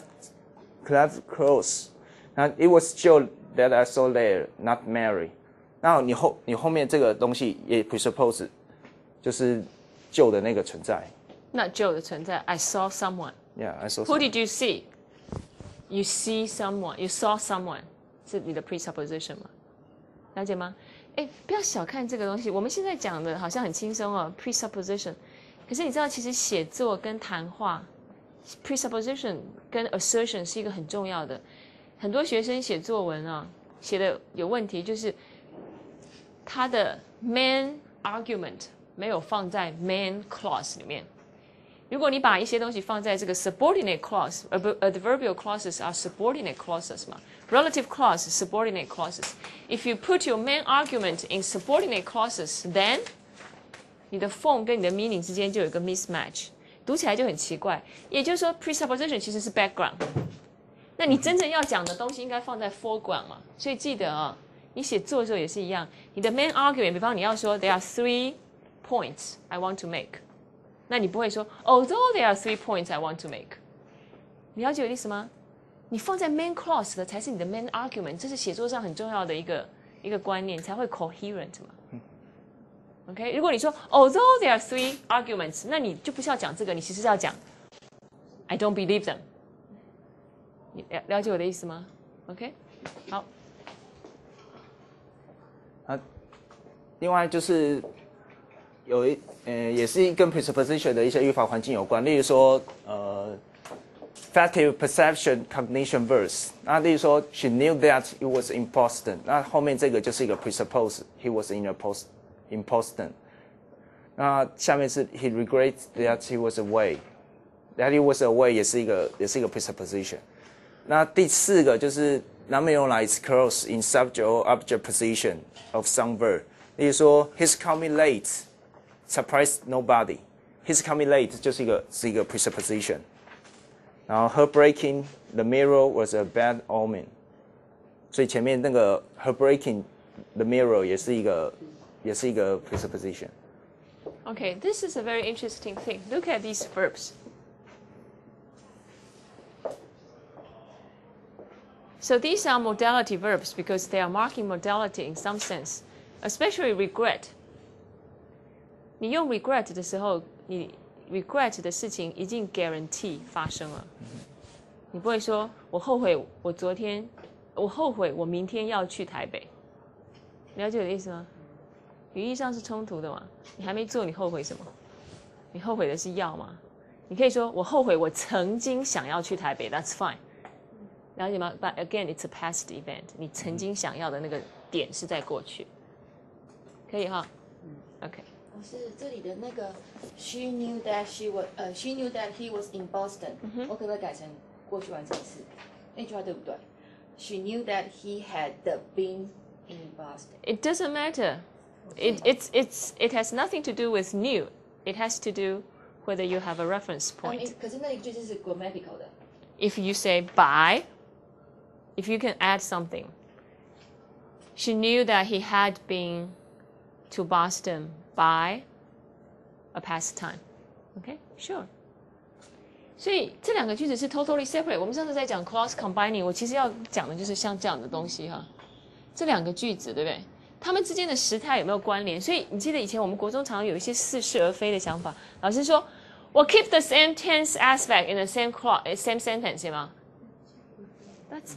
clause， 那 It was Joe that I saw there, not Mary。那你后面这个东西也 presuppose 就是Joe的那个存在。
那 Joe 的存在 ，I saw someone。Yeah,
I saw.
Who did you see? You see someone. You saw someone. 是你的 presupposition 吗？了解吗？哎，不要小看这个东西。我们现在讲的好像很轻松哦 ，presupposition。可是你知道，其实写作跟谈话 ，presupposition 跟 assertion 是一个很重要的。很多学生写作文啊，写的有问题，就是他的 main argument 没有放在 main clause 里面。如果你把一些东西放在这个 subordinate clause， adverbial clauses are subordinate clauses 嘛 ，relative clause subordinate clauses。If you put your main argument in subordinate clauses, then 你的 form 跟你的 meaning 之间就有一个 mismatch， 读起来就很奇怪。也就是说 presupposition 其实是 background， 那你真正要讲的东西应该放在 foreground 嘛。所以记得啊，你写作的时候也是一样，你的 main argument， 比方你要说 there are 3 points I want to make。那你不会说 although there are 3 points I want to make， 你了解我的意思吗？你放在 main clause 的才是你的 main argument， 这是写作上很重要的一个观念，才会 coherent 嘛。OK， 如果你说 although there are 3 arguments， 那你就不是要讲这个，你其实是要讲 I don't believe them。你了解我的意思吗 ？OK， 好。
另外就是也是跟 presupposition 的一些语法环境有关，例如说 affective perception cognition verbs。那例如说 she knew that it was in Boston， 那后面这个就是一个 presuppose he was in Boston。那下面是 he regrets that he was away。that he was away 也是一个 presupposition。那第4个就是 nominalized clause in subject or object position of some verb。例如说 he's coming late surprised nobody。His coming late 是一个 presupposition。然后 her breaking the mirror was a bad omen。所以前面那个 her breaking the mirror 也是一个 presupposition。
Okay, this is a very interesting thing. Look at these verbs. So these are modality verbs because they are marking modality in some sense, especially regret. 你用 regret 的时候，你 regret 的事情已经 guarantee 发生了。你不会说我后悔我明天要去台北。了解我的意思吗？语义上是冲突的嘛。你还没做，你后悔什么？你后悔的是要吗？你可以说我后悔我曾经想要去台北 ，That's fine。了解吗 ？But again, it's a past event。你曾经想要的那个点是在过去，可以哈。OK。
是这里的那个 she knew that she knew that he was in Boston。我可不可以改成过去完成式？那句话对不对 ？She knew that he had been in Boston。
It doesn't matter. It has nothing to do with new. It has to do whether you have a reference point.
可是那一句就是 grammatical 的。
If you say by, if you can add something. She knew that he had been to Boston by a past time. Okay, sure. 所以这两个句子是 totally separate. 我们上次在讲 clause combining， 我其实要讲的就是像这样的东西哈。这两个句子对不对？它们之间的时态有没有关联？所以你记得以前我们国中常有一些似是而非的想法。老师说，我 keep the same tense aspect in the same sentence， 对吗 ？That's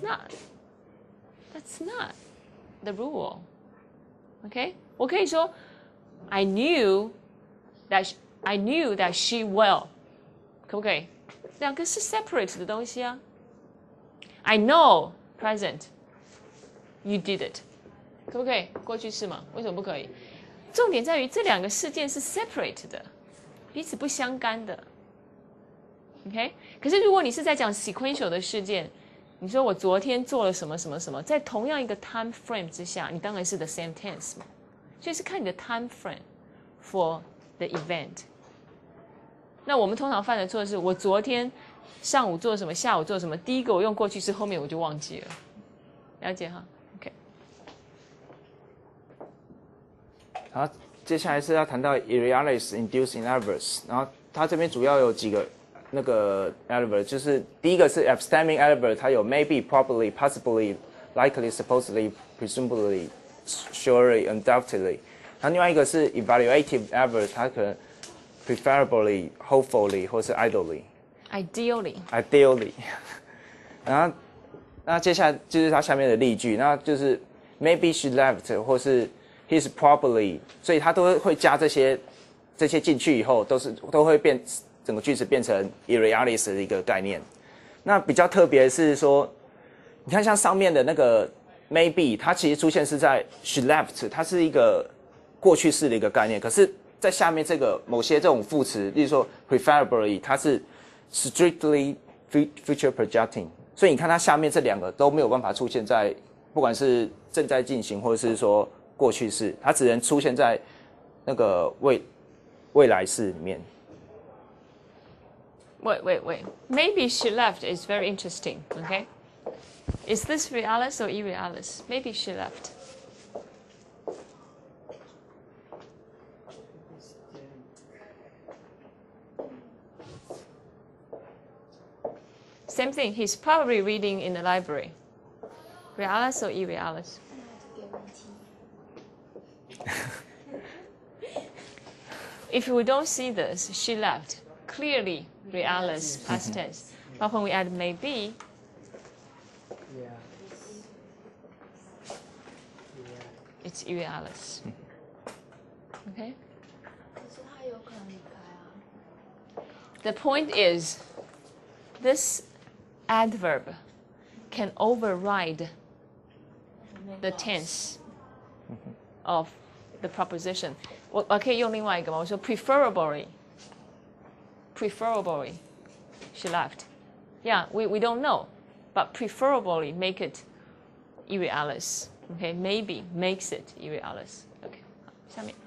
not the rule. Okay， 我可以说 I knew that she will， 可不可以？两个是 separate 的东西啊。I know present you did it， 可不可以？过去式嘛？为什么不可以？重点在于这两个事件是 separate 的，彼此不相干的。OK， 可是如果你是在讲 sequential 的事件，你说我昨天做了什么什么什么，在同样一个 time frame 之下，你当然是 the same tense 嘛。所以是看你的 time frame for the event。那我们通常犯的错是，我昨天上午做什么，下午做什么，第一个我用过去式，后面我就忘记了。了解哈 ？OK。
好，接下来是要谈到 irrealis inducing adverbs， 然后它这边主要有几个那个 adverb， 就是第一个是 abstemming adverb， 它有 maybe, probably, possibly, likely, supposedly, presumably, surely, undoubtedly。然后另外一个是 evaluative adverb， 它可能 preferably, hopefully 或是
ideally。
然后那接下来就是它下面的例句，那就是 maybe she left 或是 he's probably， 所以它都会加这些进去以后，都会变整个句子变成 irrealis 的一个概念。那比较特别的是说，你看像上面的那个 maybe， 它其实出现是在 she left， 它是一个过去式的一个概念，可是在下面这个某些这种副词，例如说 preferably， 它是 strictly future projecting， 所以你看它下面这两个都没有办法出现在不管是正在进行或者是说过去式，它只能出现在那个未来式里面。
Wait. Maybe she left is very interesting. Okay, is this realis or irrealis? Maybe she left. Same thing. He's probably reading in the library. Realis or irrealis? If we don't see this, she left. Clearly, realis, past tense. But when we add maybe, it's irrealis. Okay? The point is, this adverb can override the tense of the proposition. 我可以用另外一个吗？我说 preferably, she left. Yeah, we don't know, but preferably make it irrealis. Okay, maybe makes it irrealis. Okay, 好，下面。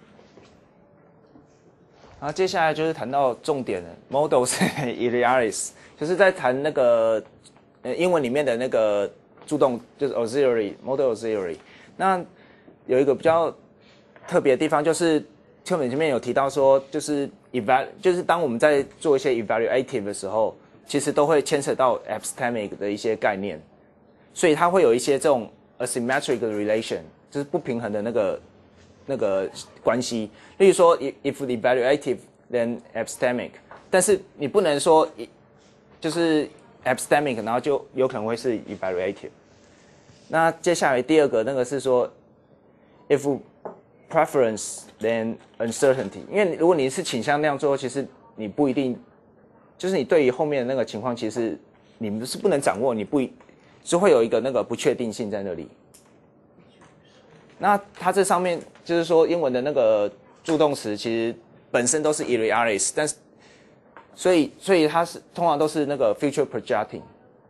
然后接下来就是谈到重点了 ，modals irrealis， 就是在谈那个英文里面的那个助动，就是 auxiliary modal auxiliary。那有一个比较特别的地方，就是课本前面有提到说，就是就是当我们在做一些 evaluative 的时候，其实都会牵扯到 epistemic 的一些概念，所以它会有一些这种 asymmetric relation， 就是不平衡的那个关系。例如说 if evaluative then epistemic， 但是你不能说就是 epistemic， 然后就有可能会是 evaluative。那接下来第二个那个是说 if preference then uncertainty， 因为如果你是倾向那样做，其实你不一定，就是你对于后面的那个情况，其实你们是不能掌握，是会有一个那个不确定性在那里。那它这上面就是说英文的那个助动词其实本身都是 irrealis， 但是所以它是通常都是那个 future projecting。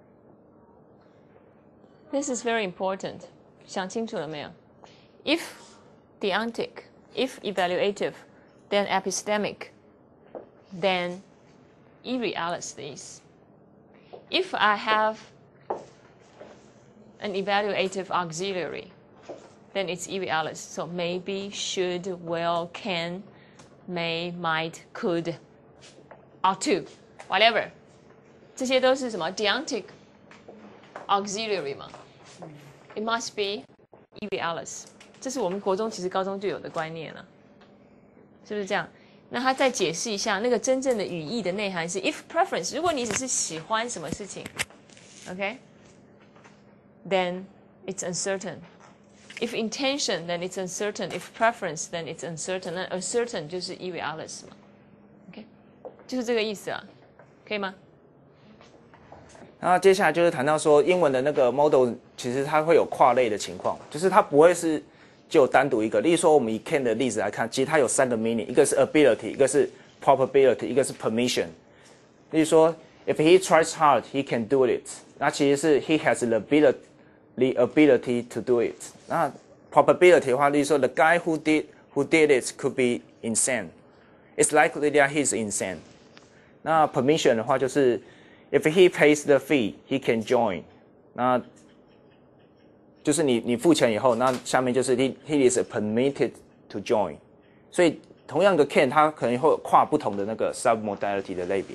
This is very important. 想清楚了没有？ If deontic, if evaluative, then epistemic, then irrealis 的意思。If I have an evaluative auxiliary, then it's irrealis. So maybe, should, will, can, may, might, could, ought to, whatever. 这些都是什么 deontic auxiliary 嘛 ？It must be irrealis. 这是我们国中其实高中就有的观念了，是不是这样？那他再解释一下那个真正的语义的内涵是 if preference， 如果你只是喜欢什么事情 ，OK， then it's uncertain. If intention, then it's uncertain. If preference, then it's uncertain. 那 uncertain 就是 irrealis 嘛 ，OK， 就是这个意思啊，可以吗？
然后接下来就是谈到说英文的那个 model， 其实它会有跨类的情况，就是它不会是就单独一个。例如说，我们以 can 的例子来看，其实它有3个 meaning， 一个是 ability， 一个是 probability， 一个是 permission。例如说 ，if he tries hard, he can do it。那其实是 he has the ability to do it。那 probability 的话，例如说 the guy who did it could be insane。It's likely that he's insane。那 permission 的话就是 if he pays the fee, he can join。那就是你付钱以后，那下面就是 he is permitted to join。所以同样的 can 它可能会跨不同的那个 submodality 的类别。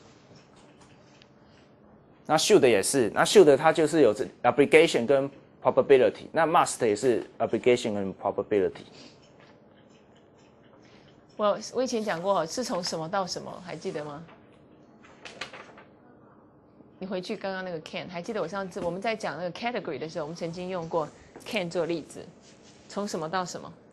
那 should 也是，那 should 它就是有 obligation 跟 probability， 那 must 也是 obligation 跟 probability。
我以前讲过，是从什么到什么，还记得吗？你回去刚刚那个 can， 还记得我上次我们在讲那个 category 的时候，我们曾经用过 can 做例子，从什么到什么？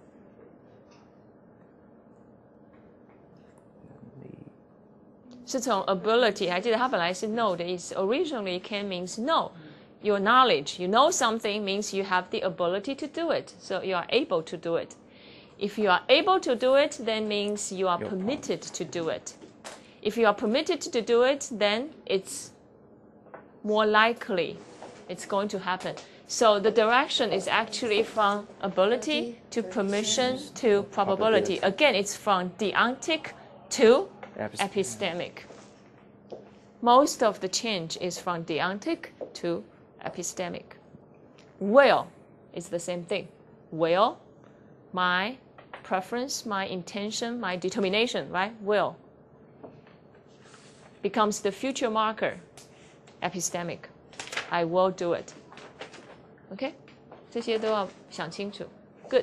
是从 ability， 还记得它本来是 know 的意思 ，originally can means know your knowledge. You know something means you have the ability to do it, so you are able to do it. If you are able to do it, then means you are permitted to do it. If you are permitted to do it, then it's more likely it's going to happen. So the direction is actually from ability to permission to probability. Again, it's from deontic to epistemic. Most of the change is from deontic to epistemic. Will is the same thing. Will, my preference, my intention, my determination, right? Will becomes the future marker. Epistemic, I will do it. OK， 这些都要想清楚。Good。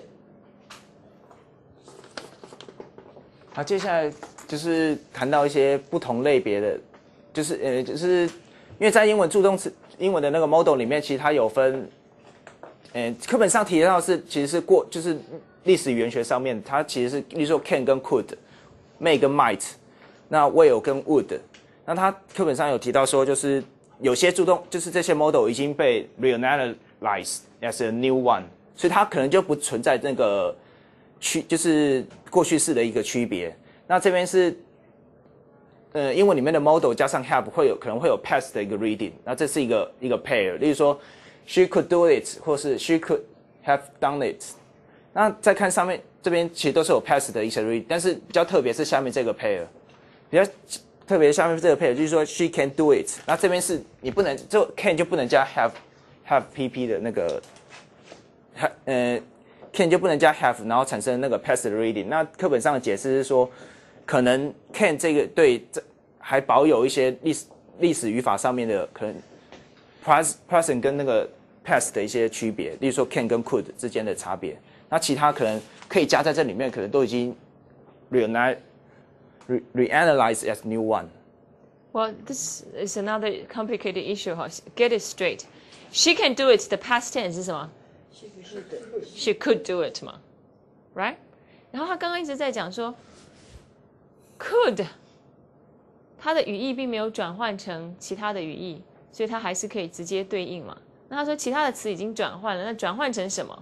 好，接下来就是谈到一些不同类别的，就是因为在英文助动词、英文的那个 model 里面，其实它有分，课本上提到的是其实是就是历史语言学上面，它其实是例如说 can 跟 could，may 跟 might， 那 will 跟 would。 那他课本上有提到说，就是有些助动，就是这些 model 已经被 reanalyzed as a new one， 所以它可能就不存在那个就是过去式的一个区别。那这边是英文里面的 model 加上 have 可能会有 past 的一个 reading， 那这是一个 pair， 例如说 she could do it 或是 she could have done it。那再看上面这边其实都是有 past 的一些 reading， 但是比较特别是下面这个 pair， 比较特别下面这个 pair 就是说 she can do it， 那这边是你不能就 can 就不能加 have pp 的那个can 就不能加 have， 然后产生那个 past 的 reading。那课本上的解释是说，可能 can 这个对还保有一些历史语法上面的可能 present 跟那个 past 的一些区别，例如说 can 跟 could 之间的差别。那其他可能可以加在这里面，可能都已经 reanalyzed as new one。
Well, this is another complicated issue. Get it straight. She can do it. The past tense 是什么？ She could do it 嘛 ，right？ 然后他刚刚一直在讲说 could， 它的语义并没有转换成其他的语义，所以它还是可以直接对应嘛。那他说其他的词已经转换了，那转换成什么？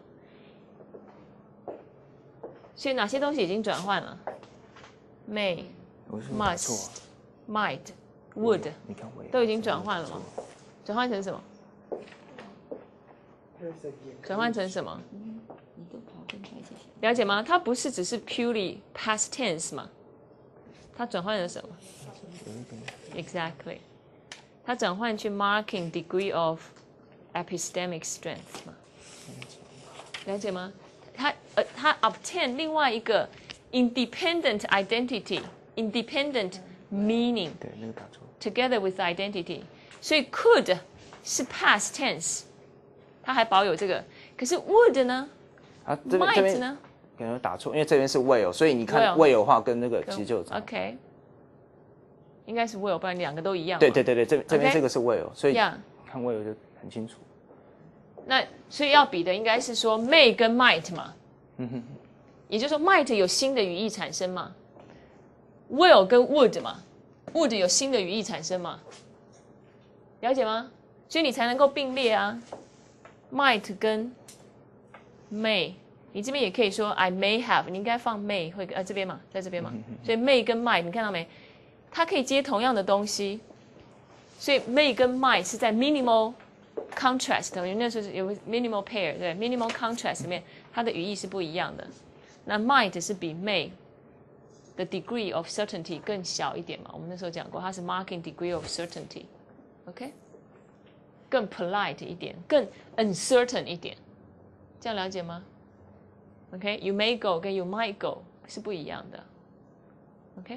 所以哪些东西已经转换了 ？May, must, might, would 都已经转换了吗？转换成什么？转换成什么？了解吗？它不是只是 purely past tense 嘛？它转换成什么 ？Exactly， 它转换去 marking degree of epistemic strength 嘛？了解吗？它 obtain 另外一个 independent identity、independent meaning，
对，那个打错。
together with identity， 所以 could 是 past tense， 它还保有这个。可是 would 呢？
啊，
这边呢？
可能打错，因为这边是 will， 所以你看 will 的话跟那个其实就有
OK， 应该是 will， 不然两个都一样。
对，这边这个是 will， 所以看 will 就很清楚。
那所以要比的应该是说 may 跟 might 嘛，也就是说 might 有新的语义产生嘛 ，will 跟 would 嘛 ，would 有新的语义产生嘛，了解吗？所以你才能够并列啊 ，might 跟 may， 你这边也可以说 I may have， 你应该放 may 会这边嘛，在这边嘛，所以 may 跟 might 你看到没？它可以接同样的东西，所以 may 跟 might 是在 minimal contrast， 因为那时候有 minimal pair， 对 ，minimal contrast 里面它的语义是不一样的。那 might 是比 may 的 degree of certainty 更小一点嘛，我们那时候讲过，它是 marking degree of certainty，OK， 更 polite 一点，更 uncertain 一点，这样了解吗 ？OK，you may go 跟 you might go 是不一样的 ，OK。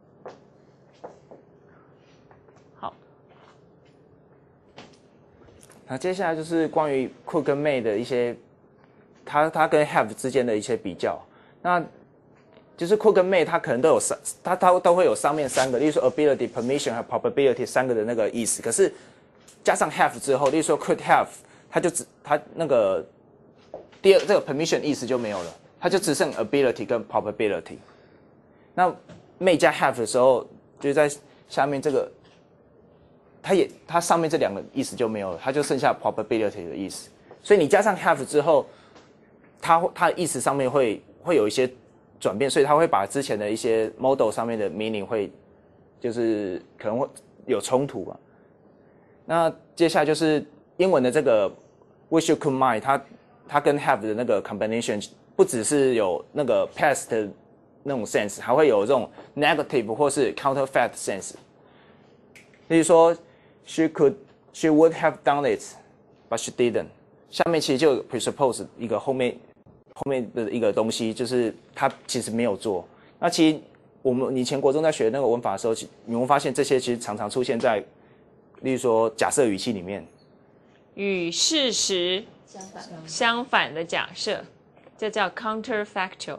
那接下来就是关于 could 跟 may 的一些，它跟 have 之间的一些比较。那就是 could 跟 may 它可能都有它都会有上面三个，例如说 ability、permission 和 probability 三个的那个意思。可是加上 have 之后，例如说 could have， 它那个这个 permission 意思就没有了，它就只剩 ability 跟 probability。那 may 加 have 的时候，就在下面这个。它上面这两个意思就没有了，它就剩下 probability 的意思。所以你加上 have 之后，它的意思上面会有一些转变，所以它会把之前的一些 model 上面的 meaning 会就是可能会有冲突嘛。那接下来就是英文的这个 wish you could might， 它跟 have 的那个 combination 不只是有那个 past 的那种 sense， 还会有这种 negative 或是 counterfeit sense。例如说She would have done it, but she didn't. 下面其实就有 presuppose 一个后面的一个东西，就是他其实没有做。那其实我们以前国中在学那个文法的时候，你会发现这些其实常常出现在，例如说假设语气里面，
与事实相反的假设，这叫 counterfactual.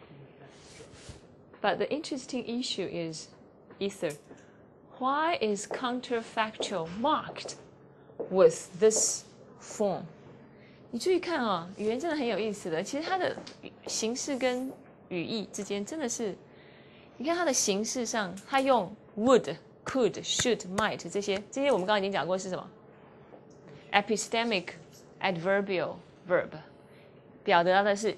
But the interesting issue is Ether.Why is counterfactual marked with this form? 你注意看啊，语言真的很有意思的。其实它的形式跟语义之间真的是，你看它的形式上，它用 would could, should, might 这些我们刚刚已经讲过是什么 ？epistemic adverbial verb， 表达的是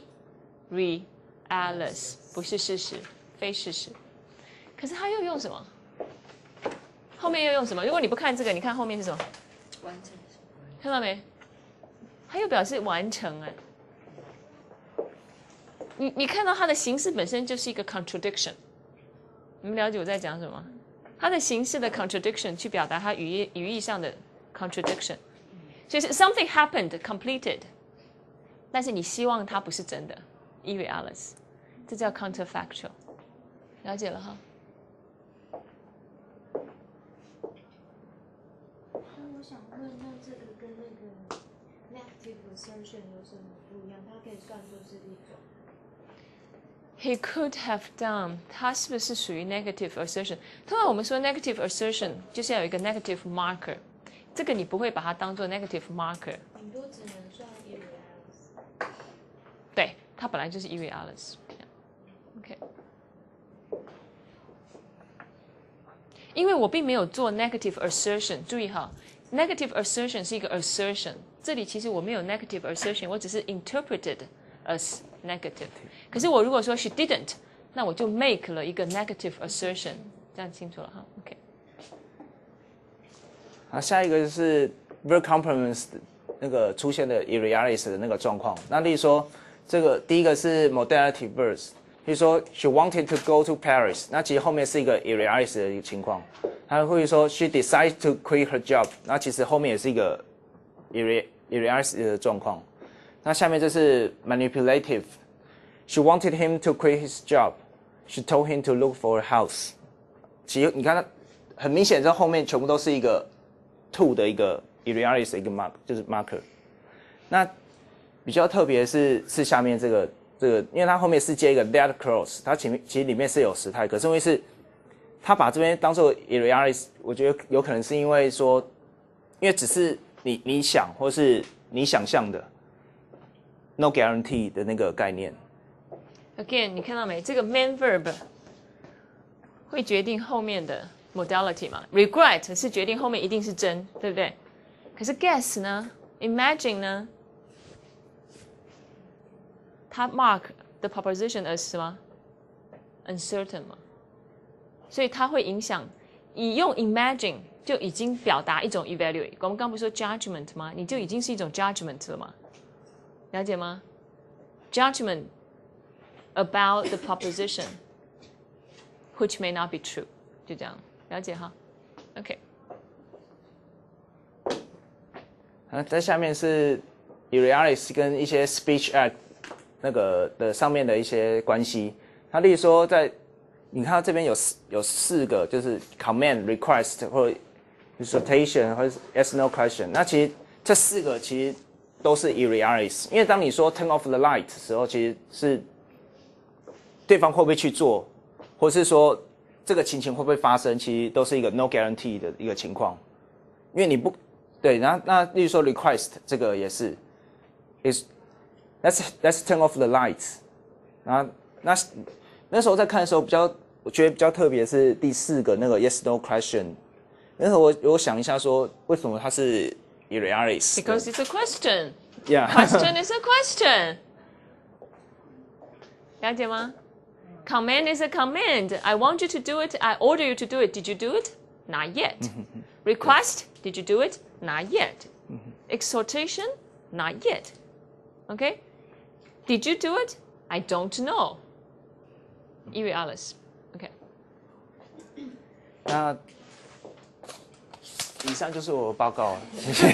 realis， 不是事实，非事实。可是它又用什么？后面又用什么？如果你不看这个，你看后面是什么？
完成。
看到没？它又表示完成哎。你看到它的形式本身就是一个 contradiction， 你们了解我在讲什么？它的形式的 contradiction 去表达它语义上的 contradiction， 所以是 something happened completed， 但是你希望它不是真的 irrealis， 这叫 counterfactual， 了解了哈？
我想问，那这个跟那个 negative assertion 有什么不一样？它可以算作是一种。
He could have done， 它是不是属于 negative assertion？ 通常我们说 negative assertion 就是要有一个 negative marker， 这个你不会把它当做 negative marker。
顶多只能算 irrealis。
对，它本来就是 irrealis。OK， 因为我并没有做 negative assertion， 注意哈 ，negative assertion 是一个 assertion， 这里其实我没有 negative assertion， 我只是 interpreted as negative。可是我如果说 she didn't， 那我就 make 了一个 negative assertion， 这样清楚了哈 ？OK。
好，下一个就是 verb complements 那个出现的 irrealis 的那个状况。那例如说，这个第一个是 modality verbs， 比如说 she wanted to go to Paris， 那其实后面是一个 irrealis 的一个情况。还会说 she decided to quit her job， 那其实后面也是一个 irrealis 的状况。那下面这是 manipulative。She wanted him to quit his job. She told him to look for a house. 其实你看它很明显，这后面全部都是一个 to 的一个 irrealis 的一个 mark， 就是 marker。那比较特别是下面这个，因为它后面是接一个 that clause， 它其实里面是有时态，可是因为是它把这边当做 irrealis， 我觉得有可能是因为说，因为只是你想或是你想象的 no guarantee 的那个概念。
Again， 你看到没？这个 main verb 会决定后面的 modality 嘛 ？Regret 是决定后面一定是真，对不对？可是 guess 呢 ？Imagine 呢？它 mark the proposition as 什么 ？uncertain 嘛，所以它会影响。你用 imagine 就已经表达一种 evaluate。我们刚不是说 judgment 吗？你就已经是一种 judgment 了嘛？了解吗 ？Judgment。About the proposition, which may not be true， 就这样了解哈 ，OK。
在下面是 irrealis 跟一些 speech act 那个的上面的一些关系。它例如说你看到这边有4个，就是 command、request 或者 exhortation 或者 yes no question。那其实这4个其实都是 irrealis， 因为当你说 turn off the light 的时候，其实是对方会不会去做，或是说这个情形会不会发生，其实都是一个 no guarantee 的一个情况，因为你不对。那例如说 request 这个也是 let's turn off the lights。然后那时候在看的时候我觉得比较特别是第4个那个 yes no question。那时候我想一下说，为什么它是 irrealis？
Because it's a question.
Yeah.
Question is a question. 了解吗？Command is a command. I want you to do it. I order you to do it. Did you do it? Not yet. Request? Did you do it? Not yet. Exhortation? Not yet. Okay? Did you do it? I don't know. Irrealis. Okay.
那以上就是我的报告了，谢谢。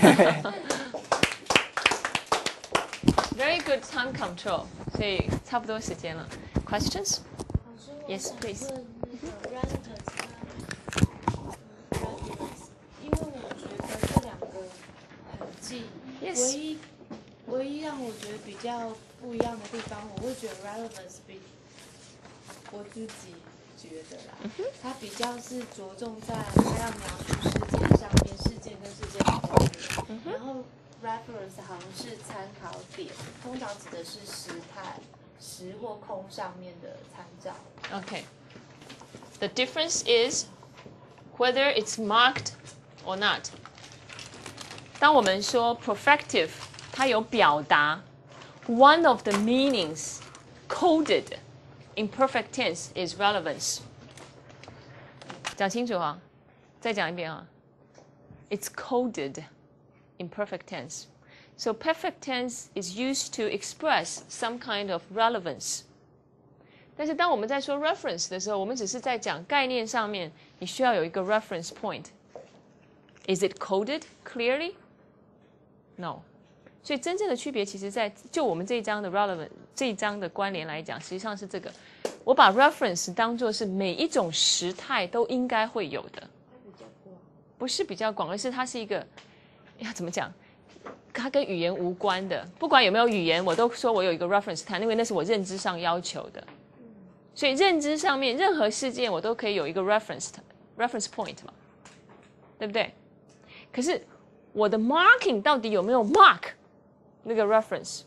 Very good time control. 所以差不多时间了。Questions?
老师，我
Yes,
想
please.
问那个 relatives 跟 relatives， 因为我觉得这2个很近。
Yes.
唯一让我觉得比较不一样的地方，我会觉得 relevance 比我自己觉得啦，它比较是着重在它要描述事件上面，事件跟事件的关联。然后 reference 好像是参考点，通常指的是时态。实或空上面的参照。
Okay. The difference is whether it's marked or not。当我们说 perfective， 它有表达 one of the meanings coded in perfect tense is relevance。讲清楚啊，再讲一遍啊。It's coded in perfect tense. So perfect tense is used to express some kind of relevance. 但是当我们在说 reference 的时候，我们只是在讲概念上面，你需要有一个 reference point. Is it coded clearly? No. 所以真正的区别，其实在就我们这一章的 relevant 这一章的关联来讲，实际上是这个。我把 reference 当作是每一种时态都应该会有的。不是比较广，而是它是一个，要怎么讲？它跟语言无关的，不管有没有语言，我都说我有一个 reference time， 因为那是我认知上要求的。所以认知上面任何事件我都可以有一个 reference point 嘛，对不对？可是我的 marking 到底有没有 mark 那个 reference？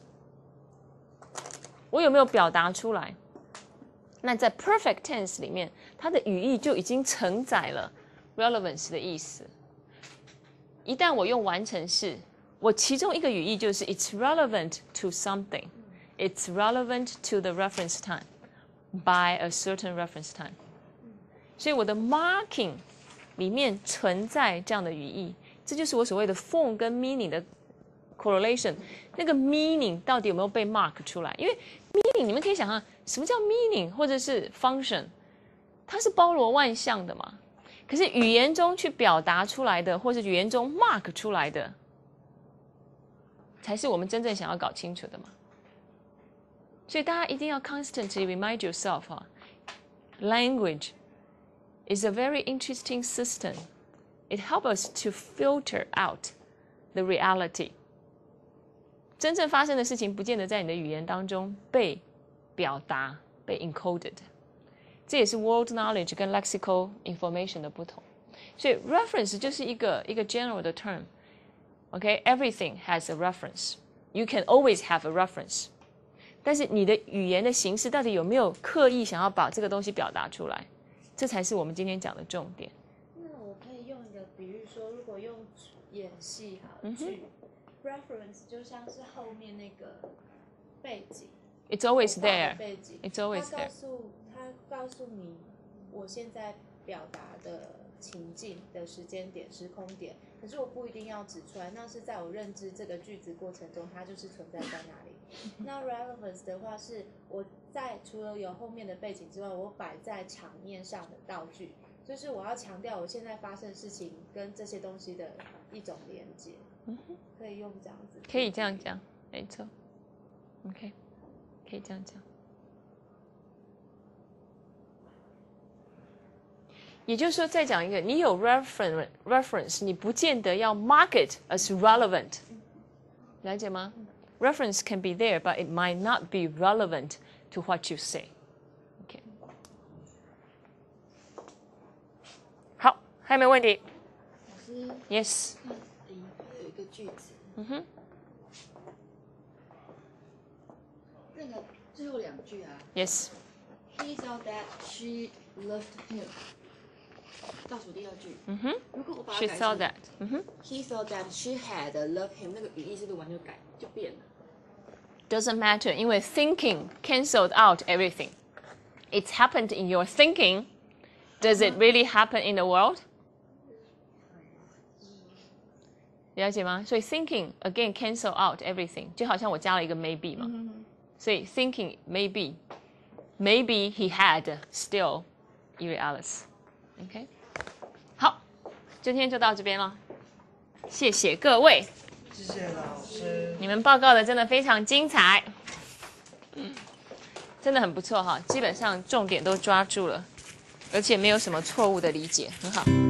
我有没有表达出来？那在 perfect tense 里面，它的语义就已经承载了 relevance 的意思。一旦我用完成式，我其中一个语义就是 it's relevant to something, it's relevant to the reference time by a certain reference time。所以我的 marking 里面存在这样的语义，这就是我所谓的 form 跟 meaning 的 correlation。那个 meaning 到底有没有被 mark 出来？因为 meaning 你们可以想象，什么叫 meaning 或者是 function， 它是包罗万象的嘛。可是语言中去表达出来的，或是语言中 mark 出来的，才是我们真正想要搞清楚的嘛。所以大家一定要 constantly remind yourself 啊 ，language is a very interesting system. It helps us to filter out the reality. 真正发生的事情，不见得在你的语言当中被表达、被 encoded。这也是 world knowledge 跟 lexical information 的不同。所以 reference 就是一个 general 的 term。Okay, everything has a reference. You can always have a reference. 但是你的语言的形式到底有没有刻意想要把这个东西表达出来？这才是我们今天讲的重点。
那我可以用一个比喻说，如果用演戏剧 reference 就像是后面那个背景。
It's always there.
背景
It's always there.
他告诉你，我现在表达的情境的时间点、时空点，可是我不一定要指出来，那是在我认知这个句子过程中，它就是存在在那里。那 relevance 的话，是我在除了有后面的背景之外，我摆在场面上的道具，就是我要强调我现在发生的事情跟这些东西的一种连接。可以用这样子。
可以这样讲，没错。OK， 可以这样讲。也就是说，再讲一个，你有 reference， 你不见得要 mark it as relevant， 了解吗？Reference can be there, but it might not be relevant to what you say. Okay. 好，还有没有问题？
老师
？Yes.
它有一个句子，那个最后两句啊。
Yes.
He thought that she loved him. 倒数第二句。如果我把它
She
改
saw
成
that.
He thought that she had loved him， 那个语义是不是完全改就变了？
Doesn't matter， 因为 thinking canceled out everything. It's happened in your thinking. Does it really happen in the world? 了解吗？所以 thinking again cancel out everything， 就好像我加了一个 maybe 嘛。所以 thinking maybe he had still Euryalus。OK， 好，今天就到这边了，谢谢各位。
谢谢老师。
你们报告的真的非常精彩，真的很不错哈，基本上重点都抓住了，而且没有什么错误的理解，很好。